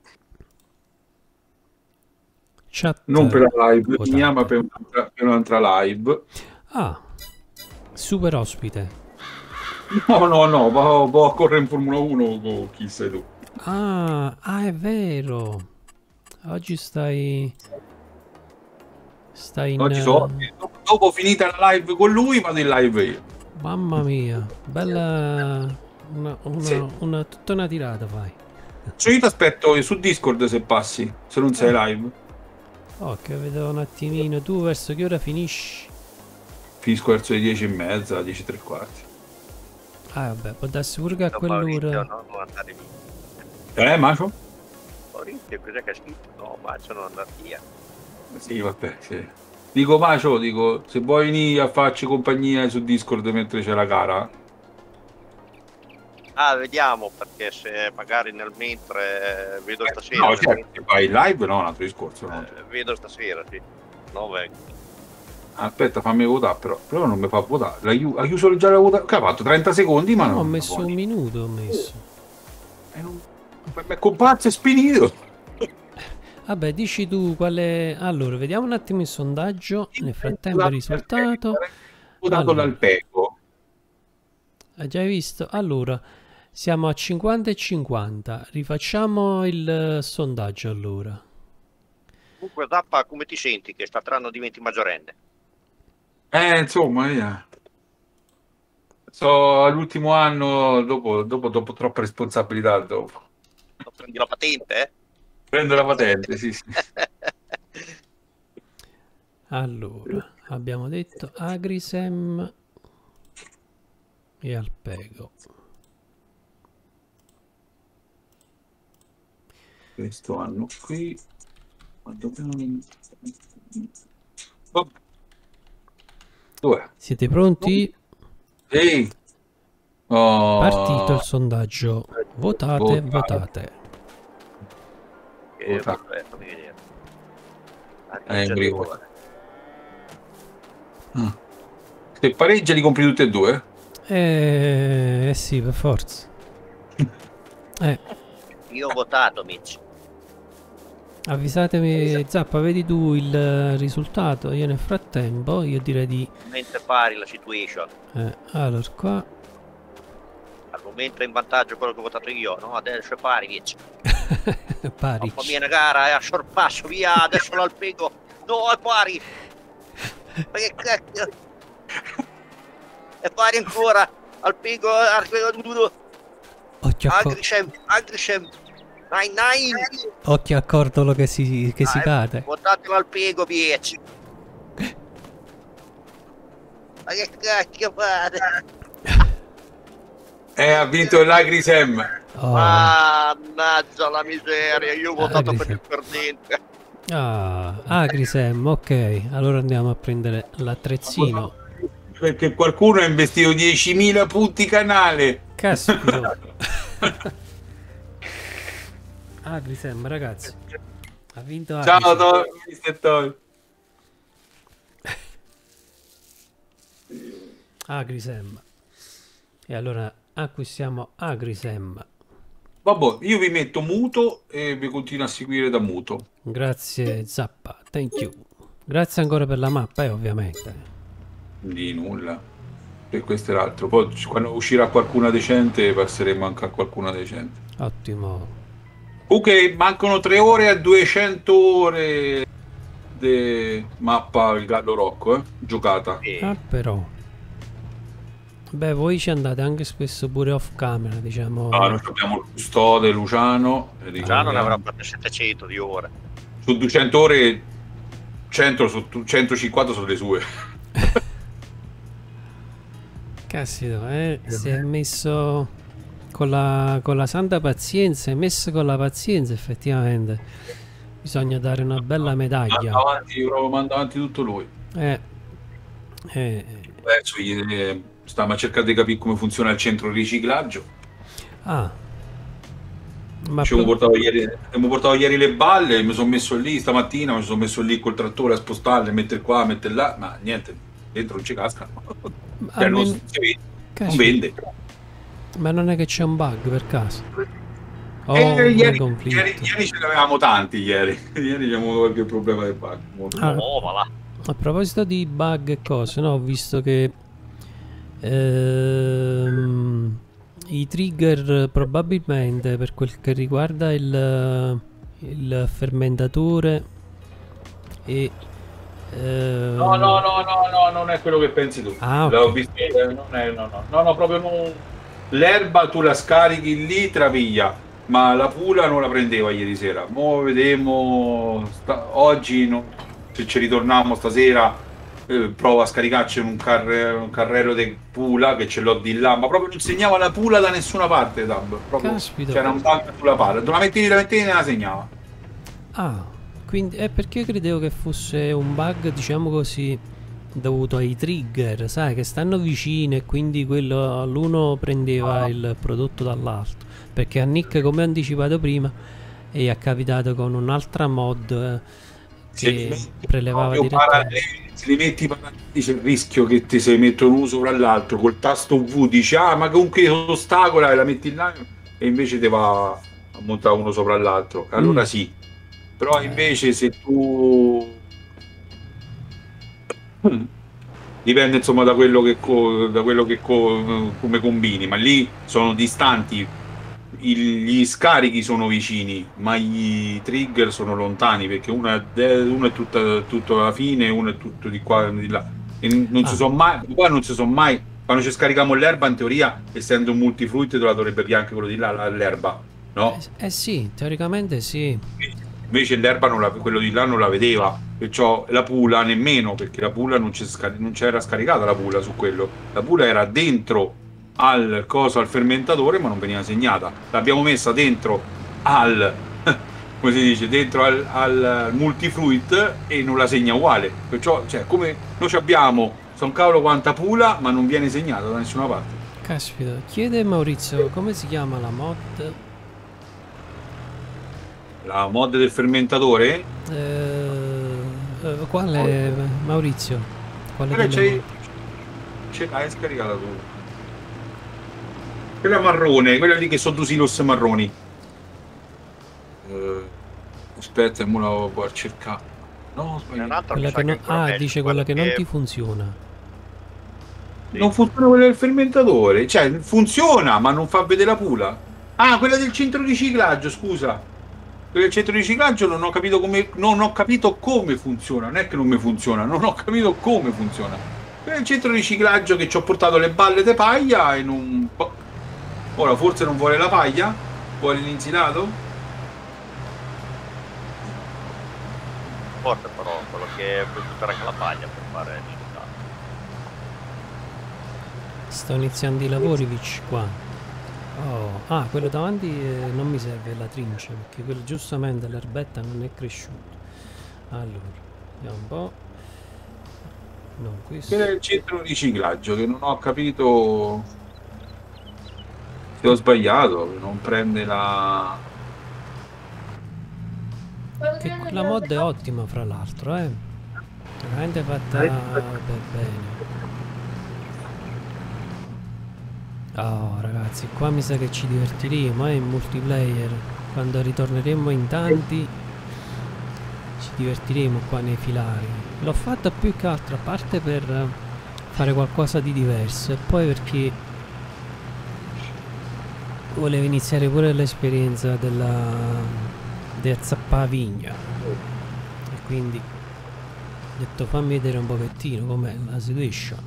Speaker 1: Chat.
Speaker 10: Non per la live
Speaker 1: votate.
Speaker 10: mia, ma per un'altra, per un'altra live.
Speaker 1: Ah, super ospite.
Speaker 10: No, no, no, va, va a correre in Formula uno con chi sei tu.
Speaker 1: Ah, ah, è vero. Oggi stai... Stai in...
Speaker 10: Oggi so, dopo, dopo finita la live con lui, vado in live io.
Speaker 1: Mamma mia, bella... Una, una,
Speaker 10: Sì.
Speaker 1: una- tutta una tirata fai.
Speaker 10: Cioè, io ti aspetto su Discord se passi, se non sei live.
Speaker 1: Oh, che vedo un attimino. Tu verso che ora finisci?
Speaker 10: Finisco verso le dieci e mezza, dieci e tre quarti.
Speaker 1: Ah, vabbè, può darsi pure che a
Speaker 9: Don Maurizio,
Speaker 1: quell'ora...
Speaker 9: no? Non andare via.
Speaker 10: Eh, Macio?
Speaker 9: Maurizio, cos'è che ha scritto? No, Macio non andare via.
Speaker 10: Sì, vabbè, sì. Dico, Macio, dico, se vuoi venire a farci compagnia su Discord mentre c'è la gara.
Speaker 9: Ah, vediamo, perché se magari nel mentre eh, vedo stasera.
Speaker 10: No, certo, se vai live, no, un altro discorso. No.
Speaker 9: Eh, vedo stasera, sì. No, vengo.
Speaker 10: Aspetta, fammi votare, però. Però non mi fa votare. La chiu- ha chiuso già la votazione. Che ha fatto? trenta secondi, ma
Speaker 1: no,
Speaker 10: non.
Speaker 1: ho messo un minuto, ho messo.
Speaker 10: Eh, non... Mi è comparso e spinito.
Speaker 1: Vabbè, dici tu quale... Allora, vediamo un attimo il sondaggio. Nel frattempo il risultato.
Speaker 10: Votato
Speaker 1: Allora.
Speaker 10: dal Peco.
Speaker 1: Hai già visto? Allora, siamo a cinquanta e cinquanta. Rifacciamo il eh, sondaggio allora.
Speaker 9: Comunque, Zappa, come ti senti che quest'anno diventi maggiorenne?
Speaker 10: Eh, insomma, io... So all'ultimo anno, dopo, dopo, dopo troppe responsabilità, dopo.
Speaker 9: Prendi la patente, eh?
Speaker 10: Prendo la patente, sì, sì.
Speaker 1: Allora, abbiamo detto Agrisem e Alpego.
Speaker 10: Questo anno qui... Oh. Dov'è?
Speaker 1: Siete pronti?
Speaker 10: Sì. Oh.
Speaker 1: Partito il sondaggio. Votate,
Speaker 10: Votate.
Speaker 1: votate.
Speaker 9: Eh,
Speaker 10: Vota.
Speaker 9: vabbè, fammi vedere.
Speaker 10: Eh,
Speaker 9: Già
Speaker 10: Enrico.
Speaker 9: due ore.
Speaker 10: Ah. Se pareggia li compri tutti e due?
Speaker 1: Eh, eh sì, per forza. Eh,
Speaker 9: Io ho votato, Mitch.
Speaker 1: avvisatemi, Zappa, vedi tu il risultato. Io nel frattempo, io direi di...
Speaker 9: Mentre pari la situation.
Speaker 1: Eh, allora, qua...
Speaker 9: Al momento è in vantaggio quello che ho votato io, no? Adesso è pari, Mitch.
Speaker 1: Pari.
Speaker 9: Mamma mia, una gara è a sorpasso, via, adesso l'Alpego. No, è pari. Ma che cacchio? È pari ancora. Alpego, Alpego,
Speaker 1: Occhio a, co-
Speaker 9: Agrisem, Agrisem. Nine, nine.
Speaker 1: occhio a Cordolo che si, che si
Speaker 9: Dai,
Speaker 1: cade.
Speaker 9: votate l'Alpego, bitch. Ma che cacchio fate?
Speaker 10: Eh, ha vinto l'Agrisem.
Speaker 1: Oh.
Speaker 9: Mannaggia la miseria, io ho votato per il perdente.
Speaker 1: Ah, Agrisem, ok. Allora andiamo a prendere l'attrezzino.
Speaker 10: Perché qualcuno ha investito diecimila punti canale.
Speaker 1: Caspita. Agrisem, ragazzi. Ha vinto Agrisem.
Speaker 10: Ciao, Tor, mister Tor.
Speaker 1: Agrisem. E allora acquistiamo Agrisem.
Speaker 10: Vabbè, io vi metto muto e vi continuo a seguire da muto.
Speaker 1: Grazie Zappa, thank you. Grazie ancora per la mappa, eh, ovviamente.
Speaker 10: Di nulla. E questo è l'altro. Poi quando uscirà qualcuna decente passeremo anche a qualcuna decente.
Speaker 1: Ottimo.
Speaker 10: Ok, mancano tre ore a duecento ore di mappa il Gallo Rocco, eh? Giocata.
Speaker 1: Ah, però. Beh, voi ci andate anche spesso pure off camera, diciamo.
Speaker 10: Ah, noi abbiamo il custode Luciano. E
Speaker 9: Luciano ne avrà fatte settecento di ore.
Speaker 10: Su duecento ore, cento su centocinquanta sono le sue.
Speaker 1: Caspita, eh, si è messo con la, con la santa pazienza, è messo con la pazienza effettivamente. Bisogna dare una bella medaglia.
Speaker 10: Manda avanti, io provo manda avanti tutto lui.
Speaker 1: Eh, eh,
Speaker 10: Adesso gli, stiamo a cercare di capire come funziona il centro riciclaggio.
Speaker 1: ah, ma
Speaker 10: Ci abbiamo
Speaker 1: pro-
Speaker 10: portato ieri, abbiamo portato ieri le balle, mi sono messo lì stamattina, mi sono messo lì col trattore a spostarle, mettere qua, mettere là, ma niente, dentro non ci cascano. Cioè, non,
Speaker 1: almeno-
Speaker 10: si vede, non
Speaker 1: caspita.
Speaker 10: vende.
Speaker 1: ma non è che c'è un bug per caso? Oh,
Speaker 10: Eh,
Speaker 1: un
Speaker 10: ieri,
Speaker 1: conflitto.
Speaker 10: ieri, ieri ce ne avevamo tanti ieri. Ieri abbiamo avuto qualche problema del bug. Molto.
Speaker 1: Ah.
Speaker 9: Oh, va là.
Speaker 1: A proposito di bug e cose, no, ho visto che ehm, i trigger probabilmente per quel che riguarda il, il fermentatore e ehm,
Speaker 10: No, no, no, no, no, non è quello che pensi tu.
Speaker 1: Ah, ok.
Speaker 10: L'ho visto, eh, non è, no, no, no, no, proprio non... L'erba tu la scarichi lì, traviglia, ma la pula non la prendeva ieri sera. Mo' vedremo, sta- oggi no- se ci ritorniamo stasera eh, provo a scaricarci un, carre, un carrello di Pula che ce l'ho di là, ma proprio non segnava la Pula da nessuna parte, Tab. Proprio
Speaker 1: Caspita.
Speaker 10: c'era un bug sulla palla, tu la mettevi, la mettevi e la segnava.
Speaker 1: Ah, quindi è perché credevo che fosse un bug, diciamo così, dovuto ai trigger, sai, che stanno vicini e quindi quello l'uno prendeva
Speaker 10: no.
Speaker 1: il prodotto dall'altro. Perché a Nick, come ho anticipato prima, è capitato con un'altra mod eh, che prelevava direttamente.
Speaker 10: Se li metti paralleli c'è il rischio che ti si mettono uno sopra l'altro, col tasto V dici ah ma comunque ostacola e la metti là e invece ti va a montare uno sopra l'altro, allora mm. sì, però invece se tu dipende insomma da quello che co... da quello che co... come combini, ma lì sono distanti, gli scarichi sono vicini ma i trigger sono lontani, perché uno è, de... uno è tutta, tutto alla fine e uno è tutto di qua e di là e non ah. si sono mai poi non si sono mai quando ci scarichiamo l'erba, in teoria essendo un multifruit te la dovrebbe pigliare anche quello di là, l'erba, no?
Speaker 1: Eh, eh sì, teoricamente sì.
Speaker 10: Invece l'erba non la, quello di là non la vedeva, perciò la Pula nemmeno, perché la Pula non c'era scaricata la Pula su quello, la Pula era dentro al coso, al fermentatore, ma non veniva segnata, l'abbiamo messa dentro al come si dice, dentro al, al multifruit e non la segna uguale, perciò cioè come noi abbiamo son cavolo quanta Pula ma non viene segnata da nessuna parte.
Speaker 1: Caspita, chiede Maurizio come si chiama la mod.
Speaker 10: La mod del fermentatore?
Speaker 1: Eh, eh, quale Maurizio? Quale
Speaker 10: c'è, ce l'hai scaricata tu? Quella marrone, quella lì che sono due silos marroni. Uh, aspetta, mo la vado a cercare. No,
Speaker 1: quella che non... Ah, dice quella che non ti funziona.
Speaker 10: Sì. Non funziona quella del fermentatore, cioè funziona ma non fa vedere la Pula. Ah, quella del centro riciclaggio, scusa. Quella del centro riciclaggio non ho capito come non ho capito come funziona, non è che non mi funziona, non ho capito come funziona. Quella del centro riciclaggio che ci ho portato le balle di paglia e non ora forse non vuole la paglia? Vuole l'insilato?
Speaker 9: Forte però quello che puoi buttare anche la paglia per fare il risultato.
Speaker 1: Sto iniziando i lavori Vic qua. Oh, ah, quello davanti eh, non mi serve la trincia perché quello giustamente l'erbetta non è cresciuta. Allora, vediamo un po'. Non questo.
Speaker 10: Quello è il centro riciclaggio che non ho capito se ho sbagliato, non prende la...
Speaker 1: Che quella mod è ottima fra l'altro, eh. Veramente fatta per bene. Oh ragazzi, qua mi sa che ci divertiremo eh, in multiplayer. Quando ritorneremo in tanti ci divertiremo qua nei filari. L'ho fatta più che altro a parte per fare qualcosa di diverso e poi perché volevo iniziare pure l'esperienza della del zappavigna e quindi ho detto fammi vedere un pochettino com'è la situation.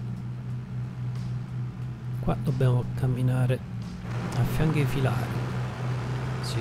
Speaker 1: Qua dobbiamo camminare a fianco ai filari. Sì.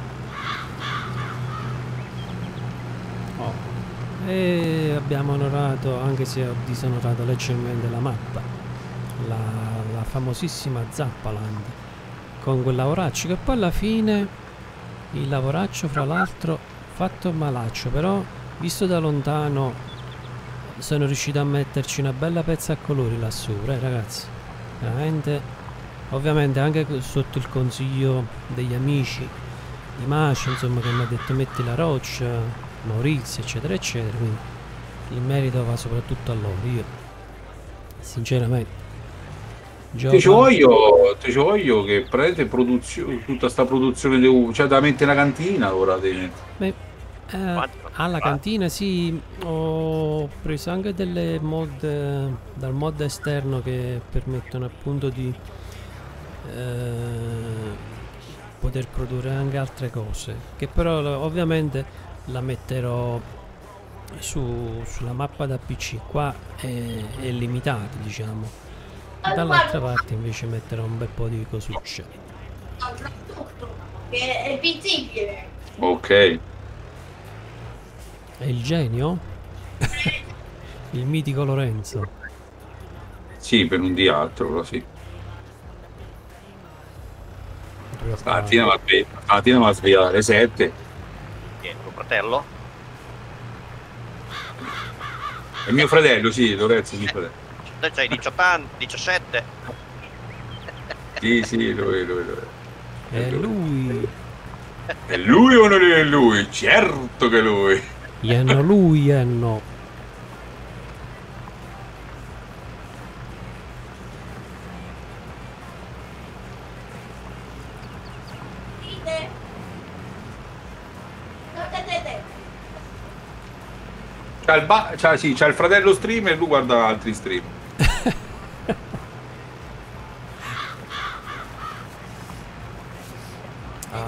Speaker 1: Oh. E abbiamo onorato, anche se ho disonorato leggermente la mappa, la, la famosissima Zappaland con quel lavoraccio che poi alla fine il lavoraccio fra l'altro fatto malaccio, però visto da lontano sono riuscito a metterci una bella pezza a colori là sopra, eh, ragazzi, veramente. Ovviamente anche sotto il consiglio degli amici di Macio, insomma, che mi ha detto metti la roccia, Maurizio eccetera eccetera, quindi il merito va soprattutto a loro. Io sinceramente
Speaker 10: Te ci voglio, te ci voglio che prendete produzione, tutta sta produzione di uva, cioè da mettere la cantina ora te.
Speaker 1: Beh, eh, alla cantina sì, ho preso anche delle mod dal mod esterno che permettono appunto di eh, poter produrre anche altre cose, che però ovviamente la metterò su, sulla mappa da P C, qua è, è limitata, diciamo. Dall'altra parte invece metterò un bel po' di cosucce.
Speaker 11: Che è visibile.
Speaker 10: Ok.
Speaker 1: È il genio? Il mitico Lorenzo.
Speaker 10: Sì, per un di altro, però sì. Stamattina mi ha svegliato alle sette.
Speaker 9: Chi è tuo fratello?
Speaker 10: È mio fratello, sì, Lorenzo, mio fratello.
Speaker 9: Te c'hai diciotto anni, diciassette?
Speaker 10: Sì, sì, lui, lui, lui.
Speaker 1: È lui.
Speaker 10: È lui o non è lui? Certo che è lui.
Speaker 1: Ienno lui, Ienno.
Speaker 10: C'ha il, ba- c'ha, sì, c'ha il fratello stream e lui guarda altri stream.
Speaker 1: Ah.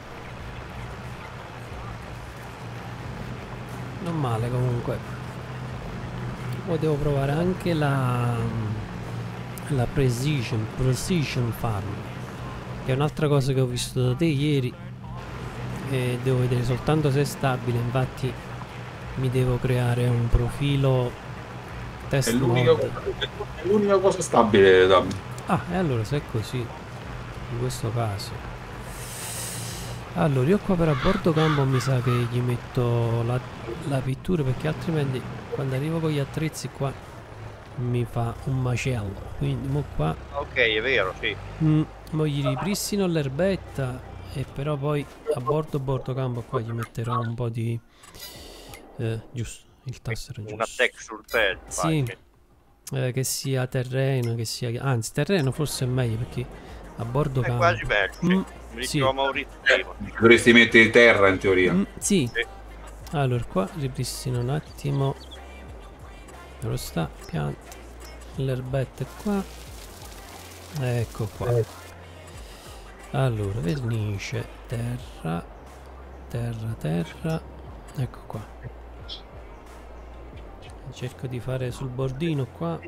Speaker 1: Non male comunque. Poi devo provare anche la la precision precision farm, che è un'altra cosa che ho visto da te ieri e devo vedere soltanto se è stabile. Infatti mi devo creare un profilo test
Speaker 10: È l'unica,
Speaker 1: mod.
Speaker 10: è l'unica cosa stabile da me.
Speaker 1: Ah, e allora se è così, in questo caso, allora io qua per a bordo campo mi sa che gli metto la, la pittura, perché altrimenti quando arrivo con gli attrezzi qua mi fa un macello. Quindi mo qua
Speaker 9: Ok, è vero, sì.
Speaker 1: mm, mo gli ripristino l'erbetta, e però poi a bordo bordo campo qua gli metterò un po' di eh, giusto, il tasto era
Speaker 9: Una
Speaker 1: giusto.
Speaker 9: texture pad.
Speaker 1: Sì, eh, che sia terreno, che sia... Anzi, terreno forse è meglio, perché a bordo
Speaker 9: È
Speaker 1: campo...
Speaker 9: quasi bello, sì.
Speaker 1: Mm,
Speaker 9: Mi
Speaker 1: sì.
Speaker 9: diceva Maurizio prima.
Speaker 10: Dovresti mettere terra in teoria.
Speaker 1: Mm, sì.
Speaker 9: Sì.
Speaker 1: Allora, qua ripristino un attimo. Dove sta? Pianta. L'erbetta è qua. Ecco qua. Allora, vernice, terra, terra, terra. Ecco qua. Cerco di fare sul bordino qua.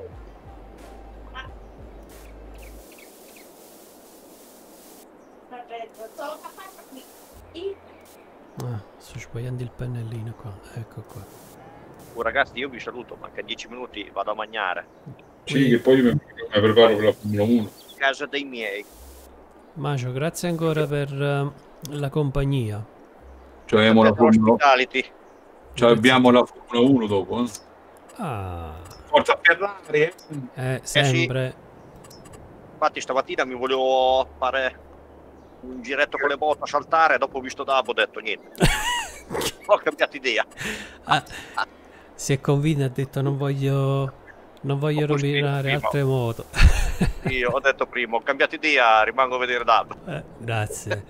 Speaker 1: Ah, sto sbagliando il pennellino qua. Ecco qua.
Speaker 9: Oh, ragazzi, io vi saluto, manca dieci minuti, vado a mangiare.
Speaker 10: Sì, che poi mi, mi preparo per la Formula uno.
Speaker 9: Casa dei miei.
Speaker 1: Macio, grazie ancora per uh, la compagnia.
Speaker 10: Cioè abbiamo la Formula,
Speaker 9: Hospitality.
Speaker 10: cioè abbiamo la Formula uno dopo. Eh?
Speaker 1: Ah,
Speaker 10: Forza Ferrari, eh?
Speaker 1: eh, sempre.
Speaker 9: Infatti stamattina mi volevo fare un giretto con le moto, saltare, dopo ho visto Dabo, ho detto niente. Ho cambiato idea.
Speaker 1: Ah, si è convinto, ha detto non voglio non voglio rovinare altre moto.
Speaker 9: Io ho detto prima, ho cambiato idea, rimango a vedere Dabo.
Speaker 1: Eh, grazie.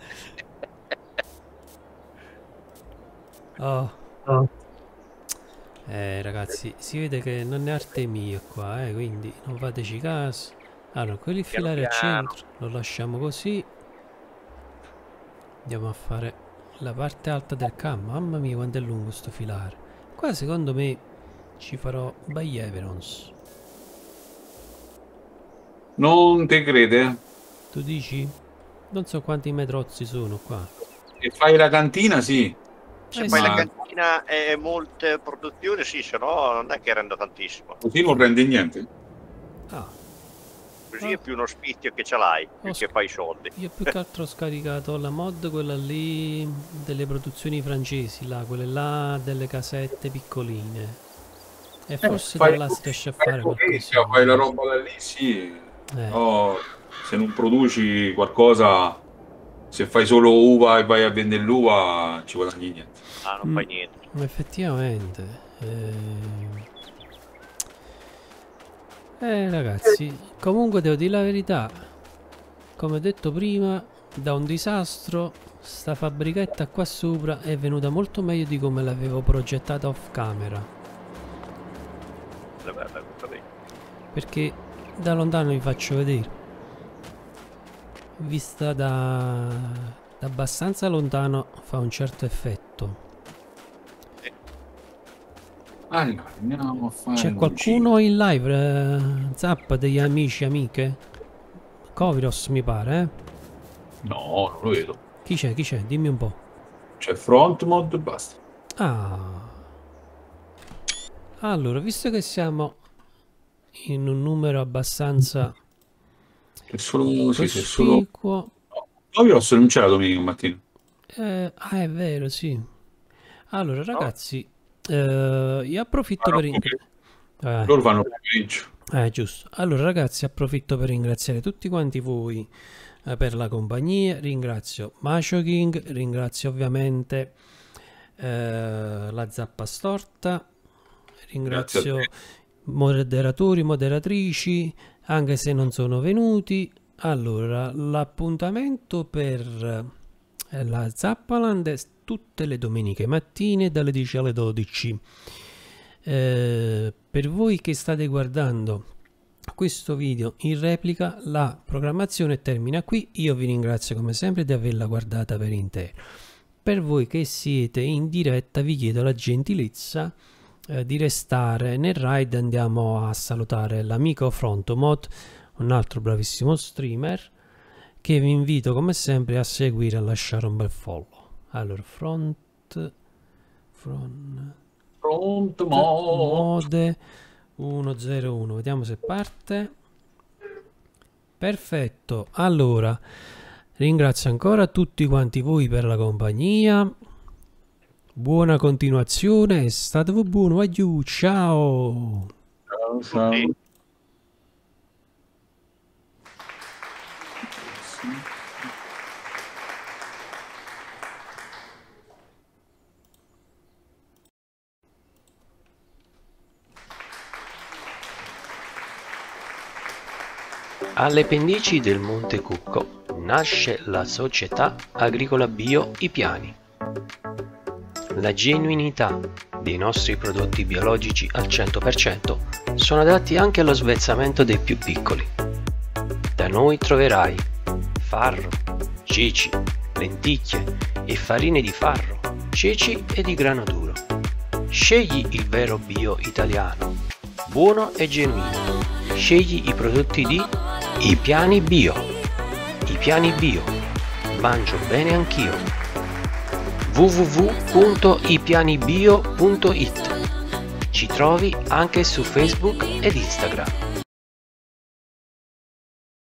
Speaker 1: Oh.
Speaker 11: Oh.
Speaker 1: Eh ragazzi, si vede che non è arte mia qua, eh, quindi non fateci caso. Allora, quelli filare al centro lo lasciamo così. Andiamo a fare la parte alta del campo. Mamma mia quanto è lungo sto filare. Qua secondo me ci farò by Everons.
Speaker 10: Non te crede?
Speaker 1: Tu dici? Non so quanti metrozzi sono qua.
Speaker 10: Se fai la cantina, sì.
Speaker 9: Se
Speaker 1: Eh
Speaker 9: fai
Speaker 1: sì.
Speaker 9: la cantina e molte produzioni, sì, se no non è che rende tantissimo.
Speaker 10: Così non rende niente.
Speaker 1: Ah,
Speaker 9: Così è più uno spizio che ce l'hai, più
Speaker 1: Ho
Speaker 9: che fai i soldi.
Speaker 1: io più che altro ho scaricato la mod, quella lì delle produzioni francesi, là, quelle là delle casette piccoline. E forse
Speaker 10: fai-
Speaker 1: da là si riesce a fare
Speaker 10: Fai
Speaker 1: qualcosa.
Speaker 10: fai la roba da lì, sì.
Speaker 1: Eh.
Speaker 10: No, se non produci qualcosa, se fai solo uva e vai a vendere l'uva, ci guadagni niente.
Speaker 9: Ah, non
Speaker 1: Mm.
Speaker 9: fai niente.
Speaker 1: Effettivamente. Eh... eh, ragazzi, comunque devo dire la verità. Come ho detto prima, da un disastro, sta fabbrichetta qua sopra è venuta molto meglio di come l'avevo progettata off camera.
Speaker 9: Vabbè, vabbè, vabbè.
Speaker 1: Perché da lontano vi faccio vedere. Vista da, da abbastanza lontano fa un certo effetto.
Speaker 10: Allora, andiamo a fare
Speaker 1: C'è
Speaker 10: un
Speaker 1: qualcuno in live, eh, Zappa, degli amici, amiche? Coviros mi pare, eh?
Speaker 10: giro. No, non lo vedo.
Speaker 1: Chi c'è, chi c'è? Dimmi un po'.
Speaker 10: C'è front mod e basta.
Speaker 1: Ah. Allora, visto che siamo in un numero abbastanza
Speaker 10: È solo, sì, sì, è solo...
Speaker 1: cospicuo,
Speaker 10: No, io non c'era domenica mattina.
Speaker 1: eh, ah, è vero, sì. Allora, ragazzi, eh, io approfitto per ring- eh,
Speaker 10: Loro fanno pomeriggio.
Speaker 1: eh, giusto. Allora, ragazzi, approfitto per ringraziare tutti quanti voi eh, per la compagnia. Ringrazio Macio King, ringrazio ovviamente eh, la Zappa Storta, ringrazio
Speaker 10: Grazie
Speaker 1: moderatori, moderatrici, anche se non sono venuti. Allora, l'appuntamento per eh, la Zappaland è tutte le domeniche mattine dalle dieci alle dodici. Eh, per voi che state guardando questo video in replica, la programmazione termina qui. Io vi ringrazio come sempre di averla guardata per intero. Per voi che siete in diretta vi chiedo la gentilezza eh, di restare nel raid. Andiamo a salutare l'amico Frontomod, un altro bravissimo streamer che vi invito come sempre a seguire e a lasciare un bel follow. Allora, front front
Speaker 10: Pronto,
Speaker 1: mode centouno, vediamo se parte. Perfetto. Allora, ringrazio ancora tutti quanti voi per la compagnia, buona continuazione, state buono, aiuto, ciao.
Speaker 10: Ciao, ciao.
Speaker 3: Alle pendici del Monte Cucco nasce la società agricola bio I Piani. La genuinità dei nostri prodotti biologici al cento per cento sono adatti anche allo svezzamento dei più piccoli. Da noi troverai farro, ceci, lenticchie e farine di farro, ceci e di grano duro. Scegli il vero bio italiano, buono e genuino. Scegli i prodotti di I Piani Bio. I Piani Bio. Mangio bene anch'io. w w w punto i piani bio punto it. Ci trovi anche su Facebook ed Instagram.